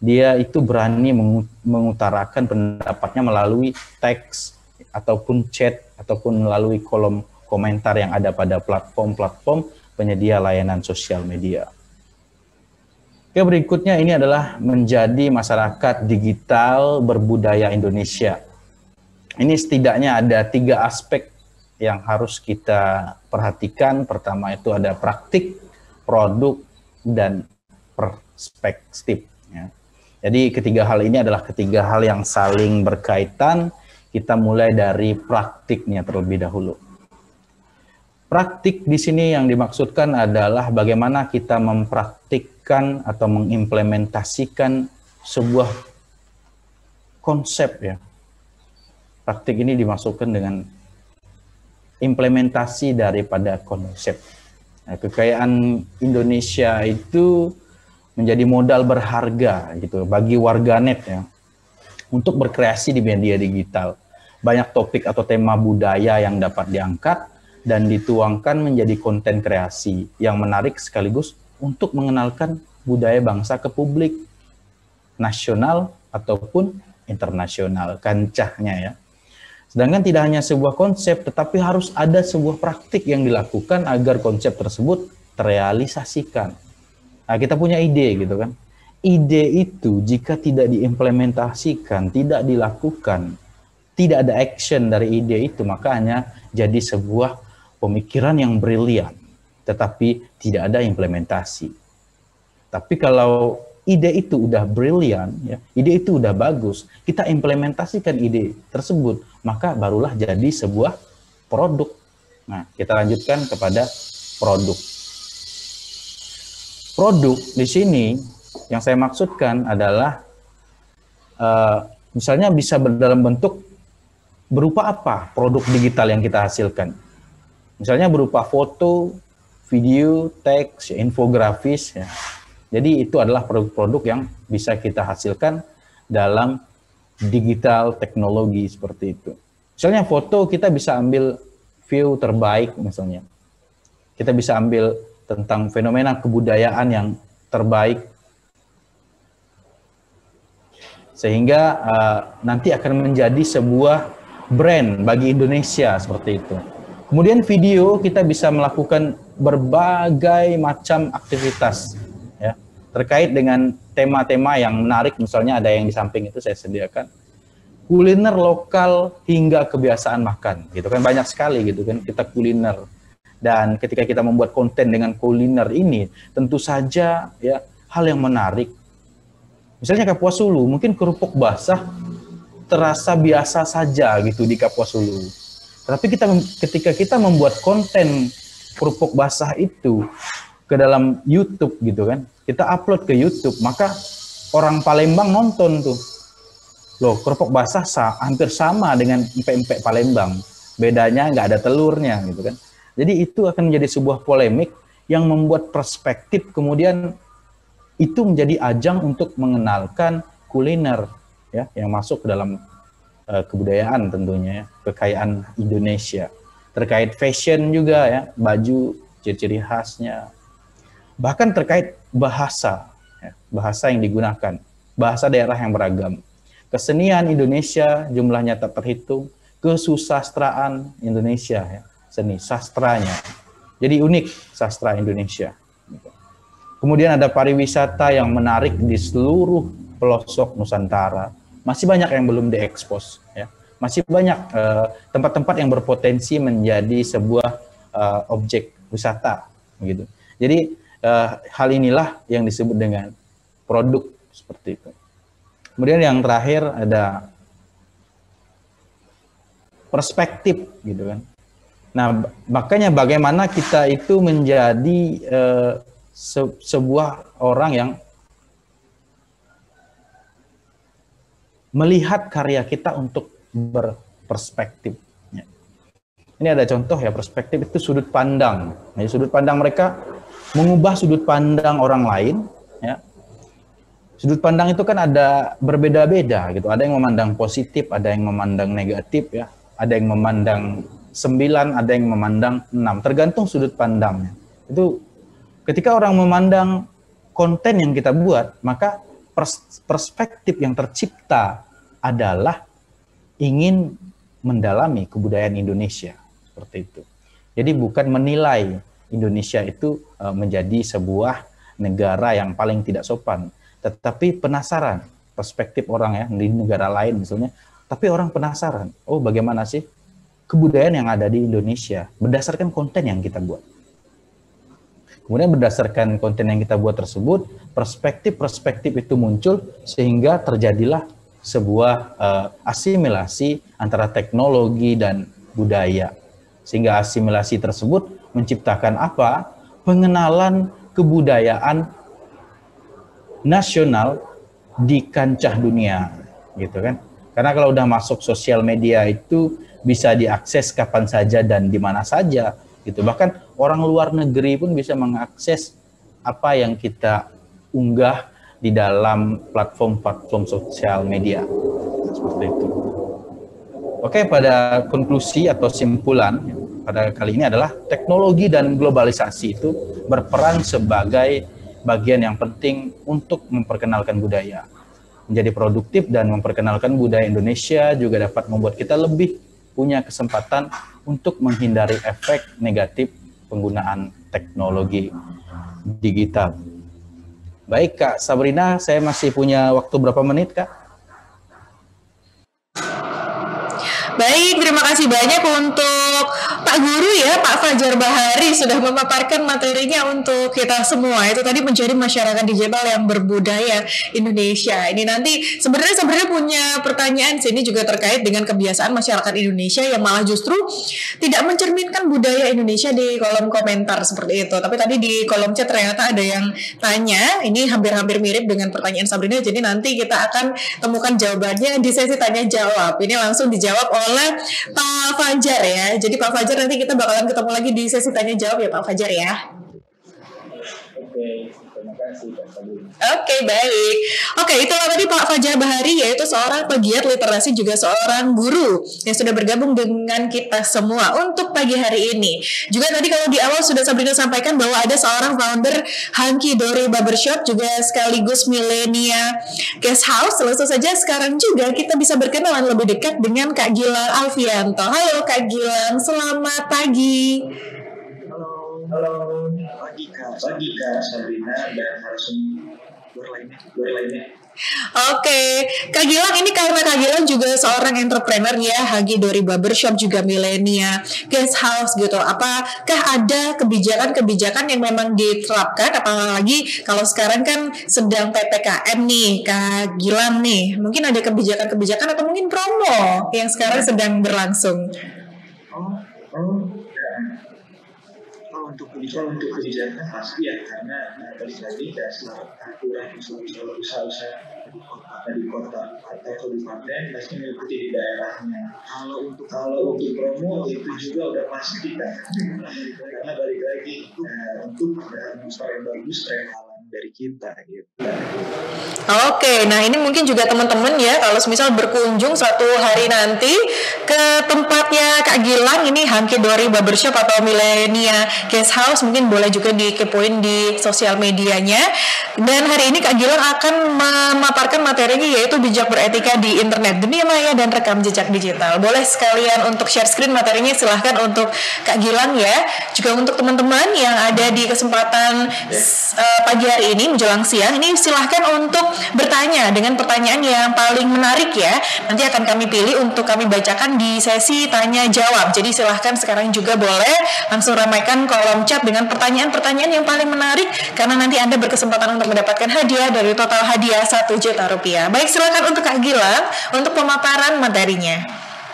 dia itu berani mengutarakan pendapatnya melalui teks ataupun chat ataupun melalui kolom komentar yang ada pada platform-platform penyedia layanan sosial media. Oke, berikutnya ini adalah menjadi masyarakat digital berbudaya Indonesia. Ini setidaknya ada tiga aspek yang harus kita perhatikan. Pertama itu ada praktik, produk, dan perspektif. Ya. Jadi ketiga hal ini adalah ketiga hal yang saling berkaitan. Kita mulai dari praktiknya terlebih dahulu. Praktik di sini yang dimaksudkan adalah bagaimana kita mempraktikkan atau mengimplementasikan sebuah konsep ya. Praktik ini dimaksudkan dengan implementasi daripada konsep. Nah, kekayaan Indonesia itu menjadi modal berharga gitu bagi warganet ya untuk berkreasi di media digital. Banyak topik atau tema budaya yang dapat diangkat dan dituangkan menjadi konten kreasi yang menarik sekaligus untuk mengenalkan budaya bangsa ke publik nasional ataupun internasional kancahnya ya. Sedangkan tidak hanya sebuah konsep, tetapi harus ada sebuah praktik yang dilakukan agar konsep tersebut terrealisasikan. Nah, kita punya ide gitu kan. Ide itu jika tidak diimplementasikan, tidak dilakukan, tidak ada action dari ide itu, maka hanya jadi sebuah pemikiran yang brilian, tetapi tidak ada implementasi. Tapi kalau ide itu udah brilian, ya, ide itu udah bagus, kita implementasikan ide tersebut, maka barulah jadi sebuah produk. Nah, kita lanjutkan kepada produk. Produk di sini yang saya maksudkan adalah uh, misalnya bisa dalam bentuk berupa apa produk digital yang kita hasilkan. Misalnya berupa foto, video, teks, infografis. Ya. Jadi itu adalah produk-produk yang bisa kita hasilkan dalam digital teknologi seperti itu. Misalnya foto kita bisa ambil view terbaik misalnya. Kita bisa ambil tentang fenomena kebudayaan yang terbaik. Sehingga uh, nanti akan menjadi sebuah brand bagi Indonesia seperti itu. Kemudian video kita bisa melakukan berbagai macam aktivitas ya, terkait dengan tema-tema yang menarik. Misalnya ada yang di samping itu saya sediakan kuliner lokal hingga kebiasaan makan gitu kan, banyak sekali gitu kan kita kuliner. Dan ketika kita membuat konten dengan kuliner ini, tentu saja ya hal yang menarik. Misalnya Kapuas Hulu, mungkin kerupuk basah terasa biasa saja gitu di Kapuas Hulu. Tapi kita ketika kita membuat konten kerupuk basah itu ke dalam YouTube gitu kan, kita upload ke YouTube, maka orang Palembang nonton tuh. Loh, kerupuk basah sah, hampir sama dengan empek-empek Palembang. Bedanya nggak ada telurnya gitu kan. Jadi itu akan menjadi sebuah polemik yang membuat perspektif kemudian itu menjadi ajang untuk mengenalkan kuliner ya yang masuk ke dalam uh, kebudayaan tentunya ya, kekayaan Indonesia. Terkait fashion juga ya, baju, ciri-ciri khasnya. Bahkan terkait bahasa, ya, bahasa yang digunakan, bahasa daerah yang beragam. Kesenian Indonesia jumlahnya tak terhitung, kesusastraan Indonesia ya. Seni sastranya, jadi unik sastra Indonesia. Kemudian ada pariwisata yang menarik di seluruh pelosok Nusantara. Masih banyak yang belum diekspos, ya. Masih banyak tempat-tempat uh, yang berpotensi menjadi sebuah uh, objek wisata, gitu. Jadi uh, hal inilah yang disebut dengan produk seperti itu. Kemudian yang terakhir ada perspektif, gitu kan. Nah, makanya bagaimana kita itu menjadi uh, se sebuah orang yang melihat karya kita untuk berperspektif. Ya. Ini ada contoh ya, perspektif itu sudut pandang. Nah, sudut pandang mereka mengubah sudut pandang orang lain. Ya. Sudut pandang itu kan ada berbeda-beda gitu. Ada yang memandang positif, ada yang memandang negatif, ya. Ada yang memandang sembilan, ada yang memandang enam, tergantung sudut pandangnya. Itu ketika orang memandang konten yang kita buat, maka pers perspektif yang tercipta adalah ingin mendalami kebudayaan Indonesia, seperti itu. Jadi bukan menilai Indonesia itu uh, menjadi sebuah negara yang paling tidak sopan, tetapi penasaran perspektif orang ya di negara lain misalnya, tapi orang penasaran, oh bagaimana sih kebudayaan yang ada di Indonesia berdasarkan konten yang kita buat. Kemudian berdasarkan konten yang kita buat tersebut, perspektif-perspektif itu muncul sehingga terjadilah sebuah uh, asimilasi antara teknologi dan budaya. Sehingga asimilasi tersebut menciptakan apa? Pengenalan kebudayaan nasional di kancah dunia, gitu kan? Karena kalau udah masuk sosial media itu bisa diakses kapan saja dan di mana saja, gitu. Bahkan orang luar negeri pun bisa mengakses apa yang kita unggah di dalam platform-platform sosial media, seperti itu. Oke, pada konklusi atau simpulan pada kali ini adalah teknologi dan globalisasi itu berperan sebagai bagian yang penting untuk memperkenalkan budaya. Menjadi produktif dan memperkenalkan budaya Indonesia juga dapat membuat kita lebih punya kesempatan untuk menghindari efek negatif penggunaan teknologi digital. Baik Kak Sabrina, saya masih punya waktu berapa menit Kak? Baik, terima kasih banyak untuk Pak Guru ya, Pak Fajar Bahari sudah memaparkan materinya untuk kita semua. Itu tadi menjadi masyarakat digital yang berbudaya Indonesia. Ini nanti sebenarnya sebenarnya punya pertanyaan sini juga terkait dengan kebiasaan masyarakat Indonesia yang malah justru tidak mencerminkan budaya Indonesia di kolom komentar seperti itu. Tapi tadi di kolom chat ternyata ada yang tanya, ini hampir-hampir mirip dengan pertanyaan Sabrina. Jadi nanti kita akan temukan jawabannya di sesi tanya jawab. Ini langsung dijawab oleh Pak Fajar ya. Jadi Pak Fajar nanti kita bakalan ketemu lagi di sesi tanya jawab ya Pak Fajar ya. Oke, terima kasih Pak Fajar. Oke, baik. Oke, itulah tadi Pak Fajar Bahari, yaitu seorang pegiat literasi juga seorang guru yang sudah bergabung dengan kita semua untuk pagi hari ini. Juga tadi kalau di awal sudah Sabrina sampaikan bahwa ada seorang founder Hunky Dory Barbershop juga sekaligus Millenia Guest House. Langsung saja sekarang juga kita bisa berkenalan lebih dekat dengan Kak Gilang Alfianto. Halo Kak Gilang, selamat pagi. Halo, pagi Kak, pagi Kak Sabrina dan narasumber lainnya, lainnya. Oke, Kak Gilang ini karena Kak Gilang juga seorang entrepreneur ya, Hunky Dory Barbershop juga Millenia Guest House gitu. Apakah ada kebijakan-kebijakan yang memang diterapkan, apalagi kalau sekarang kan sedang P P K M nih, Kak Gilang nih, mungkin ada kebijakan-kebijakan atau mungkin promo yang sekarang sedang berlangsung? Oh, oh. Untuk kebijakan untuk kebijakan pasti ya, karena nah, balik lagi dasar aturan usaha-usaha di kota di kota atau kabupaten pasti mengikuti di daerahnya. Kalau untuk kalau untuk promo itu juga udah pasti kan, karena balik lagi nah, untuk supaya bagus rehalan dari kita gitu. Oke, nah ini mungkin juga teman-teman ya, kalau misal berkunjung suatu hari nanti ke tempatnya Kak Gilang ini Hunky Dory Barbershop atau Millenia Guest House, mungkin boleh juga dikepoin di sosial medianya. Dan hari ini Kak Gilang akan memaparkan materinya yaitu bijak beretika di internet, dunia maya dan rekam jejak digital. Boleh sekalian untuk share screen materinya, silahkan untuk Kak Gilang ya. Juga untuk teman-teman yang ada di kesempatan uh, pagi hari ini menjelang siang, ini silahkan untuk bertanya dengan pertanyaan yang paling menarik ya. Nanti akan kami pilih untuk kami bacakan di sesi tanya jawab. Jadi silahkan sekarang juga boleh langsung ramaikan kolom chat dengan pertanyaan-pertanyaan yang paling menarik, karena nanti Anda berkesempatan untuk mendapatkan hadiah dari total hadiah satu juta rupiah. Baik, silakan untuk Kak Gilang untuk pemaparan materinya.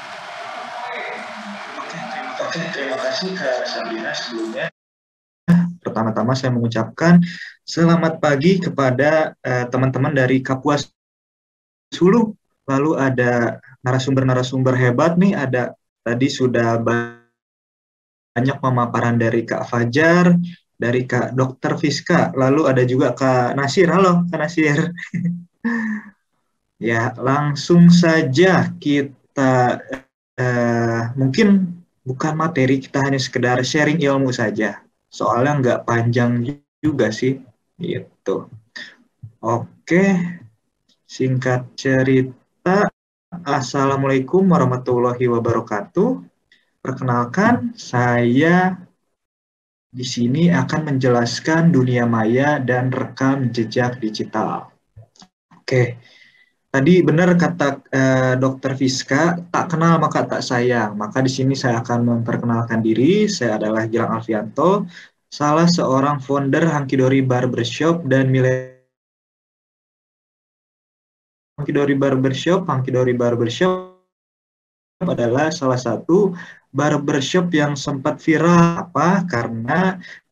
Oke, terima kasih Kak Sabrina sebelumnya. Pertama-tama saya mengucapkan selamat pagi kepada uh, teman-teman dari Kapuas Hulu. Lalu ada narasumber-narasumber hebat nih, ada tadi sudah banyak pemaparan dari Kak Fajar, dari Kak Dokter Fiska, lalu ada juga Kak Nasir. Halo Kak Nasir. Ya, langsung saja kita uh, mungkin bukan materi, kita hanya sekedar sharing ilmu saja. Soalnya nggak panjang juga sih, gitu. Oke, Singkat cerita, Assalamualaikum warahmatullahi wabarakatuh. Perkenalkan, saya di sini akan menjelaskan dunia maya dan rekam jejak digital. Oke, tadi benar kata uh, dokter Fiska, tak kenal maka tak sayang. Maka di sini saya akan memperkenalkan diri. Saya adalah Gilang Alfianto, salah seorang founder Hankidori Barbershop dan milenial. Hankidori Barbershop, Hankidori Barbershop adalah salah satu barbershop yang sempat viral. Apa? Karena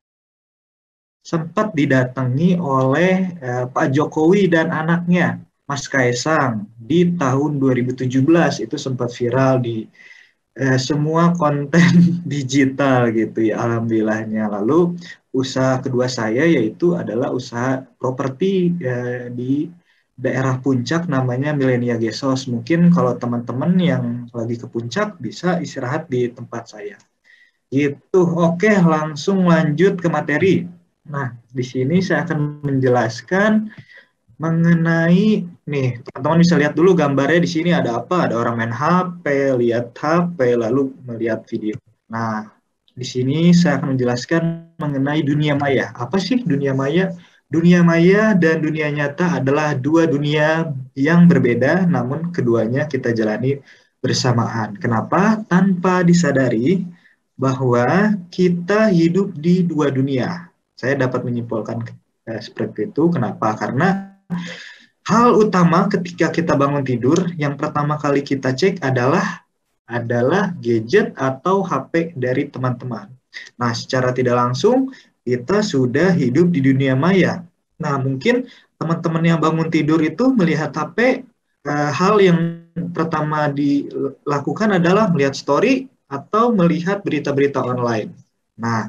sempat didatangi oleh eh, Pak Jokowi dan anaknya, Mas Kaisang, di tahun dua ribu tujuh belas. Itu sempat viral di eh, semua konten digital gitu ya, alhamdulillahnya. Lalu usaha kedua saya yaitu adalah usaha properti eh, di daerah Puncak, namanya Millenia Gesos. Mungkin kalau teman-teman yang lagi ke Puncak bisa istirahat di tempat saya. Gitu. Oke, langsung lanjut ke materi. Nah, di sini saya akan menjelaskan mengenai, nih, teman-teman bisa lihat dulu gambarnya di sini ada apa? Ada orang main H P, lihat H P, lalu melihat video. Nah, di sini saya akan menjelaskan mengenai dunia maya. Apa sih dunia maya? Dunia maya dan dunia nyata adalah dua dunia yang berbeda, namun keduanya kita jalani bersamaan. Kenapa? Tanpa disadari bahwa kita hidup di dua dunia. Saya dapat menyimpulkan eh, seperti itu. Kenapa? Karena hal utama ketika kita bangun tidur, yang pertama kali kita cek adalah adalah gadget atau H P dari teman-teman. Nah, secara tidak langsung kita sudah hidup di dunia maya. Nah, mungkin teman-teman yang bangun tidur itu melihat H P, eh, hal yang pertama dilakukan adalah melihat story atau melihat berita-berita online. Nah,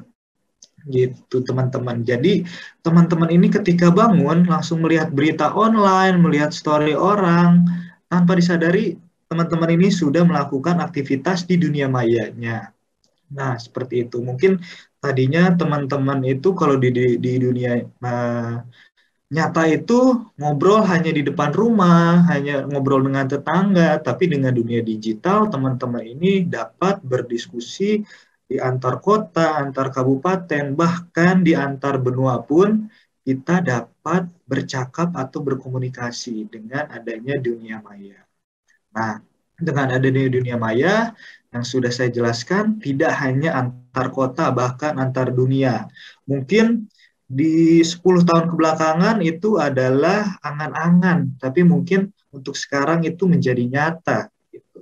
gitu teman-teman. Jadi, teman-teman ini ketika bangun langsung melihat berita online, melihat story orang, tanpa disadari teman-teman ini sudah melakukan aktivitas di dunia mayanya. Nah, seperti itu. Mungkin tadinya teman-teman itu kalau di, di, di dunia uh, nyata itu ngobrol hanya di depan rumah, hanya ngobrol dengan tetangga, tapi dengan dunia digital teman-teman ini dapat berdiskusi di antar kota, antar kabupaten, bahkan di antar benua pun kita dapat bercakap atau berkomunikasi dengan adanya dunia maya. Nah, dengan adanya dunia maya, yang sudah saya jelaskan, tidak hanya antar kota, bahkan antar dunia. Mungkin di sepuluh tahun kebelakangan itu adalah angan-angan, tapi mungkin untuk sekarang itu menjadi nyata. Gitu.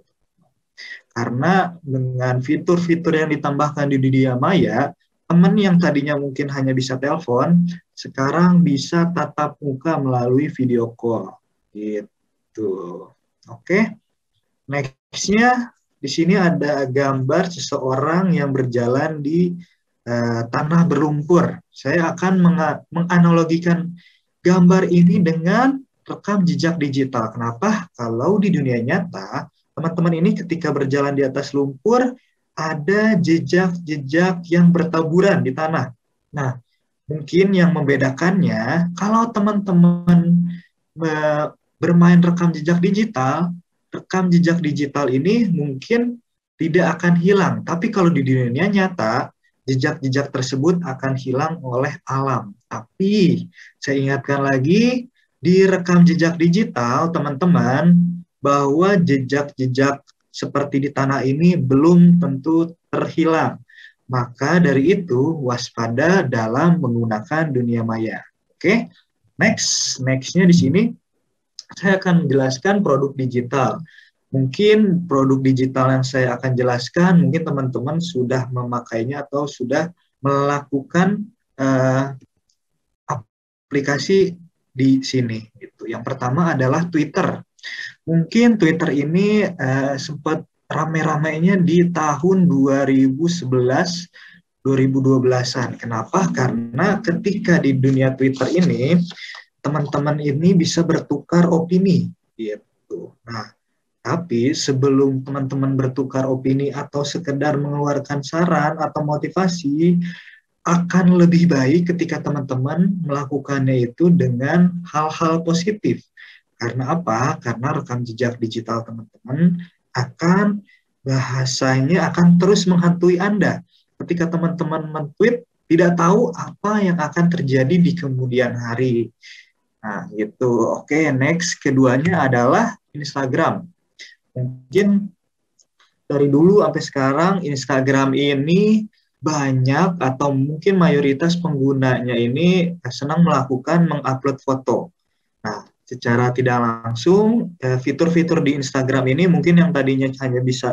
Karena dengan fitur-fitur yang ditambahkan di dunia maya, teman yang tadinya mungkin hanya bisa telepon, sekarang bisa tatap muka melalui video call. Gitu. Oke. Next-nya, di sini ada gambar seseorang yang berjalan di uh, tanah berlumpur. Saya akan menganalogikan gambar ini dengan rekam jejak digital. Kenapa? Kalau di dunia nyata, teman-teman ini ketika berjalan di atas lumpur, ada jejak-jejak yang bertaburan di tanah. Nah, mungkin yang membedakannya, kalau teman-teman bermain rekam jejak digital, rekam jejak digital ini mungkin tidak akan hilang. Tapi kalau di dunia nyata, jejak-jejak tersebut akan hilang oleh alam. Tapi saya ingatkan lagi, di rekam jejak digital, teman-teman, bahwa jejak-jejak seperti di tanah ini belum tentu terhilang. Maka dari itu, waspada dalam menggunakan dunia maya. Oke, next. Next-nya di sini, saya akan menjelaskan produk digital. Mungkin produk digital yang saya akan jelaskan, mungkin teman-teman sudah memakainya atau sudah melakukan uh, aplikasi di sini. Gitu. Yang pertama adalah Twitter. Mungkin Twitter ini uh, sempat rame-ramenya di tahun dua ribu sebelas dua ribu dua belasan. Kenapa? Karena ketika di dunia Twitter ini, teman-teman ini bisa bertukar opini, gitu. Nah, tapi sebelum teman-teman bertukar opini atau sekedar mengeluarkan saran atau motivasi, akan lebih baik ketika teman-teman melakukannya itu dengan hal-hal positif. Karena apa? Karena rekam jejak digital teman-teman akan bahasanya akan terus menghantui Anda. Ketika teman-teman men-tweet, tidak tahu apa yang akan terjadi di kemudian hari. Nah, gitu. Oke, next. Keduanya adalah Instagram. Mungkin dari dulu sampai sekarang, Instagram ini banyak atau mungkin mayoritas penggunanya ini senang melakukan mengupload foto. Nah, secara tidak langsung, fitur-fitur di Instagram ini mungkin yang tadinya hanya bisa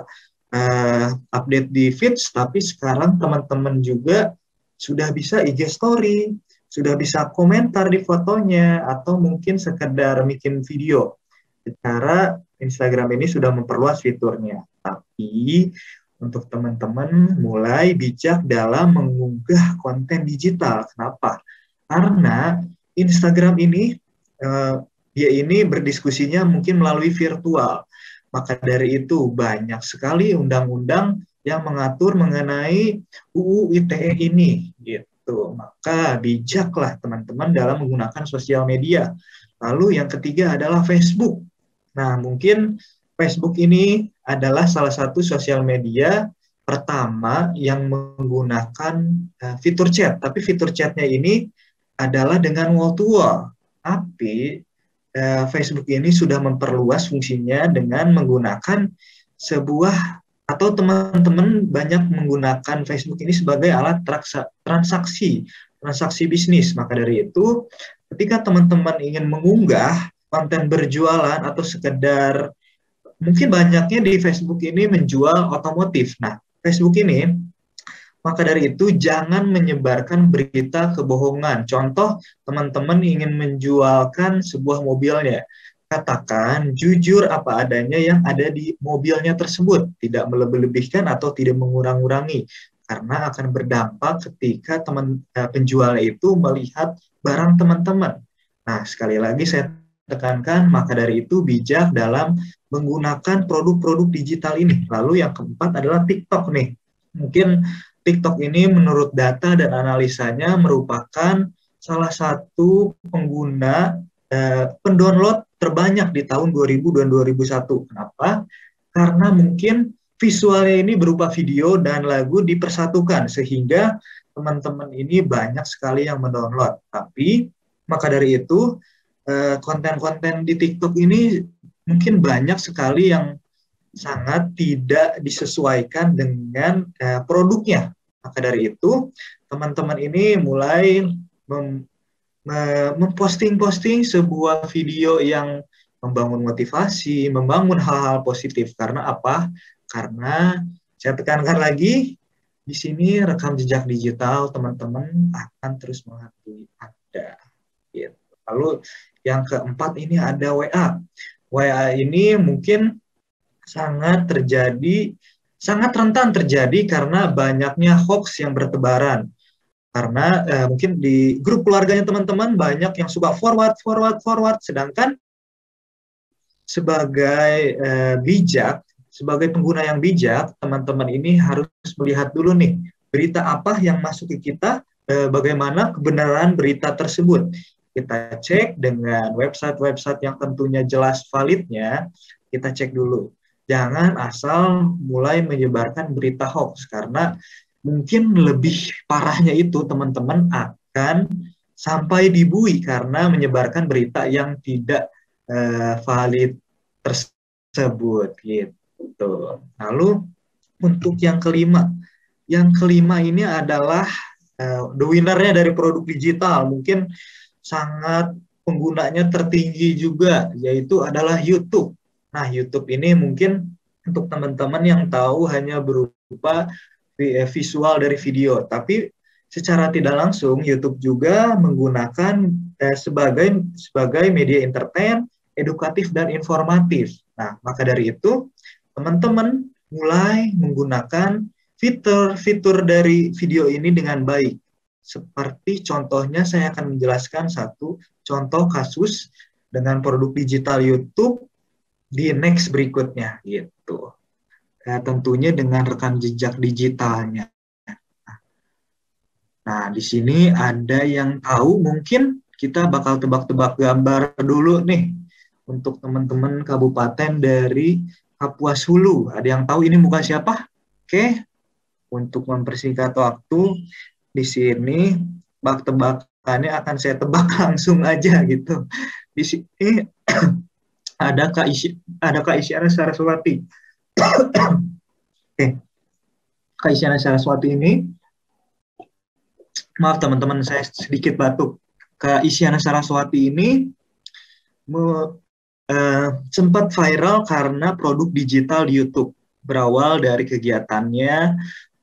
uh, update di feeds, tapi sekarang teman-teman juga sudah bisa I G story, sudah bisa komentar di fotonya, atau mungkin sekedar bikin video. Secara Instagram ini sudah memperluas fiturnya. Tapi untuk teman-teman mulai bijak dalam mengunggah konten digital. Kenapa? Karena Instagram ini uh, dia ini berdiskusinya mungkin melalui virtual. Maka dari itu banyak sekali undang-undang yang mengatur mengenai U U I T E ini. Gitu. Maka bijaklah teman-teman dalam menggunakan sosial media. Lalu yang ketiga adalah Facebook. Nah, mungkin Facebook ini adalah salah satu sosial media pertama yang menggunakan uh, fitur chat. Tapi fitur chatnya ini adalah dengan wall to wall. Tapi Uh, Facebook ini sudah memperluas fungsinya dengan menggunakan sebuah, atau teman-teman banyak menggunakan Facebook ini sebagai alat transaksi, transaksi bisnis. Maka dari itu, ketika teman-teman ingin mengunggah konten berjualan atau sekedar, mungkin banyaknya di Facebook ini menjual otomotif. Nah, Facebook ini, maka dari itu jangan menyebarkan berita kebohongan. Contoh, teman-teman ingin menjualkan sebuah mobilnya. Katakan jujur apa adanya yang ada di mobilnya tersebut. Tidak melebih-lebihkan atau tidak mengurang-urangi. Karena akan berdampak ketika teman penjualnya itu melihat barang teman-teman. Nah, sekali lagi saya tekankan, maka dari itu bijak dalam menggunakan produk-produk digital ini. Lalu yang keempat adalah TikTok nih. Mungkin TikTok ini menurut data dan analisanya merupakan salah satu pengguna eh, pendownload terbanyak di tahun dua ribu dan dua ribu satu. Kenapa? Karena mungkin visualnya ini berupa video dan lagu dipersatukan, sehingga teman-teman ini banyak sekali yang mendownload. Tapi, maka dari itu, eh, konten-konten di TikTok ini mungkin banyak sekali yang sangat tidak disesuaikan dengan uh, produknya. Maka dari itu, teman-teman ini mulai mem memposting-posting sebuah video yang membangun motivasi, membangun hal-hal positif. Karena apa? Karena saya tekankan lagi, di sini rekam jejak digital teman-teman akan terus menghantui Anda. Gitu. Lalu yang keempat ini ada W A. W A ini mungkin sangat terjadi, sangat rentan terjadi karena banyaknya hoax yang bertebaran. Karena eh, mungkin di grup keluarganya teman-teman banyak yang suka forward, forward, forward. Sedangkan sebagai eh, bijak, sebagai pengguna yang bijak, teman-teman ini harus melihat dulu nih, berita apa yang masuk ke kita, eh, bagaimana kebenaran berita tersebut. Kita cek dengan website-website yang tentunya jelas validnya, kita cek dulu. Jangan asal mulai menyebarkan berita hoax, karena mungkin lebih parahnya itu teman-teman akan sampai dibui karena menyebarkan berita yang tidak uh, valid tersebut gitu. Lalu untuk yang kelima, yang kelima ini adalah uh, the winner-nya dari produk digital, mungkin sangat penggunanya tertinggi juga, yaitu adalah YouTube. Nah, YouTube ini mungkin untuk teman-teman yang tahu hanya berupa visual dari video, tapi secara tidak langsung YouTube juga menggunakan eh, sebagai sebagai media entertain, edukatif dan informatif. Nah, maka dari itu teman-teman mulai menggunakan fitur-fitur dari video ini dengan baik. Seperti contohnya saya akan menjelaskan satu contoh kasus dengan produk digital YouTube di next berikutnya gitu. Nah, tentunya dengan rekam jejak digitalnya. Nah, di sini ada yang tahu, mungkin kita bakal tebak-tebak gambar dulu nih. untuk teman-teman kabupaten dari Kapuas Hulu. Ada yang tahu ini muka siapa? Oke, untuk mempersingkat waktu, di sini tebak-tebakannya akan saya tebak langsung aja gitu. Di sini ada Kak Isy ada Kak Isyana Saraswati. Oke, Kak Isyana Saraswati ini, maaf teman-teman, saya sedikit batuk. Kak Isyana Saraswati ini me, uh, sempat viral karena produk digital di YouTube. Berawal dari kegiatannya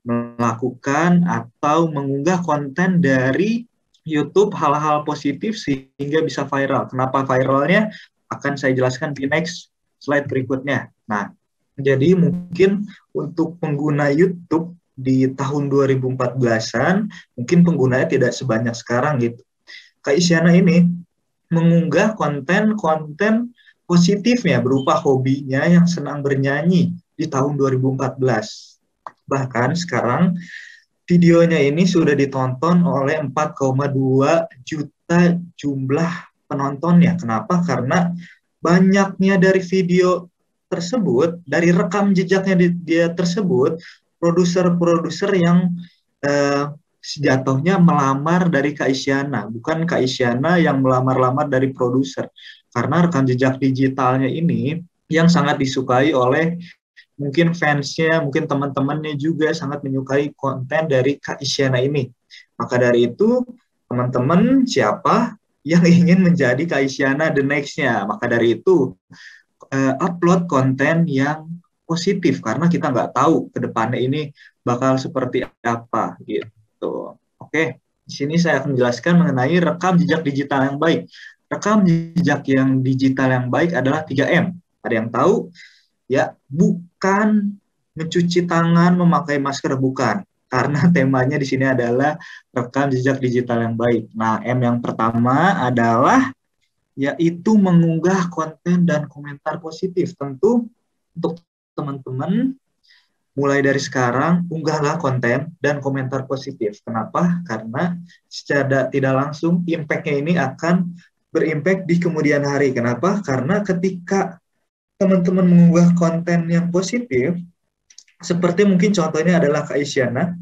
melakukan atau mengunggah konten dari YouTube hal-hal positif sehingga bisa viral. Kenapa viralnya? Akan saya jelaskan di next slide berikutnya. Nah, jadi mungkin untuk pengguna YouTube di tahun dua ribu empat belasan, mungkin penggunanya tidak sebanyak sekarang gitu. Kak Isyana ini mengunggah konten-konten positifnya berupa hobinya yang senang bernyanyi di tahun dua ribu empat belas. Bahkan sekarang videonya ini sudah ditonton oleh empat koma dua juta jumlah penontonnya. Kenapa? Karena banyaknya dari video tersebut, dari rekam jejaknya dia tersebut, produser-produser yang eh, sejatuhnya melamar dari Kak Isyana, bukan Kak Isyana yang melamar-lamar dari produser. Karena rekam jejak digitalnya ini yang sangat disukai oleh mungkin fansnya, mungkin teman-temannya juga sangat menyukai konten dari Kak Isyana ini. Maka dari itu, teman-teman siapa yang ingin menjadi Kak Isyana the next-nya? Maka dari itu, uh, upload konten yang positif, karena kita nggak tahu ke depannya ini bakal seperti apa, gitu. Oke, di sini saya akan menjelaskan mengenai rekam jejak digital yang baik. Rekam jejak yang digital yang baik adalah tiga M. Ada yang tahu? Ya, bukan mencuci tangan, memakai masker, bukan. Karena temanya di sini adalah rekam jejak digital yang baik. Nah, M yang pertama adalah yaitu mengunggah konten dan komentar positif. Tentu untuk teman-teman mulai dari sekarang unggahlah konten dan komentar positif. Kenapa? Karena secara tidak langsung impact-nya ini akan berimpact di kemudian hari. Kenapa? Karena ketika teman-teman mengunggah konten yang positif, seperti mungkin contohnya adalah Kak Isyana,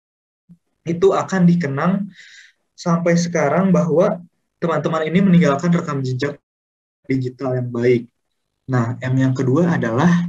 itu akan dikenang sampai sekarang bahwa teman-teman ini meninggalkan rekam jejak digital yang baik. Nah, M yang kedua adalah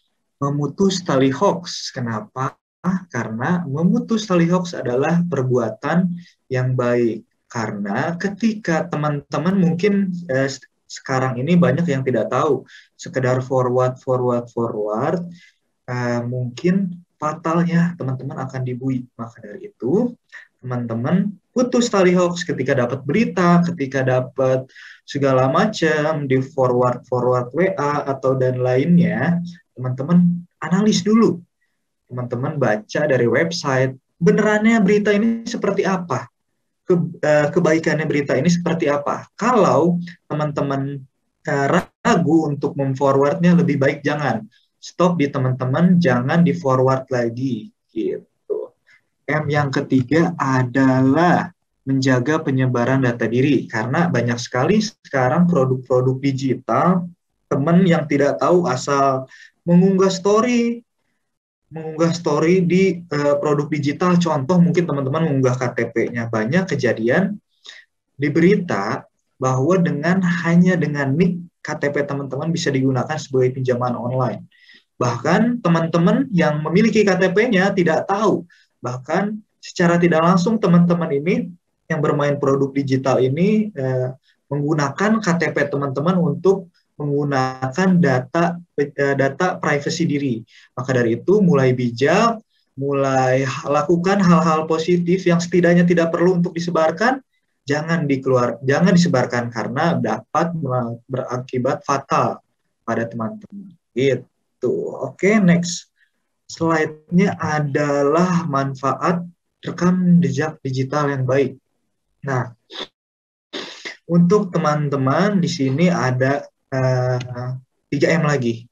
memutus tali hoax. Kenapa? Karena memutus tali hoax adalah perbuatan yang baik. Karena ketika teman-teman mungkin eh, sekarang ini banyak yang tidak tahu, sekedar forward, forward, forward, uh, mungkin fatalnya teman-teman akan dibui. Maka dari itu, teman-teman putus tali hoax ketika dapat berita, ketika dapat segala macam di forward, forward W A atau dan lainnya, teman-teman analis dulu. Teman-teman baca dari website, benerannya berita ini seperti apa? Ke, uh, kebaikannya berita ini seperti apa. Kalau teman-teman uh, ragu untuk memforwardnya, lebih baik jangan. Stop di teman-teman, jangan di forward lagi. Gitu. M yang ketiga adalah menjaga penyebaran data diri. Karena banyak sekali sekarang produk-produk digital, teman yang tidak tahu asal mengunggah story, mengunggah story di uh, produk digital. Contoh mungkin teman-teman mengunggah K T P-nya. Banyak kejadian di berita bahwa dengan hanya dengan nick K T P teman-teman bisa digunakan sebagai pinjaman online. Bahkan teman-teman yang memiliki K T P-nya tidak tahu. Bahkan secara tidak langsung teman-teman ini yang bermain produk digital ini uh, menggunakan K T P teman-teman untuk menggunakan data data privasi diri. Maka dari itu mulai bijak, mulai lakukan hal-hal positif yang setidaknya tidak perlu untuk disebarkan, jangan dikeluar, jangan disebarkan karena dapat berakibat fatal pada teman-teman. Gitu. Oke, next slide-nya adalah manfaat rekam jejak digital yang baik. Nah, untuk teman-teman di sini ada Uh, tiga M lagi.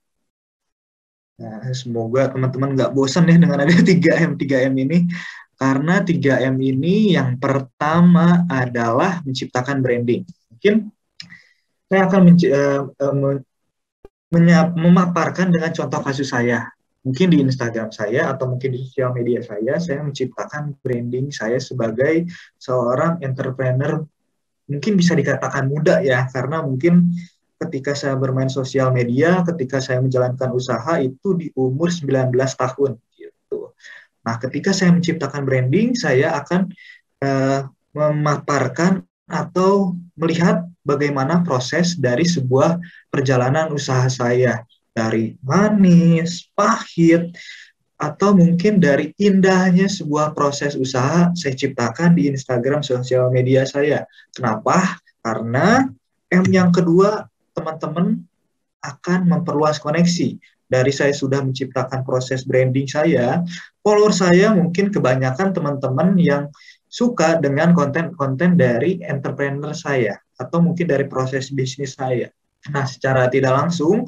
Nah, semoga teman-teman nggak bosan ya dengan ada tiga M tiga M ini. Karena tiga M ini yang pertama adalah menciptakan branding. Mungkin saya akan menc- uh, uh, menyap- memaparkan dengan contoh kasus saya. Mungkin di Instagram saya atau mungkin di sosial media saya, saya menciptakan branding saya sebagai seorang entrepreneur, mungkin bisa dikatakan muda ya, karena mungkin ketika saya bermain sosial media, ketika saya menjalankan usaha itu di umur sembilan belas tahun gitu. Nah, ketika saya menciptakan branding, saya akan uh, memaparkan atau melihat bagaimana proses dari sebuah perjalanan usaha saya. Dari manis, pahit, atau mungkin dari indahnya sebuah proses usaha saya ciptakan di Instagram sosial media saya. Kenapa? Karena M yang kedua, teman-teman akan memperluas koneksi. Dari saya sudah menciptakan proses branding saya, follower saya mungkin kebanyakan teman-teman yang suka dengan konten-konten dari entrepreneur saya, atau mungkin dari proses bisnis saya. Nah, secara tidak langsung,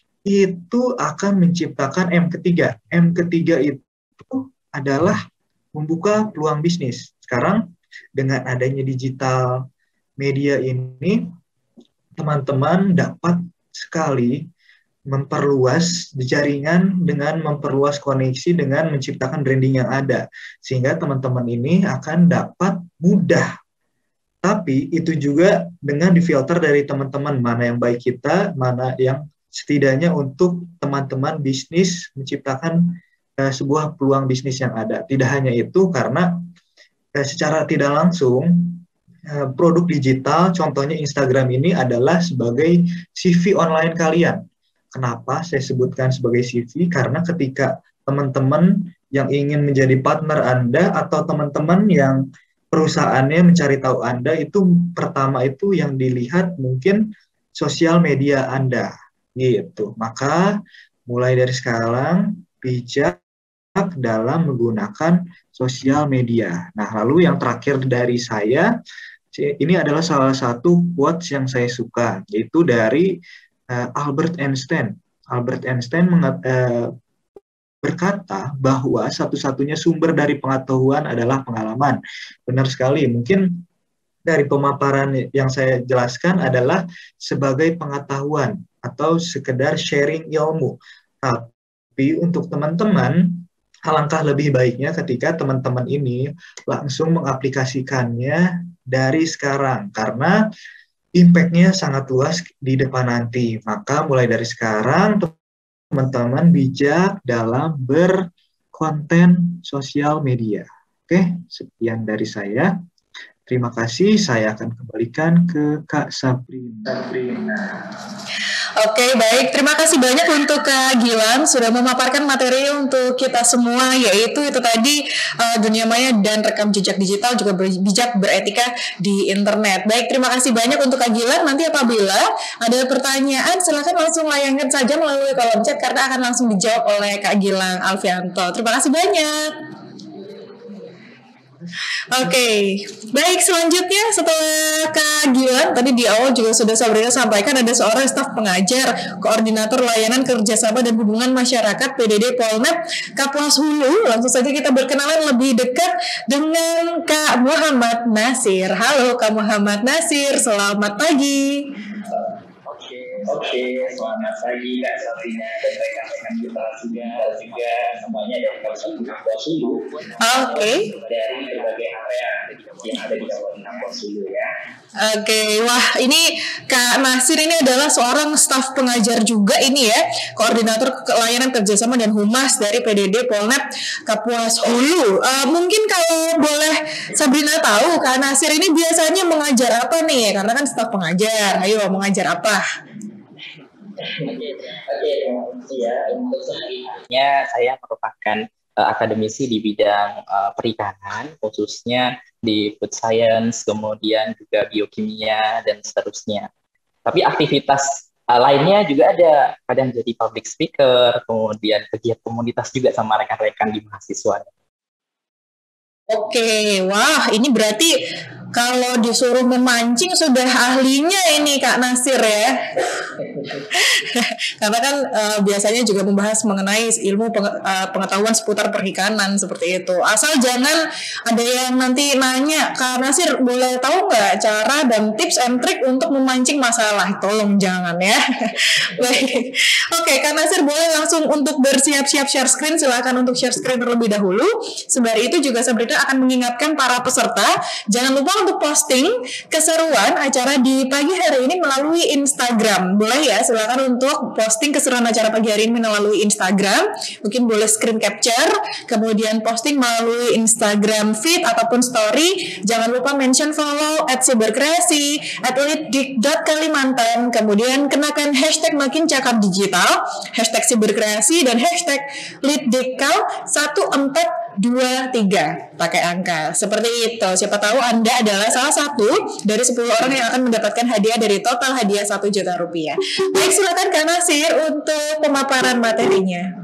itu akan menciptakan M ketiga. M ketiga itu adalah membuka peluang bisnis. Sekarang dengan adanya digital media ini, teman-teman dapat sekali memperluas jaringan dengan memperluas koneksi dengan menciptakan branding yang ada. Sehingga teman-teman ini akan dapat mudah. Tapi itu juga dengan difilter dari teman-teman, mana yang baik kita, mana yang setidaknya untuk teman-teman bisnis menciptakan uh, sebuah peluang bisnis yang ada. Tidak hanya itu, karena uh, secara tidak langsung uh, produk digital, contohnya Instagram ini adalah sebagai C V online kalian. Kenapa saya sebutkan sebagai C V? Karena ketika teman-teman yang ingin menjadi partner Anda atau teman-teman yang perusahaannya mencari tahu Anda, itu pertama itu yang dilihat mungkin sosial media Anda. Gitu. Maka mulai dari sekarang bijak dalam menggunakan sosial media. Nah, lalu yang terakhir dari saya, ini adalah salah satu quotes yang saya suka, yaitu dari uh, Albert Einstein. Albert Einstein mengat, uh, berkata bahwa satu-satunya sumber dari pengetahuan adalah pengalaman. Benar sekali. Mungkin dari pemaparan yang saya jelaskan adalah sebagai pengetahuan atau sekedar sharing ilmu. Tapi untuk teman-teman, alangkah lebih baiknya ketika teman-teman ini langsung mengaplikasikannya dari sekarang, karena impact-nya sangat luas di depan nanti. Maka mulai dari sekarang, teman-teman bijak dalam berkonten sosial media. Oke, sekian dari saya. Terima kasih, saya akan kembalikan ke Kak Sabrina. Oke, baik. Terima kasih banyak untuk Kak Gilang sudah memaparkan materi untuk kita semua, yaitu itu tadi uh, dunia maya dan rekam jejak digital, juga bijak beretika di internet. Baik, terima kasih banyak untuk Kak Gilang. Nanti apabila ada pertanyaan, silakan langsung layangkan saja melalui kolom chat karena akan langsung dijawab oleh Kak Gilang Alfianto. Terima kasih banyak. Oke, okay. Baik, selanjutnya setelah Kak Gilang, tadi di awal juga sudah Sabrina sampaikan ada seorang staf pengajar, koordinator layanan kerjasama dan hubungan masyarakat P D D Polnet Kapuas Hulu. Langsung saja kita berkenalan lebih dekat dengan Kak Muhammad Nasir. Halo Kak Muhammad Nasir, selamat pagi. Oke, selamat pagi Kak Sabrina dan rekan-rekan kita juga juga semuanya dari Kabupaten Sulu. Oke. Dari berbagai area yang ada di Kabupaten Sulu ya. Oke, wah ini Kak Nasir ini adalah seorang staf pengajar juga ini ya, koordinator layanan kerjasama dan humas dari P D D Polnet Kapuas Hulu. Uh, mungkin kalau boleh Sabrina tahu, Kak Nasir ini biasanya mengajar apa nih? Karena kan staf pengajar, ayo mengajar apa? Oke, ya untuk sehari-harinya saya merupakan uh, akademisi di bidang uh, perikanan, khususnya di food science, kemudian juga biokimia dan seterusnya. Tapi aktivitas uh, lainnya juga ada, kadang jadi public speaker, kemudian kegiatan komunitas juga sama rekan-rekan di mahasiswa. Oke, wah ini berarti kalau disuruh memancing sudah ahlinya ini Kak Nasir ya. Karena kan uh, biasanya juga membahas mengenai ilmu peng- uh, pengetahuan seputar perikanan seperti itu. Asal jangan ada yang nanti nanya, Kak Nasir boleh tahu nggak cara dan tips and trick untuk memancing masalah? Tolong jangan ya. Baik. Oke, Kak Nasir boleh langsung untuk bersiap-siap share screen. Silakan untuk share screen terlebih dahulu. Sembari itu juga Sabrina akan mengingatkan para peserta, jangan lupa untuk posting keseruan acara di pagi hari ini melalui Instagram. Boleh ya, silakan untuk posting keseruan acara pagi hari ini melalui Instagram. Mungkin boleh screen capture, kemudian posting melalui Instagram feed ataupun story. Jangan lupa mention follow at siberkreasi, at litdik dot kalimantan. Kemudian kenakan hashtag makin cakap digital, hashtag siberkreasi, dan hashtag litdikal satu empat dua tiga pakai angka seperti itu. Siapa tahu Anda adalah salah satu dari sepuluh orang yang akan mendapatkan hadiah dari total hadiah satu juta rupiah. Baik, silakan Kak Nasir untuk pemaparan materinya.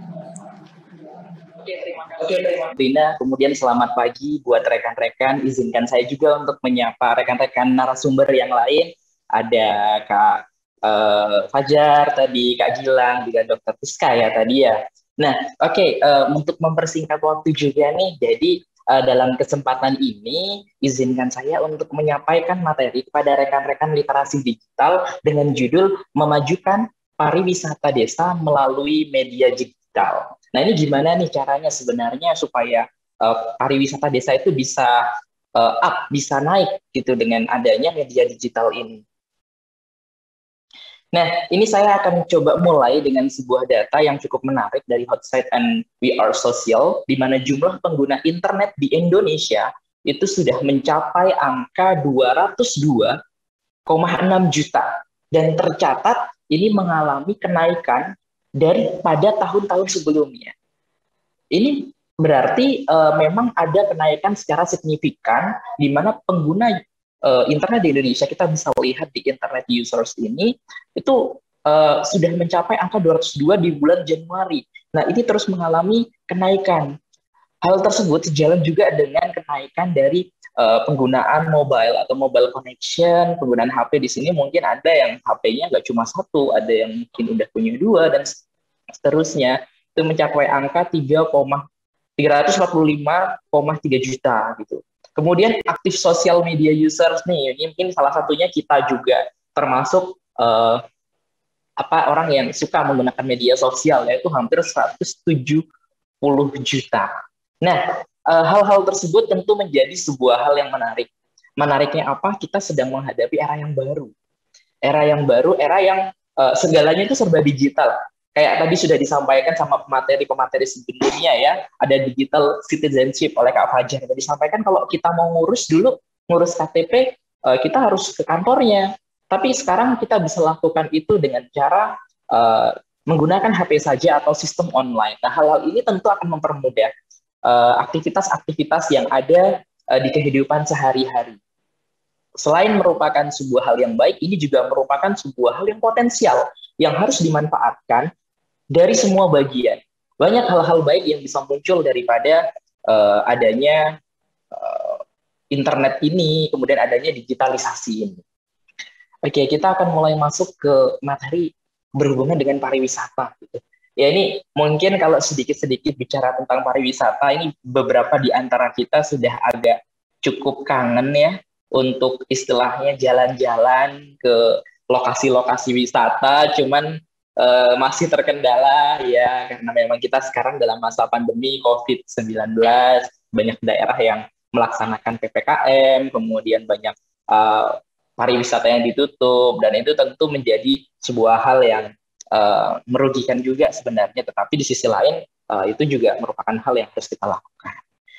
Oke, terima kasih Rina. Kemudian selamat pagi buat rekan-rekan. Izinkan saya juga untuk menyapa rekan-rekan narasumber yang lain. Ada Kak uh, Fajar tadi, Kak Gilang, juga Dokter Tiska ya tadi ya. Nah, oke, okay, uh, untuk mempersingkat waktu juga nih, jadi uh, dalam kesempatan ini, izinkan saya untuk menyampaikan materi kepada rekan-rekan literasi digital dengan judul Memajukan Pariwisata Desa Melalui Media Digital. Nah, ini gimana nih caranya sebenarnya supaya uh, pariwisata desa itu bisa uh, up, bisa naik gitu dengan adanya media digital ini. Nah, ini saya akan coba mulai dengan sebuah data yang cukup menarik dari Hotsite and We Are Social, di mana jumlah pengguna internet di Indonesia itu sudah mencapai angka dua ratus dua koma enam juta. Dan tercatat ini mengalami kenaikan daripada tahun-tahun sebelumnya. Ini berarti uh, memang ada kenaikan secara signifikan, di mana pengguna Uh, internet di Indonesia, kita bisa lihat di internet users ini itu uh, sudah mencapai angka dua ratus dua di bulan Januari. Nah, ini terus mengalami kenaikan. Hal tersebut sejalan juga dengan kenaikan dari uh, penggunaan mobile atau mobile connection, penggunaan H P di sini mungkin ada yang H P-nya nggak cuma satu, ada yang mungkin udah punya dua dan seterusnya. Itu mencapai angka tiga ratus empat puluh lima koma tiga juta gitu. Kemudian aktif sosial media users nih, ini mungkin salah satunya kita juga, termasuk uh, apa orang yang suka menggunakan media sosial, yaitu hampir seratus tujuh puluh juta. Nah, uh, hal-hal tersebut tentu menjadi sebuah hal yang menarik. Menariknya apa? Kita sedang menghadapi era yang baru. Era yang baru, era yang uh, segalanya itu serba digital. Kayak tadi sudah disampaikan sama pemateri-pemateri sebelumnya ya, ada digital citizenship oleh Kak Fajar. Tadi disampaikan kalau kita mau ngurus dulu, ngurus K T P, kita harus ke kantornya. Tapi sekarang kita bisa lakukan itu dengan cara uh, menggunakan H P saja atau sistem online. Nah, hal-hal ini tentu akan mempermudah aktivitas-aktivitas uh, yang ada uh, di kehidupan sehari-hari. Selain merupakan sebuah hal yang baik, ini juga merupakan sebuah hal yang potensial yang harus dimanfaatkan dari semua bagian. Banyak hal-hal baik yang bisa muncul daripada uh, adanya uh, internet ini, kemudian adanya digitalisasi ini. Oke, kita akan mulai masuk ke materi berhubungan dengan pariwisata. Gitu. Ya, ini mungkin kalau sedikit-sedikit bicara tentang pariwisata, ini beberapa di antara kita sudah agak cukup kangen ya untuk istilahnya jalan-jalan ke lokasi-lokasi wisata, cuman Uh, masih terkendala ya karena memang kita sekarang dalam masa pandemi covid sembilan belas, banyak daerah yang melaksanakan P P K M, kemudian banyak uh, pariwisata yang ditutup, dan itu tentu menjadi sebuah hal yang uh, merugikan juga sebenarnya, tetapi di sisi lain uh, itu juga merupakan hal yang harus kita lakukan.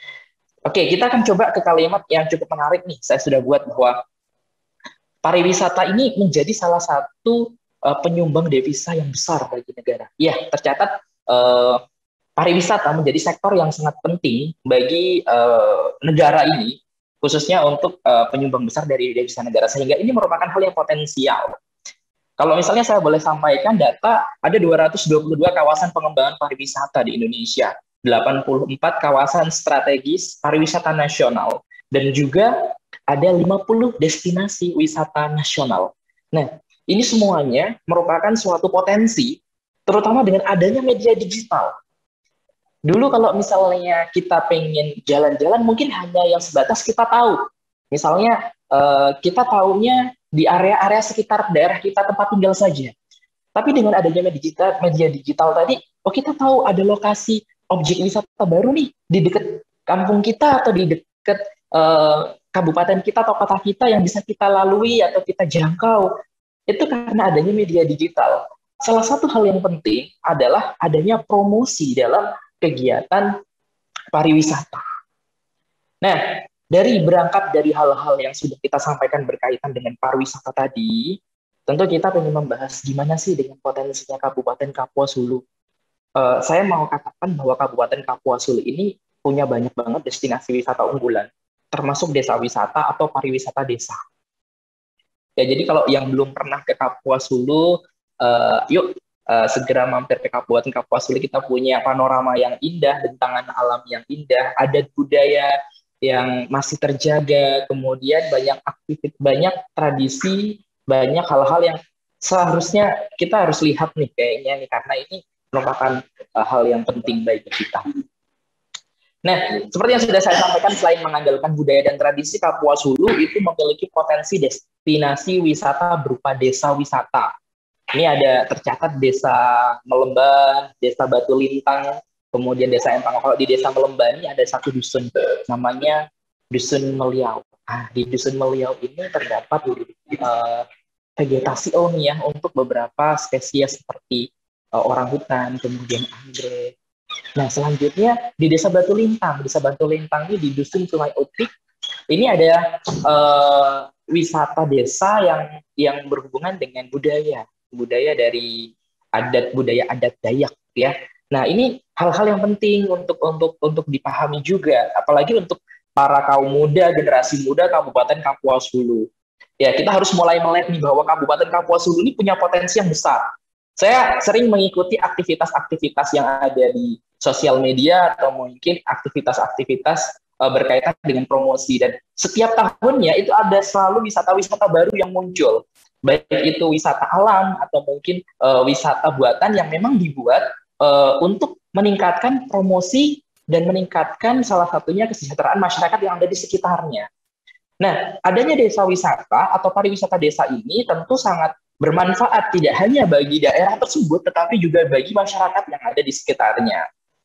Oke, kita akan coba ke kalimat yang cukup menarik nih, saya sudah buat bahwa pariwisata ini menjadi salah satu Uh, penyumbang devisa yang besar bagi negara. Ya, tercatat uh, pariwisata menjadi sektor yang sangat penting bagi uh, negara ini, khususnya untuk uh, penyumbang besar dari devisa negara, sehingga ini merupakan hal yang potensial. Kalau misalnya saya boleh sampaikan data, ada dua ratus dua puluh dua kawasan pengembangan pariwisata di Indonesia, delapan puluh empat kawasan strategis pariwisata nasional, dan juga ada lima puluh destinasi wisata nasional. Nah, ini semuanya merupakan suatu potensi, terutama dengan adanya media digital. Dulu kalau misalnya kita pengen jalan-jalan, mungkin hanya yang sebatas kita tahu. Misalnya uh, kita tahunya di area-area sekitar daerah kita tempat tinggal saja. Tapi dengan adanya media digital, media digital tadi, oh kita tahu ada lokasi objek wisata baru nih di dekat kampung kita atau di dekat uh, kabupaten kita atau kota kita yang bisa kita lalui atau kita jangkau. Itu karena adanya media digital. Salah satu hal yang penting adalah adanya promosi dalam kegiatan pariwisata. Nah, dari berangkat dari hal-hal yang sudah kita sampaikan berkaitan dengan pariwisata tadi, tentu kita ingin membahas gimana sih dengan potensinya Kabupaten Kapuas Hulu. Uh, saya mau katakan bahwa Kabupaten Kapuas Hulu ini punya banyak banget destinasi wisata unggulan, termasuk desa wisata atau pariwisata desa. Ya, jadi kalau yang belum pernah ke Kapuas Hulu, uh, yuk Uh, segera mampir ke Kabupaten Kapuas Hulu. Kita punya panorama yang indah, bentangan alam yang indah, adat budaya yang masih terjaga, kemudian banyak aktivitas, banyak tradisi, banyak hal-hal yang seharusnya kita harus lihat nih kayaknya nih, karena ini merupakan uh, hal yang penting bagi kita. Nah, seperti yang sudah saya sampaikan, selain mengandalkan budaya dan tradisi, Kapuas Hulu itu memiliki potensi destinasi wisata berupa desa wisata. Ini ada tercatat desa Melemban, desa Batu Lintang, kemudian desa Empang. Kalau di desa Melemban ini ada satu dusun, namanya Dusun Meliau. Nah, di Dusun Meliau ini terdapat uh, vegetasi ilmiah untuk beberapa spesies seperti uh, orangutan, kemudian anggrek. Nah, selanjutnya di desa Batu Lintang. Desa Batu Lintang ini di Dusun Sungai Utik. Ini ada uh, wisata desa yang yang berhubungan dengan budaya. budaya dari adat budaya adat Dayak ya. Nah, ini hal-hal yang penting untuk untuk untuk dipahami juga, apalagi untuk para kaum muda, generasi muda Kabupaten Kapuas Hulu. Ya, kita harus mulai melek nih bahwa Kabupaten Kapuas Hulu ini punya potensi yang besar. Saya sering mengikuti aktivitas-aktivitas yang ada di sosial media atau mungkin aktivitas-aktivitas uh, berkaitan dengan promosi, dan setiap tahunnya itu ada selalu wisata-wisata baru yang muncul. Baik itu wisata alam atau mungkin uh, wisata buatan yang memang dibuat uh, untuk meningkatkan promosi dan meningkatkan salah satunya kesejahteraan masyarakat yang ada di sekitarnya. Nah, adanya desa wisata atau pariwisata desa ini tentu sangat bermanfaat tidak hanya bagi daerah tersebut, tetapi juga bagi masyarakat yang ada di sekitarnya.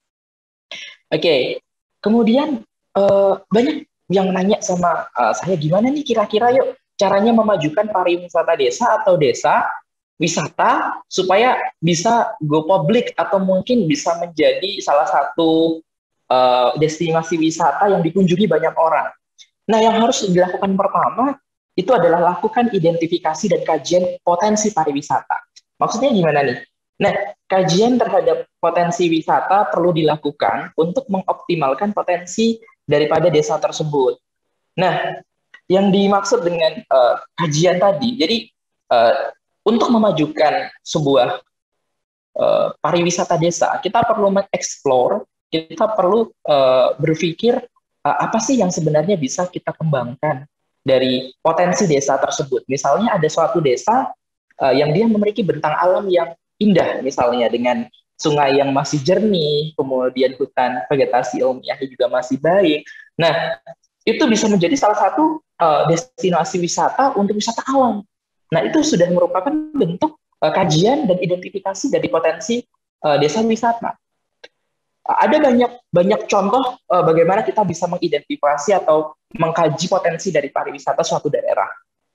Oke, okay. Kemudian uh, banyak yang nanya sama uh, saya, gimana nih kira-kira yuk caranya memajukan pariwisata desa atau desa wisata supaya bisa go public atau mungkin bisa menjadi salah satu uh, destinasi wisata yang dikunjungi banyak orang. Nah, yang harus dilakukan pertama itu adalah lakukan identifikasi dan kajian potensi pariwisata. Maksudnya gimana nih? Nah, kajian terhadap potensi wisata perlu dilakukan untuk mengoptimalkan potensi daripada desa tersebut. Nah, yang dimaksud dengan uh, kajian tadi, jadi uh, untuk memajukan sebuah uh, pariwisata desa, kita perlu mengeksplor, kita perlu uh, berpikir uh, apa sih yang sebenarnya bisa kita kembangkan dari potensi desa tersebut. Misalnya ada suatu desa uh, yang dia memiliki bentang alam yang indah, misalnya dengan sungai yang masih jernih, kemudian hutan vegetasi ilmiahnya juga masih baik. Nah, itu bisa menjadi salah satu uh, destinasi wisata untuk wisata alam. Nah, itu sudah merupakan bentuk uh, kajian dan identifikasi dari potensi uh, desa wisata. Uh, ada banyak banyak contoh uh, bagaimana kita bisa mengidentifikasi atau mengkaji potensi dari pariwisata suatu daerah.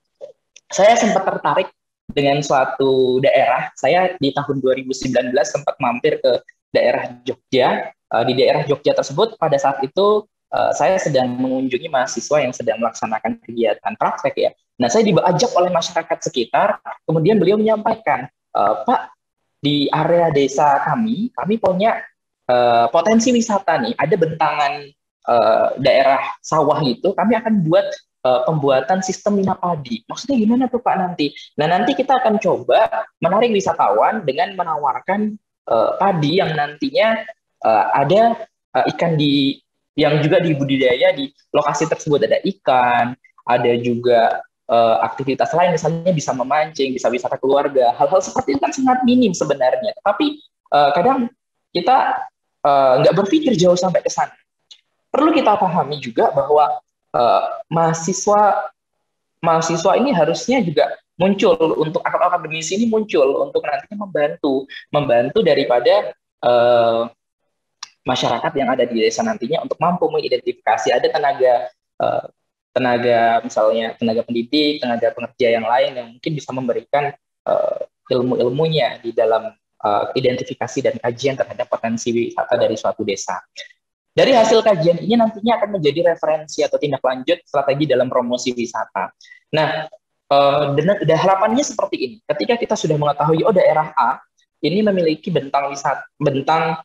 Saya sempat tertarik dengan suatu daerah. Saya di tahun dua ribu sembilan belas sempat mampir ke daerah Jogja. Uh, di daerah Jogja tersebut pada saat itu Uh, saya sedang mengunjungi mahasiswa yang sedang melaksanakan kegiatan praktek ya. Nah, saya diajak oleh masyarakat sekitar, kemudian beliau menyampaikan, e, Pak, di area desa kami, kami punya uh, potensi wisata nih, ada bentangan uh, daerah sawah itu, kami akan buat uh, pembuatan sistem minap padi. Maksudnya gimana tuh Pak nanti? Nah, nanti kita akan coba menarik wisatawan dengan menawarkan uh, padi yang nantinya uh, ada uh, ikan di yang juga dibudidaya di lokasi tersebut, ada ikan, ada juga uh, aktivitas lain, misalnya bisa memancing, bisa wisata keluarga. Hal-hal seperti itu kan sangat minim sebenarnya. Tapi uh, kadang kita nggak uh, berpikir jauh sampai ke sana. Perlu kita pahami juga bahwa uh, mahasiswa mahasiswa ini harusnya juga muncul untuk akademisi ini muncul untuk nantinya membantu membantu daripada uh, masyarakat yang ada di desa nantinya untuk mampu mengidentifikasi ada tenaga uh, tenaga misalnya tenaga pendidik, tenaga pengerja yang lain yang mungkin bisa memberikan uh, ilmu-ilmunya di dalam uh, identifikasi dan kajian terhadap potensi wisata dari suatu desa. Dari hasil kajian ini nantinya akan menjadi referensi atau tindak lanjut strategi dalam promosi wisata. Nah, uh, dan, dan harapannya seperti ini. Ketika kita sudah mengetahui, oh daerah A ini memiliki bentang wisata, bentang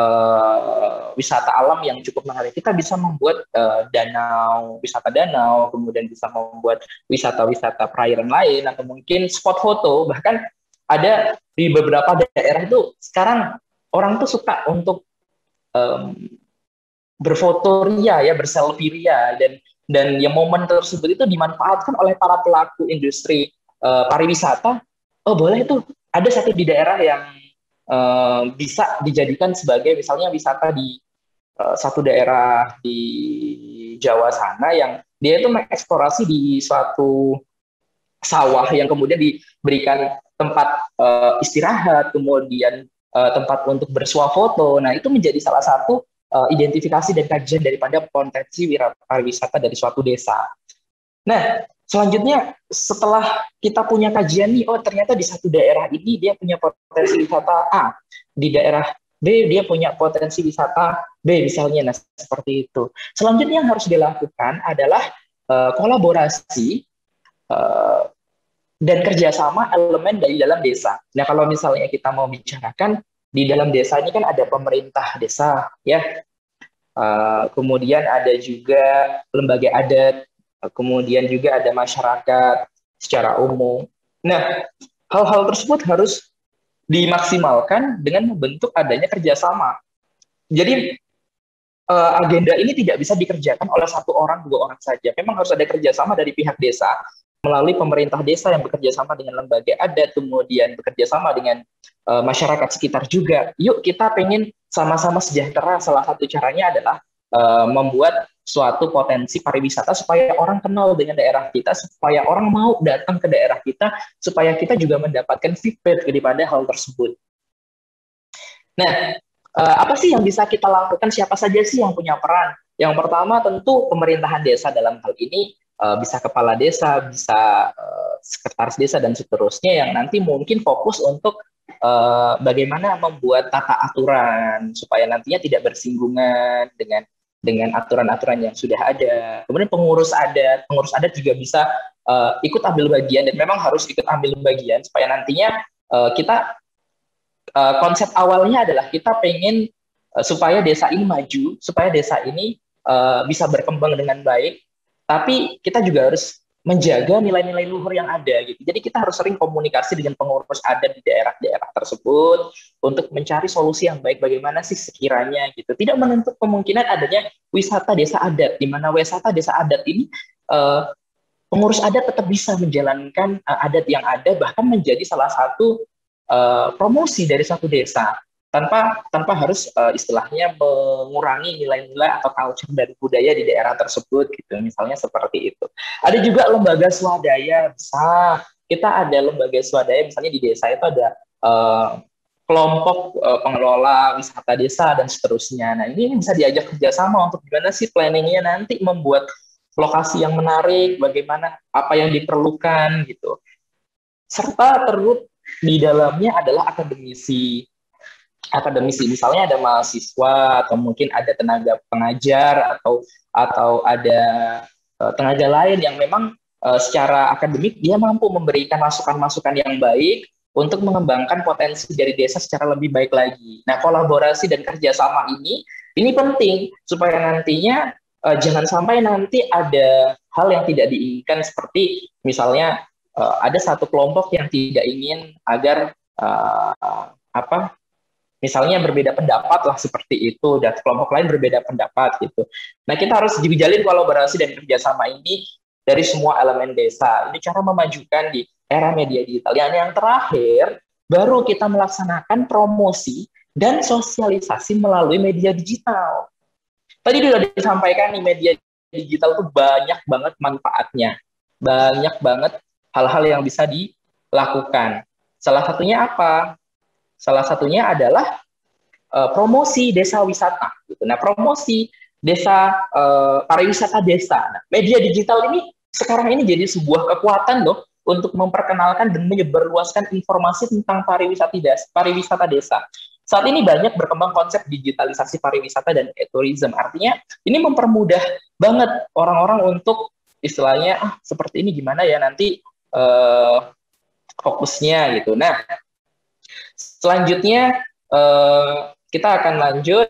uh, wisata alam yang cukup menarik. Kita bisa membuat uh, danau, wisata danau, kemudian bisa membuat wisata-wisata perairan lain, atau mungkin spot foto. Bahkan ada di beberapa daerah itu sekarang orang tuh suka untuk um, berfoto ria ya, berselfie ria, dan dan yang momen tersebut itu dimanfaatkan oleh para pelaku industri uh, pariwisata. Oh boleh tuh, ada satu di daerah yang uh, bisa dijadikan sebagai misalnya wisata di uh, satu daerah di Jawa sana yang dia itu mengeksplorasi di suatu sawah yang kemudian diberikan tempat uh, istirahat, kemudian uh, tempat untuk bersuah foto. Nah itu menjadi salah satu Uh, identifikasi dan kajian daripada potensi pariwisata dari suatu desa. Nah, selanjutnya setelah kita punya kajian nih, oh ternyata di satu daerah ini dia punya potensi wisata A, di daerah B dia punya potensi wisata B misalnya, nah seperti itu. Selanjutnya yang harus dilakukan adalah uh, kolaborasi uh, dan kerjasama elemen dari dalam desa. Nah, kalau misalnya kita mau bicarakan di dalam desa ini kan ada pemerintah desa, ya. Uh, kemudian ada juga lembaga adat, uh, kemudian juga ada masyarakat secara umum. Nah, hal-hal tersebut harus dimaksimalkan dengan membentuk adanya kerjasama. Jadi uh, agenda ini tidak bisa dikerjakan oleh satu orang, dua orang saja. Memang harus ada kerjasama dari pihak desa, melalui pemerintah desa yang bekerja sama dengan lembaga adat, kemudian bekerja sama dengan uh, masyarakat sekitar juga. Yuk kita pengen sama-sama sejahtera. Salah satu caranya adalah uh, membuat suatu potensi pariwisata supaya orang kenal dengan daerah kita, supaya orang mau datang ke daerah kita, supaya kita juga mendapatkan feedback daripada hal tersebut. Nah, uh, apa sih yang bisa kita lakukan? Siapa saja sih yang punya peran? Yang pertama tentu pemerintahan desa dalam hal ini. Uh, bisa kepala desa, bisa uh, sekretaris desa, dan seterusnya yang nanti mungkin fokus untuk uh, bagaimana membuat tata aturan supaya nantinya tidak bersinggungan dengan dengan aturan-aturan yang sudah ada. Kemudian pengurus adat, pengurus adat juga bisa uh, ikut ambil bagian, dan memang harus ikut ambil bagian supaya nantinya uh, kita uh, konsep awalnya adalah kita pengen uh, supaya desa ini maju, supaya desa ini uh, bisa berkembang dengan baik. Tapi kita juga harus menjaga nilai-nilai luhur yang ada gitu. Jadi kita harus sering komunikasi dengan pengurus adat di daerah-daerah tersebut untuk mencari solusi yang baik bagaimana sih sekiranya gitu. Tidak menutup kemungkinan adanya wisata desa adat, di mana wisata desa adat ini uh, pengurus adat tetap bisa menjalankan uh, adat yang ada, bahkan menjadi salah satu uh, promosi dari satu desa. tanpa tanpa harus uh, istilahnya mengurangi nilai-nilai atau culture dan budaya di daerah tersebut gitu, misalnya seperti itu. Ada juga lembaga swadaya, bisa kita ada lembaga swadaya misalnya di desa itu ada uh, kelompok uh, pengelola wisata desa dan seterusnya. Nah ini, ini bisa diajak kerjasama untuk gimana sih planningnya nanti membuat lokasi yang menarik, bagaimana apa yang diperlukan gitu. Serta terus di dalamnya adalah akademisi. Akademisi misalnya ada mahasiswa atau mungkin ada tenaga pengajar atau atau ada uh, tenaga lain yang memang uh, secara akademik dia mampu memberikan masukan-masukan yang baik untuk mengembangkan potensi dari desa secara lebih baik lagi. Nah, kolaborasi dan kerjasama ini ini penting supaya nantinya uh, jangan sampai nanti ada hal yang tidak diinginkan, seperti misalnya uh, ada satu kelompok yang tidak ingin agar uh, apa misalnya berbeda pendapat lah seperti itu, dan kelompok lain berbeda pendapat gitu. Nah kita harus dijalin kolaborasi dan kerjasama ini dari semua elemen desa. Ini cara memajukan di era media digital. Dan yang terakhir, baru kita melaksanakan promosi dan sosialisasi melalui media digital. Tadi sudah disampaikan nih, media digital itu banyak banget manfaatnya. Banyak banget hal-hal yang bisa dilakukan. Salah satunya apa? Salah satunya adalah uh, promosi desa wisata. Gitu. Nah, promosi desa uh, pariwisata desa. Nah, media digital ini sekarang ini jadi sebuah kekuatan loh untuk memperkenalkan dan menyebarluaskan informasi tentang pariwisata desa. Pariwisata desa. Saat ini banyak berkembang konsep digitalisasi pariwisata dan ekoturism. Artinya ini mempermudah banget orang-orang untuk istilahnya ah seperti ini gimana ya nanti uh, fokusnya gitu. Nah, selanjutnya uh, kita akan lanjut.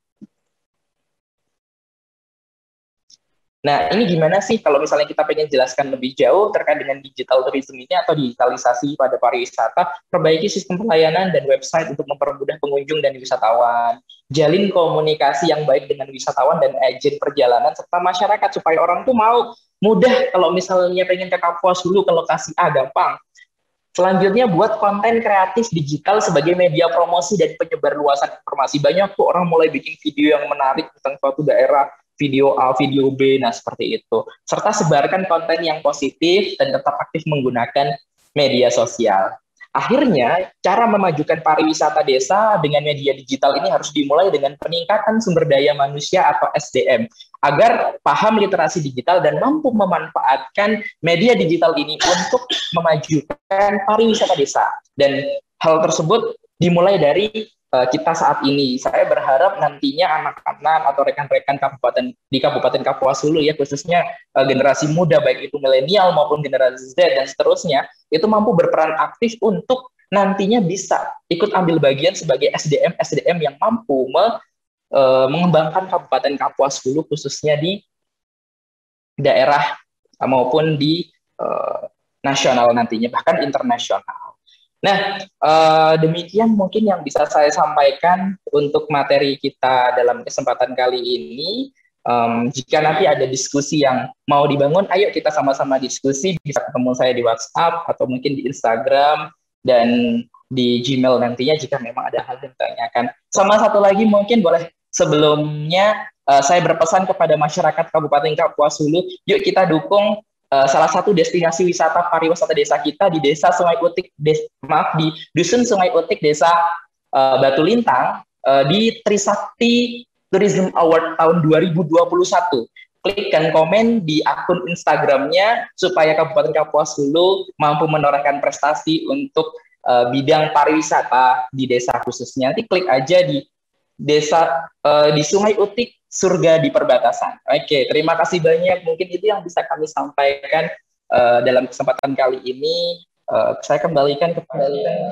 Nah, ini gimana sih kalau misalnya kita pengen jelaskan lebih jauh terkait dengan digital tourism ini atau digitalisasi pada pariwisata, perbaiki sistem pelayanan dan website untuk mempermudah pengunjung dan wisatawan, jalin komunikasi yang baik dengan wisatawan dan agen perjalanan serta masyarakat supaya orang tuh mau mudah kalau misalnya pengen ke Kapuas Hulu ke lokasi A gampang. Selanjutnya buat konten kreatif digital sebagai media promosi dan penyebar luasan informasi. Banyak tuh orang mulai bikin video yang menarik tentang suatu daerah, video A, video B, nah seperti itu. Serta sebarkan konten yang positif dan tetap aktif menggunakan media sosial. Akhirnya, cara memajukan pariwisata desa dengan media digital ini harus dimulai dengan peningkatan sumber daya manusia atau S D M, agar paham literasi digital dan mampu memanfaatkan media digital ini untuk memajukan pariwisata desa. Dan hal tersebut dimulai dari uh, kita saat ini. Saya berharap nantinya anak-anak atau rekan-rekan kabupaten di Kabupaten Kapuas Hulu ya, khususnya uh, generasi muda baik itu milenial maupun generasi Z dan seterusnya, itu mampu berperan aktif untuk nantinya bisa ikut ambil bagian sebagai S D M S D M yang mampu me, uh, mengembangkan Kabupaten Kapuas Hulu khususnya di daerah uh, maupun di uh, nasional nantinya, bahkan internasional. Nah, uh, demikian mungkin yang bisa saya sampaikan untuk materi kita dalam kesempatan kali ini. Um, jika nanti ada diskusi yang mau dibangun, ayo kita sama-sama diskusi. Bisa ketemu saya di WhatsApp atau mungkin di Instagram dan di Gmail nantinya jika memang ada hal yang ditanyakan. Sama satu lagi mungkin boleh sebelumnya uh, saya berpesan kepada masyarakat Kabupaten Kapuas Hulu, yuk kita dukung Uh, salah satu destinasi wisata pariwisata desa kita di Desa Sungai Utik, des, maaf di Dusun Sungai Utik, Desa uh, Batu Lintang, uh, di Trisakti Tourism Award tahun dua ribu dua puluh satu. Klik dan komen di akun Instagramnya supaya Kabupaten Kapuas Hulu mampu menorehkan prestasi untuk uh, bidang pariwisata di desa khususnya. Nanti klik aja di desa uh, di Sungai Utik, surga di perbatasan. Oke, terima kasih banyak. Mungkin itu yang bisa kami sampaikan uh, dalam kesempatan kali ini. Uh, saya kembalikan kepada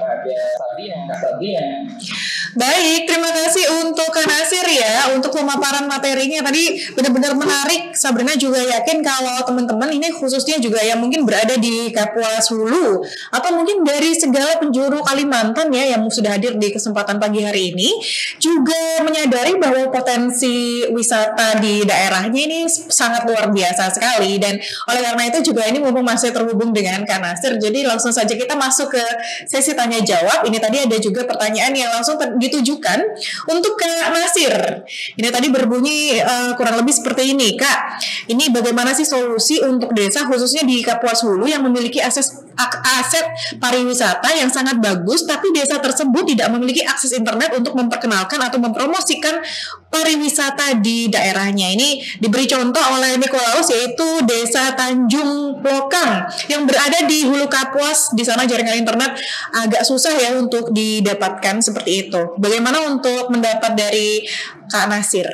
Sabrina. Sabrina. Baik, terima kasih untuk Kak Nasir ya untuk pemaparan materinya tadi benar-benar menarik. Sabrina juga yakin kalau teman-teman ini khususnya juga yang mungkin berada di Kapuas Hulu atau mungkin dari segala penjuru Kalimantan ya yang sudah hadir di kesempatan pagi hari ini juga menyadari bahwa potensi wisata di daerahnya ini sangat luar biasa sekali, dan oleh karena itu juga ini mumpung masih terhubung dengan Kak Nasir, jadi langsung saja kita masuk ke sesi tanya jawab. Ini tadi ada juga pertanyaan yang langsung ditujukan untuk Kak Nasir. Ini tadi berbunyi uh, kurang lebih seperti ini, Kak. Ini bagaimana sih solusi untuk desa khususnya di Kapuas Hulu yang memiliki akses aset pariwisata yang sangat bagus, tapi desa tersebut tidak memiliki akses internet untuk memperkenalkan atau mempromosikan pariwisata di daerahnya. Ini diberi contoh oleh Nikolaus, yaitu Desa Tanjung Lokang yang berada di Hulu Kapuas. Di sana jaringan internet agak susah ya untuk didapatkan seperti itu. Bagaimana untuk mendapat dari Kak Nasir?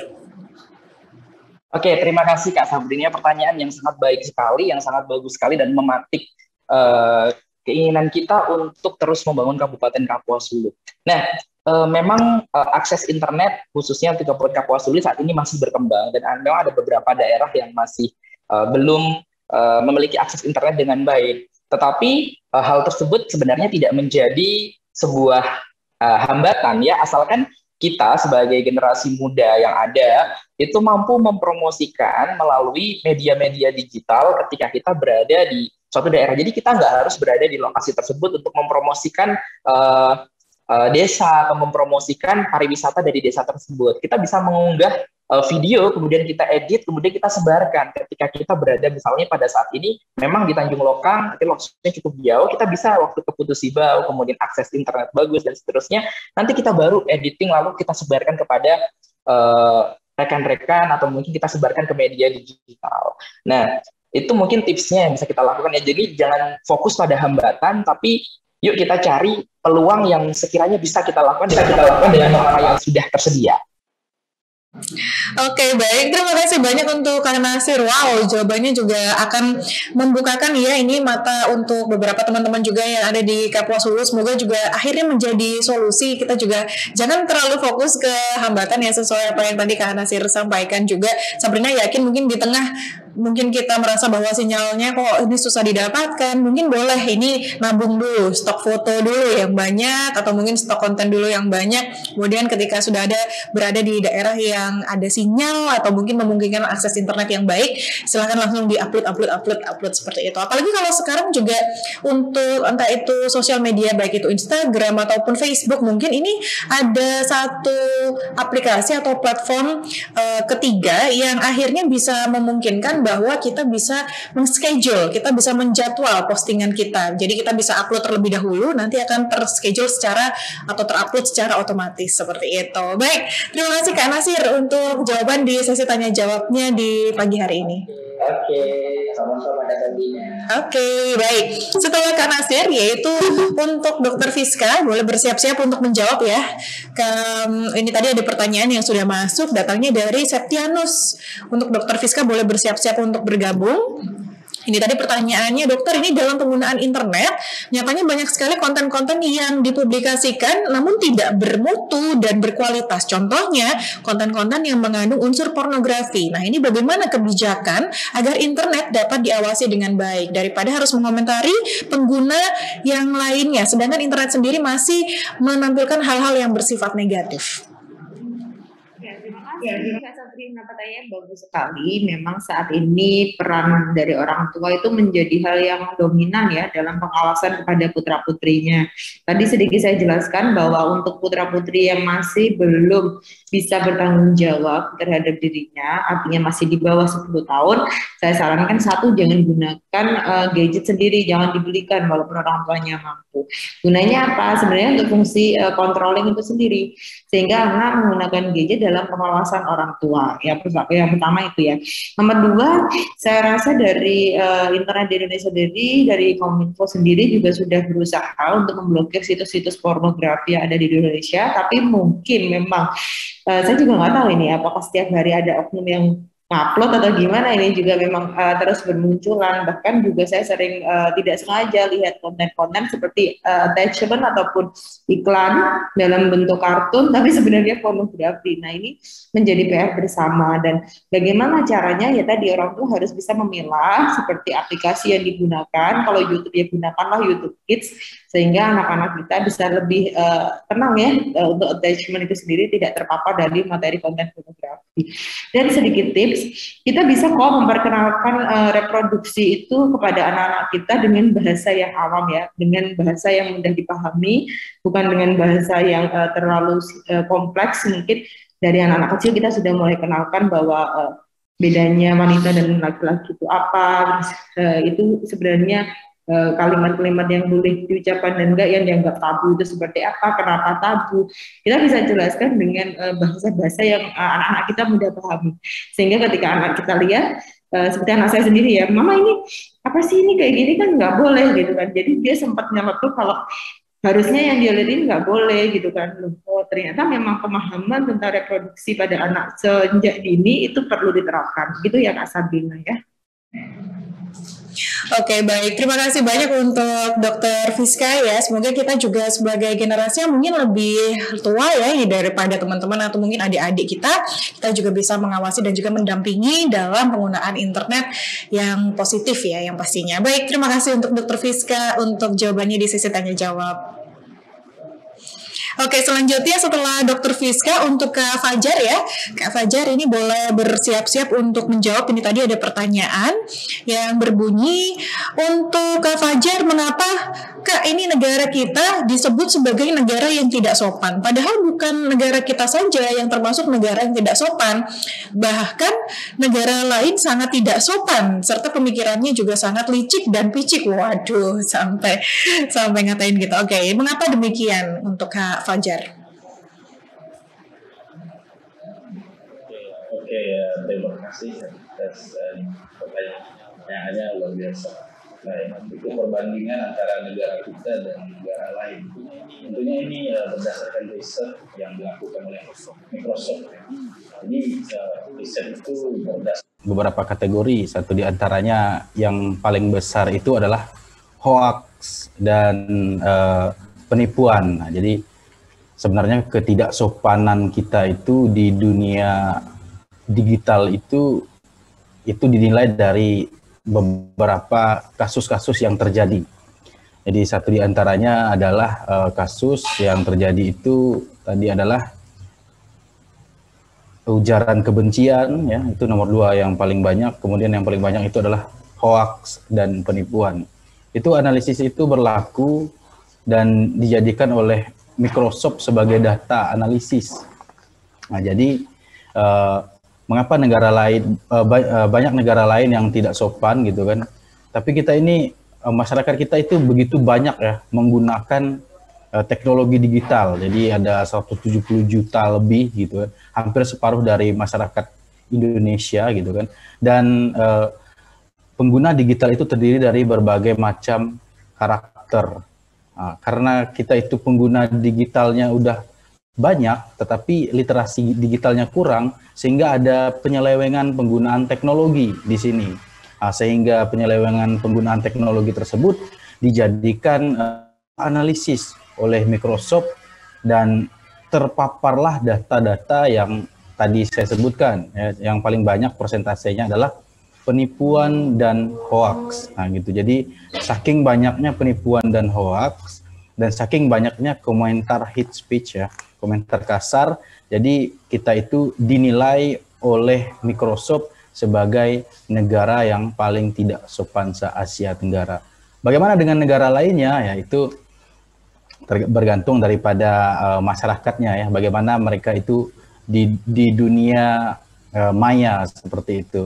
Oke, terima kasih Kak Sabrina. Pertanyaan yang sangat baik sekali, yang sangat bagus sekali dan mematik uh, keinginan kita untuk terus membangun Kabupaten Kapuas Hulu. Nah, uh, memang uh, akses internet khususnya untuk Kabupaten Kapuas Hulu saat ini masih berkembang dan memang ada beberapa daerah yang masih uh, belum uh, memiliki akses internet dengan baik. Tetapi uh, hal tersebut sebenarnya tidak menjadi sebuah uh, hambatan ya, asalkan kita sebagai generasi muda yang ada itu mampu mempromosikan melalui media-media digital ketika kita berada di suatu daerah. Jadi kita nggak harus berada di lokasi tersebut untuk mempromosikan uh, uh, desa atau mempromosikan pariwisata dari desa tersebut. Kita bisa mengunggah uh, video, kemudian kita edit, kemudian kita sebarkan. Ketika kita berada misalnya pada saat ini memang di Tanjung Lokang, tapi lokasinya cukup jauh, kita bisa waktu ke Putus Ibau, kemudian akses internet bagus dan seterusnya. Nanti kita baru editing lalu kita sebarkan kepada uh, rekan-rekan atau mungkin kita sebarkan ke media digital. Nah, itu mungkin tipsnya yang bisa kita lakukan ya. Jadi jangan fokus pada hambatan, tapi yuk kita cari peluang yang sekiranya bisa kita lakukan dengan kita lakukan dengan apa yang sudah tersedia. Oke, baik. Terima kasih banyak untuk Kak Nasir. Wow, jawabannya juga akan membukakan ya ini mata untuk beberapa teman-teman juga yang ada di Kapuas Hulu. Semoga juga akhirnya menjadi solusi. Kita juga jangan terlalu fokus ke hambatan ya, sesuai apa yang tadi Kak Nasir sampaikan juga. Sabrina yakin mungkin di tengah mungkin kita merasa bahwa sinyalnya kok ini susah didapatkan, mungkin boleh ini nabung dulu, stok foto dulu yang banyak, atau mungkin stok konten dulu yang banyak. Kemudian ketika sudah ada berada di daerah yang ada sinyal atau mungkin memungkinkan akses internet yang baik, silahkan langsung di-upload, upload, upload, upload seperti itu. Apalagi kalau sekarang juga untuk entah itu sosial media, baik itu Instagram ataupun Facebook, mungkin ini ada satu aplikasi atau platform uh, ketiga yang akhirnya bisa memungkinkan bahwa kita bisa men-schedule, kita bisa menjadwal postingan kita. Jadi kita bisa upload terlebih dahulu, nanti akan ter-schedule secara atau ter-upload secara otomatis seperti itu. Baik, terima kasih Kak Nasir untuk jawaban di sesi tanya jawabnya di pagi hari ini. Oke, sama-sama datangnya. Oke, baik. Setelah Kak Nasir, yaitu untuk Dokter Fiska, boleh bersiap-siap untuk menjawab ya. Kem, ini tadi ada pertanyaan yang sudah masuk, datangnya dari Septianus. Untuk Dokter Fiska boleh bersiap-siap untuk bergabung. Ini tadi pertanyaannya, dokter, ini dalam penggunaan internet, nyatanya banyak sekali konten-konten yang dipublikasikan namun tidak bermutu dan berkualitas. Contohnya, konten-konten yang mengandung unsur pornografi. Nah, ini bagaimana kebijakan agar internet dapat diawasi dengan baik daripada harus mengomentari pengguna yang lainnya, sedangkan internet sendiri masih menampilkan hal-hal yang bersifat negatif. Ya, terima kasih Sabrina, pertanyaan bagus sekali. Memang saat ini peran dari orang tua itu menjadi hal yang dominan ya dalam pengawasan kepada putra-putrinya. Tadi sedikit saya jelaskan bahwa untuk putra-putri yang masih belum bisa bertanggung jawab terhadap dirinya, artinya masih di bawah sepuluh tahun, saya sarankan satu, jangan gunakan uh, gadget sendiri, jangan dibelikan walaupun orang tuanya mampu. Gunanya apa? Sebenarnya untuk fungsi uh, controlling itu sendiri, sehingga anak menggunakan gadget dalam pengawasan orang tua. Ya, yang pertama itu ya. Nomor dua, saya rasa dari uh, internet di Indonesia sendiri, dari Kominfo sendiri juga sudah berusaha untuk memblokir situs-situs pornografi yang ada di Indonesia, tapi mungkin memang uh, saya juga nggak tahu ini apakah setiap hari ada oknum yang upload atau gimana, ini juga memang uh, terus bermunculan. Bahkan juga saya sering uh, tidak sengaja lihat konten-konten seperti uh, attachment ataupun iklan dalam bentuk kartun tapi sebenarnya pornografi. Nah, ini menjadi P R bersama, dan bagaimana caranya ya tadi orang tua harus bisa memilah seperti aplikasi yang digunakan. Kalau YouTube ya gunakanlah YouTube Kids sehingga anak-anak kita bisa lebih uh, tenang ya uh, untuk attachment itu sendiri tidak terpapar dari materi konten pornografi. Dan sedikit tips, kita bisa kok memperkenalkan uh, reproduksi itu kepada anak-anak kita dengan bahasa yang awam ya, dengan bahasa yang mudah dipahami, bukan dengan bahasa yang uh, terlalu uh, kompleks. Mungkin dari anak-anak kecil kita sudah mulai kenalkan bahwa uh, bedanya wanita dan laki-laki itu apa, uh, itu sebenarnya kalimat-kalimat yang boleh diucapkan dan enggak, yang dianggap tabu itu seperti apa, kenapa tabu. Kita bisa jelaskan dengan bahasa-bahasa yang anak-anak kita mudah pahami. Sehingga ketika anak kita lihat, uh, seperti anak saya sendiri ya, mama ini apa sih ini kayak gini kan nggak boleh gitu kan. Jadi dia sempat nyeletuk kalau harusnya yang dia lihatin nggak boleh gitu kan. Oh, ternyata memang pemahaman tentang reproduksi pada anak sejak dini itu perlu diterapkan. Gitu ya Kak Sabrina ya. Oke, baik. Terima kasih banyak untuk Dokter Fiska ya. Semoga kita juga sebagai generasi yang mungkin lebih tua ya daripada teman-teman atau mungkin adik-adik kita, kita juga bisa mengawasi dan juga mendampingi dalam penggunaan internet yang positif ya, yang pastinya. Baik, terima kasih untuk Dokter Fiska untuk jawabannya di sesi tanya jawab. Oke, selanjutnya setelah Dokter Fiska untuk Kak Fajar ya. Kak Fajar ini boleh bersiap-siap untuk menjawab. Ini tadi ada pertanyaan yang berbunyi, untuk Kak Fajar, mengapa Kak ini negara kita disebut sebagai negara yang tidak sopan? Padahal bukan negara kita saja yang termasuk negara yang tidak sopan. Bahkan negara lain sangat tidak sopan, serta pemikirannya juga sangat licik dan picik. Waduh, sampai sampai ngatain gitu. Oke, mengapa demikian untuk Kak Fajar? Oke, ya, terima kasih atas um, pertanyaannya luar biasa. Nah, itu perbandingan antara negara kita dan negara lain. Tentunya ini uh, berdasarkan riset yang dilakukan oleh Microsoft. Jadi uh, riset itu berdasarkan beberapa kategori. Satu di antaranya yang paling besar itu adalah hoax dan uh, penipuan. Nah, jadi sebenarnya ketidaksopanan kita itu di dunia digital itu itu dinilai dari beberapa kasus-kasus yang terjadi. Jadi satu di antaranya adalah uh, kasus yang terjadi itu tadi adalah ujaran kebencian, ya, itu nomor dua yang paling banyak. Kemudian yang paling banyak itu adalah hoax dan penipuan. Itu analisis itu berlaku dan dijadikan oleh Microsoft sebagai data analisis. Nah, jadi uh, mengapa negara lain uh, ba banyak negara lain yang tidak sopan gitu kan? Tapi kita ini uh, masyarakat kita itu begitu banyak ya menggunakan uh, teknologi digital. Jadi ada seratus tujuh puluh juta lebih gitu kan, hampir separuh dari masyarakat Indonesia gitu kan. Dan uh, pengguna digital itu terdiri dari berbagai macam karakter. Nah, karena kita itu pengguna digitalnya udah banyak, tetapi literasi digitalnya kurang, sehingga ada penyelewengan penggunaan teknologi di sini. Nah, sehingga penyelewengan penggunaan teknologi tersebut dijadikan uh, analisis oleh Microsoft dan terpaparlah data-data yang tadi saya sebutkan. Ya, yang paling banyak persentasenya adalah penipuan dan hoax. Nah, gitu. Jadi saking banyaknya penipuan dan hoax dan saking banyaknya komentar hate speech ya, komentar kasar, jadi kita itu dinilai oleh Microsoft sebagai negara yang paling tidak sopan se-Asia Tenggara. Bagaimana dengan negara lainnya? Ya, itu bergantung daripada uh, masyarakatnya ya, bagaimana mereka itu di di dunia uh, maya seperti itu.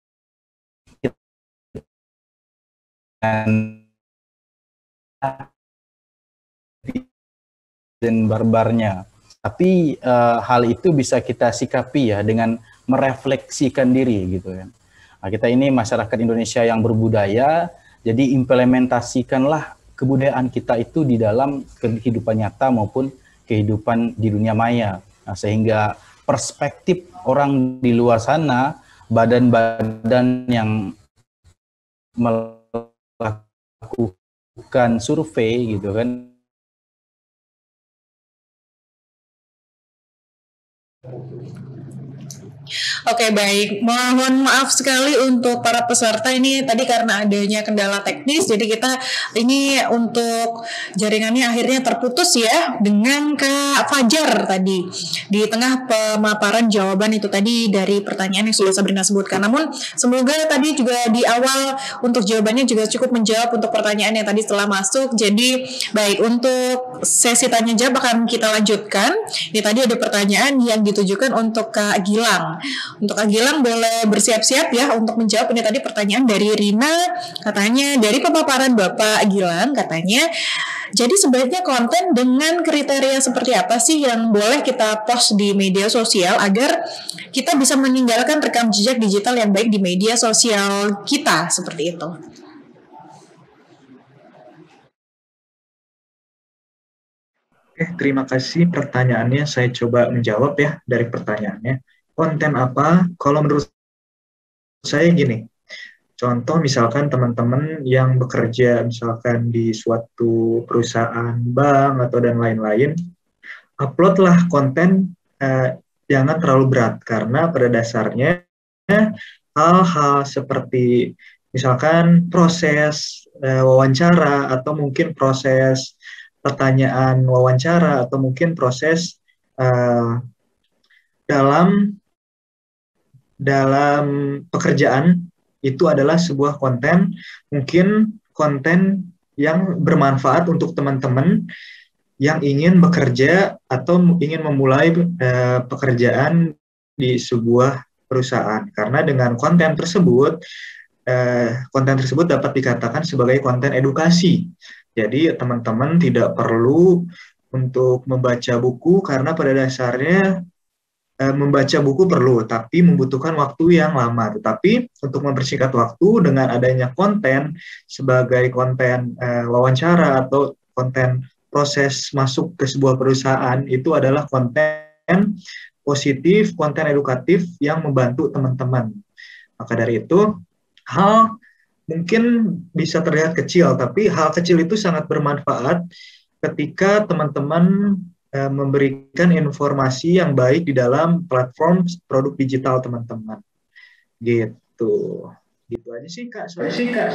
Dan barbarnya. Tapi uh, hal itu bisa kita sikapi ya dengan merefleksikan diri gitu ya. Nah, kita ini masyarakat Indonesia yang berbudaya, jadi implementasikanlah kebudayaan kita itu di dalam kehidupan nyata maupun kehidupan di dunia maya. Nah, sehingga perspektif orang di luar sana, badan-badan yang melakukan survei gitu kan, Oke, baik. Mohon maaf sekali untuk para peserta ini tadi karena adanya kendala teknis, jadi kita ini untuk jaringannya akhirnya terputus ya dengan Kak Fajar tadi di tengah pemaparan jawaban itu tadi dari pertanyaan yang sudah Sabrina sebutkan. Namun semoga tadi juga di awal untuk jawabannya juga cukup menjawab untuk pertanyaan yang tadi setelah masuk. Jadi baik, untuk sesi tanya jawab akan kita lanjutkan. Ini tadi ada pertanyaan yang ditujukan untuk Kak Gilang. Untuk Kak Gilang boleh bersiap-siap ya untuk menjawab. Ini tadi pertanyaan dari Rina, katanya dari pemaparan Bapak Gilang, katanya jadi sebaiknya konten dengan kriteria seperti apa sih yang boleh kita post di media sosial agar kita bisa meninggalkan rekam jejak digital yang baik di media sosial kita, seperti itu. Oke, terima kasih pertanyaannya. Saya coba menjawab ya dari pertanyaannya. Konten apa? Kalau menurut saya gini, contoh misalkan teman-teman yang bekerja misalkan di suatu perusahaan bank atau dan lain-lain, uploadlah konten eh, jangan terlalu berat, karena pada dasarnya hal-hal seperti misalkan proses eh, wawancara atau mungkin proses pertanyaan wawancara atau mungkin proses uh, dalam dalam pekerjaan itu adalah sebuah konten, mungkin konten yang bermanfaat untuk teman-teman yang ingin bekerja atau ingin memulai uh, pekerjaan di sebuah perusahaan. Karena dengan konten tersebut, uh, konten tersebut dapat dikatakan sebagai konten edukasi. Jadi teman-teman tidak perlu untuk membaca buku, karena pada dasarnya uh, membaca buku perlu, tapi membutuhkan waktu yang lama. Tetapi untuk mempersingkat waktu dengan adanya konten sebagai konten uh, wawancara atau konten proses masuk ke sebuah perusahaan, itu adalah konten positif, konten edukatif yang membantu teman-teman. Maka dari itu, hal mungkin bisa terlihat kecil, tapi hal kecil itu sangat bermanfaat ketika teman-teman e, memberikan informasi yang baik di dalam platform produk digital teman-teman. Gitu. Gitu aja sih, Kak. Soalnya sih, Kak.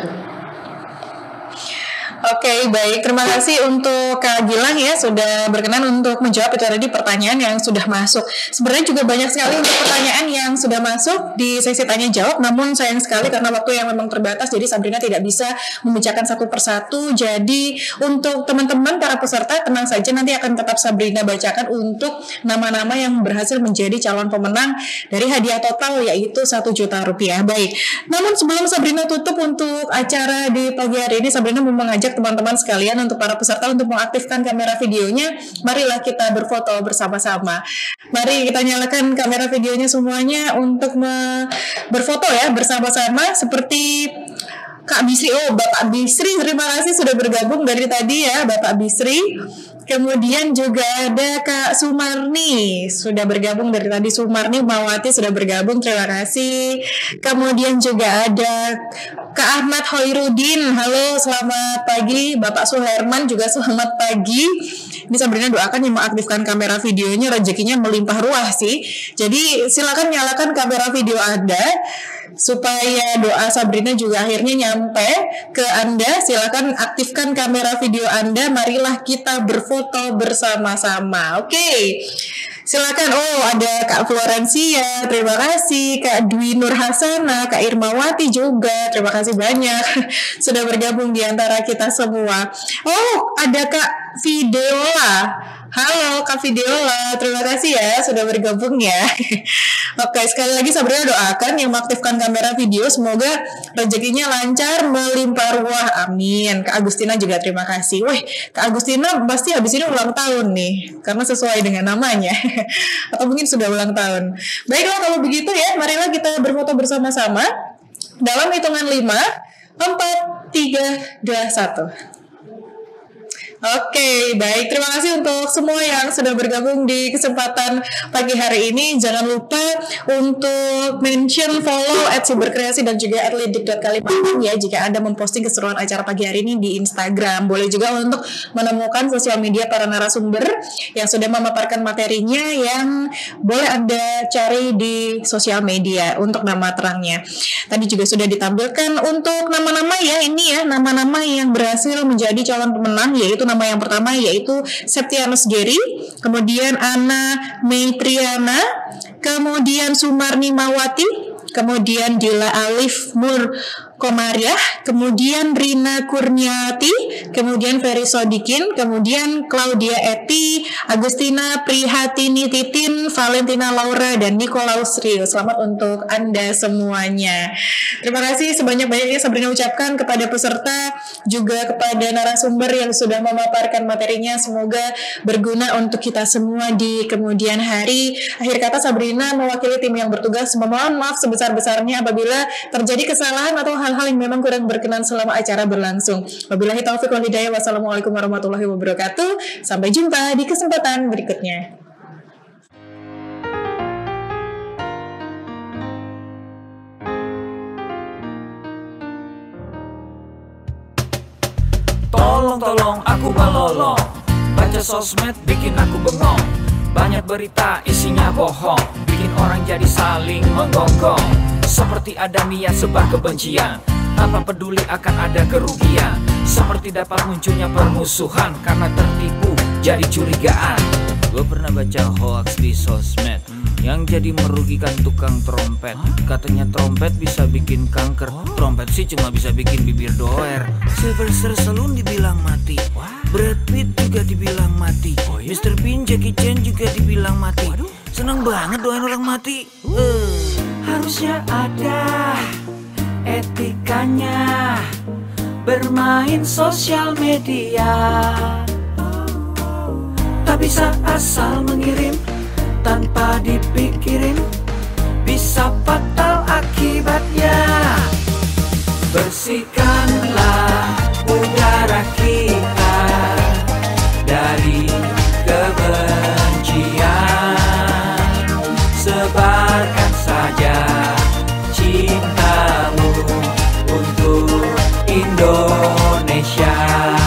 Oke, okay, baik. Terima kasih untuk Kak Gilang ya sudah berkenan untuk menjawab itu tadi pertanyaan yang sudah masuk. Sebenarnya juga banyak sekali untuk pertanyaan yang sudah masuk di sesi tanya jawab, namun sayang sekali karena waktu yang memang terbatas, jadi Sabrina tidak bisa membacakan satu persatu. Jadi untuk teman-teman para peserta tenang saja, nanti akan tetap Sabrina bacakan untuk nama-nama yang berhasil menjadi calon pemenang dari hadiah total yaitu satu juta rupiah. Baik. Namun sebelum Sabrina tutup untuk acara di pagi hari ini, Sabrina mau mengajak teman-teman sekalian untuk para peserta untuk mengaktifkan kamera videonya. Marilah kita berfoto bersama-sama. Mari kita nyalakan kamera videonya semuanya untuk berfoto ya bersama-sama seperti Kak Bisri. Oh, Bapak Bisri, terima kasih sudah bergabung dari tadi ya, Bapak Bisri. Kemudian juga ada Kak Sumarni, sudah bergabung dari tadi. Sumarni Mawati sudah bergabung, terima kasih. Kemudian juga ada Kak Ahmad Hoirudin, halo selamat pagi. Bapak Suherman juga selamat pagi. Ini Sabrina doakan yang mengaktifkan kamera videonya rezekinya melimpah ruah sih. Jadi silakan nyalakan kamera video Anda supaya doa Sabrina juga akhirnya nyampe ke Anda. Silakan aktifkan kamera video Anda, marilah kita berfoto bersama-sama. Oke, okay. Silakan. Oh, ada Kak Florencia, terima kasih. Kak Dwi Nur Hasana, Kak Irmawati juga, terima kasih banyak sudah bergabung di antara kita semua. Oh, ada Kak Videola. Halo Kak Videola, terima kasih ya sudah bergabung ya. Oke, sekali lagi Sabrina doakan yang mengaktifkan kamera video semoga rezekinya lancar melimpah ruah, amin. Kak Agustina juga terima kasih. Wih, Kak Agustina pasti habis ini ulang tahun nih, karena sesuai dengan namanya. Atau mungkin sudah ulang tahun. Baiklah kalau begitu ya, marilah kita berfoto bersama-sama dalam hitungan lima, empat, tiga, dua, satu. Oke, baik. Terima kasih untuk semua yang sudah bergabung di kesempatan pagi hari ini. Jangan lupa untuk mention, follow at Siberkreasi dan juga at lidik dot kalimantan ya jika Anda memposting keseruan acara pagi hari ini di Instagram. Boleh juga untuk menemukan sosial media para narasumber yang sudah memaparkan materinya yang boleh Anda cari di sosial media untuk nama terangnya. Tadi juga sudah ditampilkan untuk nama-nama ya, ini ya nama-nama yang berhasil menjadi calon pemenang, yaitu nama yang pertama yaitu Septianus Geri, kemudian Ana Meitriana, kemudian Sumarni Mawati, kemudian Dila Alif Mur Komariah, kemudian Rina Kurniati, kemudian Ferry Sodikin, kemudian Claudia Eti, Agustina Prihatini Titin, Valentina Laura, dan Nikolaus Rio. Selamat untuk Anda semuanya. Terima kasih sebanyak-banyaknya Sabrina ucapkan kepada peserta, juga kepada narasumber yang sudah memaparkan materinya. Semoga berguna untuk kita semua di kemudian hari. Akhir kata Sabrina mewakili tim yang bertugas memohon maaf sebesar-besarnya apabila terjadi kesalahan atau hal hal yang memang kurang berkenan selama acara berlangsung. Wabillahi taufiq wal hidayah. Wassalamualaikum warahmatullahi wabarakatuh. Sampai jumpa di kesempatan berikutnya. Tolong tolong aku balolo, baca sosmed bikin aku bengong. Banyak berita isinya bohong, bikin orang jadi saling menggonggong. Seperti ada niat sebar kebencian Tanpa peduli akan ada kerugian, seperti dapat munculnya permusuhan karena tertipu jadi curigaan. Gue pernah baca hoax di sosmed yang jadi merugikan tukang trompet. Katanya trompet bisa bikin kanker, trompet sih cuma bisa bikin bibir doer. Sylvester Stallone dibilang mati, Brad Pitt juga dibilang mati, Mister Bean, Jackie Chan juga dibilang mati. Seneng banget doain orang mati. uh. Harusnya ada etikanya bermain sosial media. Tak bisa asal mengirim tanpa dipikirin, bisa fatal akibatnya. Bersihkanlah udara kita dari kebencian, sebarkan saja cintamu untuk Indonesia.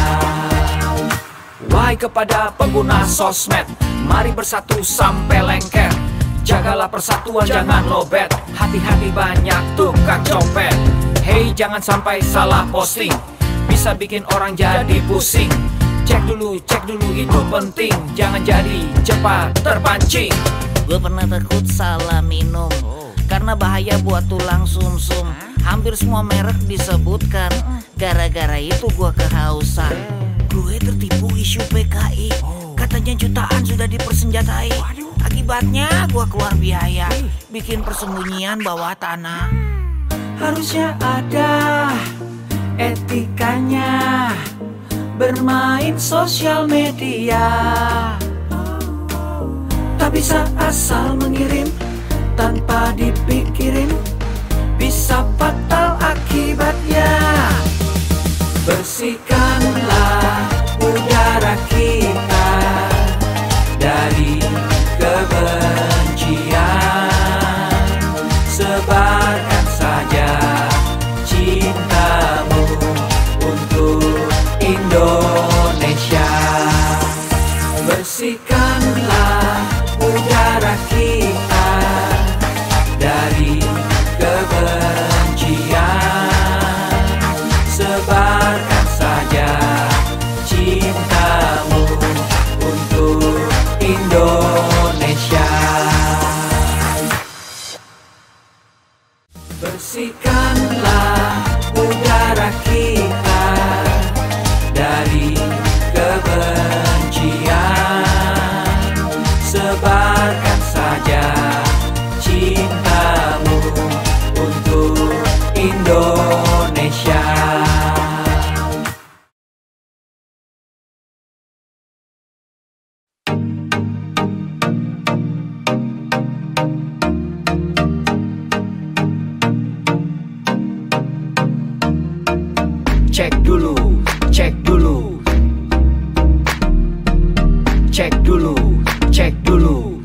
Wahai kepada pengguna sosmed, mari bersatu sampai lengket. Jagalah persatuan, jangan lobet. Hati-hati banyak tukang copet. Hey, jangan sampai salah posting, bisa bikin orang jadi pusing. Cek dulu, cek dulu, itu penting. Jangan jadi cepat terpancing. Gue pernah takut salah minum karena bahaya buat tulang sumsum. Hampir semua merek disebutkan, gara-gara itu gue kehausan. Gue tertipu isu P K I, katanya jutaan sudah dipersenjatai. Akibatnya gue keluar biaya, bikin persembunyian bawah tanah. Harusnya ada etikanya bermain sosial media. Tak bisa asal mengirim tanpa dipikirin, bisa fatal akibatnya. Bersihkanlah udara kita dari kebencian, sebarkan saja cintamu untuk Indonesia. Bersihkanlah udara kita dari kebencian, sebarkan saja cintamu untuk Indonesia. Bersihkanlah udara kita dari kebencian, sebarkan saja cintamu untuk Indonesia. Cek dulu, cek dulu, cek dulu, cek dulu.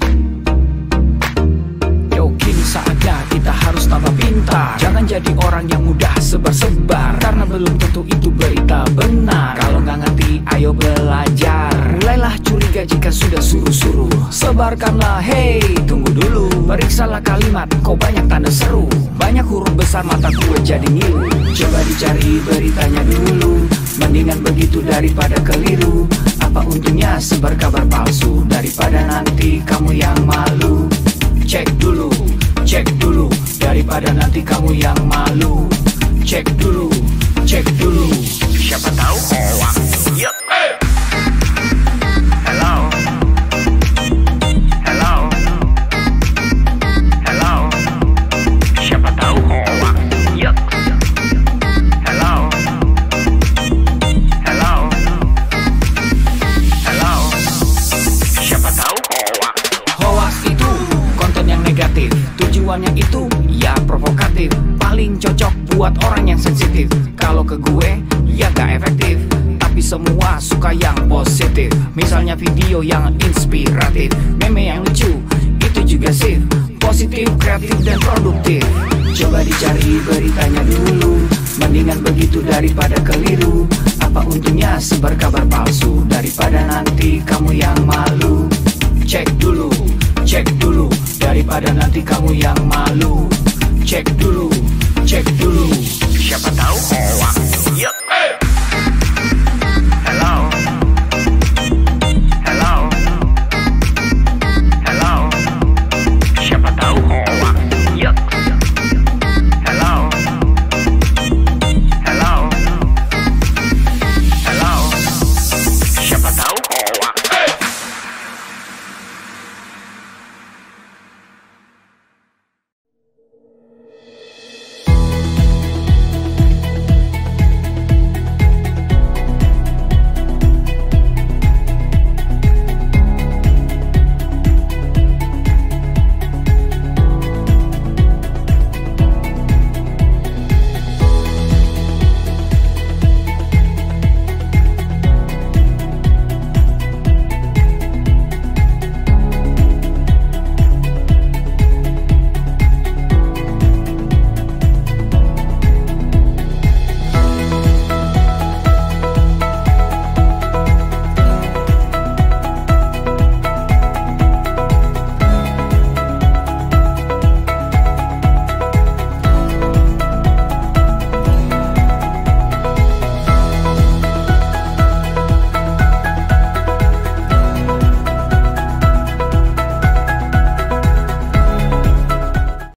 Yo, kini saatnya kita harus tambah pintar. Jangan jadi orang yang mudah sebar-sebar, karena belum tentu itu berita benar. Kalau nggak ngerti, ayo belajar. Mulailah curiga jika sudah suruh-suruh. Sebarkanlah, hey, tunggu dulu. Periksalah kalimat, kok banyak tanda seru. Banyak huruf besar, mata gue jadi ngilu. Coba dicari beritanya dulu, mendingan begitu daripada keliru. Apa untungnya sebar kabar palsu, daripada nanti kamu yang malu. Cek dulu, cek dulu, daripada nanti kamu yang malu. Cek dulu, cek dulu, siapa tahu hoax. Yuk. Hello. Hello. Hello. Siapa tahu hoax. Yuk. Hello. Hello. Hello. Siapa tahu hoax. Hoax itu konten yang negatif, tujuannya itu ya provokatif. Paling cocok buat orang yang sensitif. Kalau ke gue ya gak efektif, tapi semua suka yang positif. Misalnya video yang inspiratif, meme yang lucu, itu juga sip. Positif, kreatif, dan produktif. Coba dicari beritanya dulu, mendingan begitu daripada keliru. Apa untungnya sebar kabar palsu, daripada nanti kamu yang malu. Cek dulu, cek dulu, daripada nanti kamu yang malu. Cek dulu, cek dulu, Siapa tahu hoax.